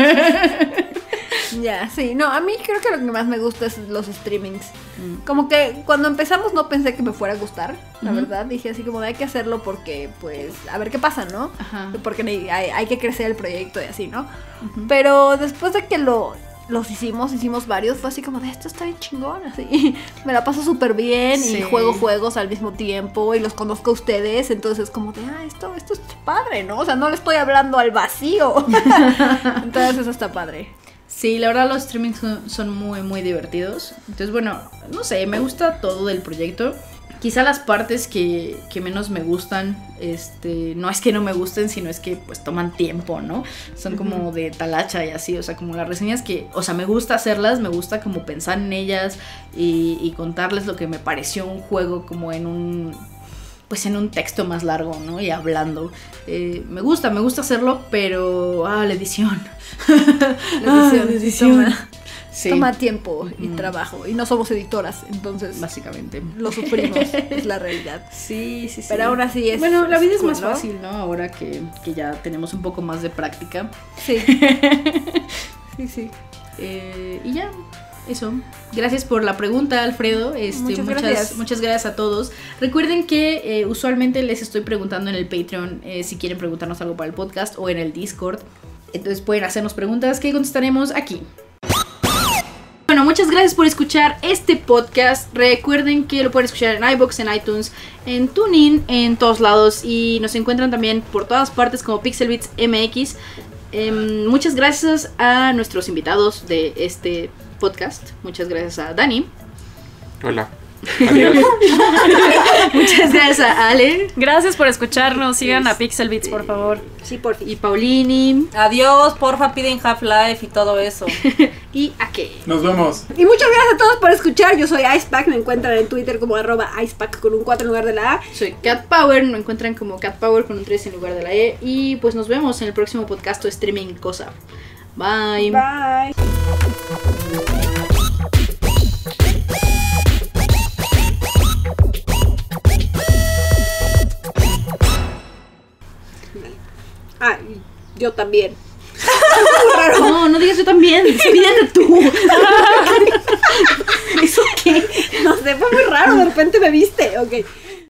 Ya, sí, no, a mí creo que lo que más me gusta es los streamings. Mm. Como que cuando empezamos no pensé que me fuera a gustar, la uh-huh. verdad, dije así como de hay que hacerlo porque, pues, a ver qué pasa, ¿no? Ajá. Porque hay, hay que crecer el proyecto y así, ¿no? Uh-huh. Pero después de que lo... los hicimos, hicimos varios, fue así como de esto está bien chingón, así, me la paso súper bien sí. y juego juegos al mismo tiempo y los conozco a ustedes, entonces como de, ah, esto, esto está padre, ¿no? O sea, no le estoy hablando al vacío, entonces eso está padre. Sí, la verdad los streamings son, son muy, muy divertidos, entonces bueno, no sé, me gusta todo del proyecto. Quizá las partes que, que menos me gustan, este, no es que no me gusten, sino es que pues toman tiempo, ¿no? Son como de talacha y así, o sea, como las reseñas que, o sea, me gusta hacerlas, me gusta como pensar en ellas y, y contarles lo que me pareció un juego como en un, pues en un texto más largo, ¿no? Y hablando. Eh, me gusta, me gusta hacerlo, pero, ah, la edición. La edición, ah, la edición. Toma, sí. toma tiempo y mm. trabajo. Y no somos editoras, entonces. Básicamente. Lo sufrimos, es la realidad. Sí, sí, sí. Pero aún así es. Bueno, la vida es, cool, más ¿no? fácil, ¿no? Ahora que, que ya tenemos un poco más de práctica. Sí. Sí, sí. Eh, y ya. Eso, gracias por la pregunta, Alfredo. Este, muchas, muchas, gracias. muchas gracias a todos. Recuerden que eh, usualmente les estoy preguntando en el Patreon eh, si quieren preguntarnos algo para el podcast o en el Discord. Entonces pueden hacernos preguntas que contestaremos aquí. Bueno, muchas gracias por escuchar este podcast. Recuerden que lo pueden escuchar en iVoox, en iTunes, en TuneIn, en todos lados. Y nos encuentran también por todas partes como Pixelbeats M X. Eh, muchas gracias a nuestros invitados de este podcast. Muchas gracias a Dani. Hola. Adiós. Muchas gracias a Ale. Gracias por escucharnos. Sigan a Pixelbeats, por favor. Sí, por fin. Y Paulini. Adiós, porfa, piden Half-Life y todo eso. Y a qué. Nos vemos. Y muchas gracias a todos por escuchar. Yo soy Icepack. Me encuentran en Twitter como arroba Icepack con un cuatro en lugar de la A. Soy Cat Power. Me encuentran como Cat Power con un tres en lugar de la E. Y pues nos vemos en el próximo podcast o streaming cosa. Bye. Bye. Ah, yo también. No, no digas yo también. Pídete tú. ¿Eso qué? No sé, fue muy raro. De repente me viste. Ok.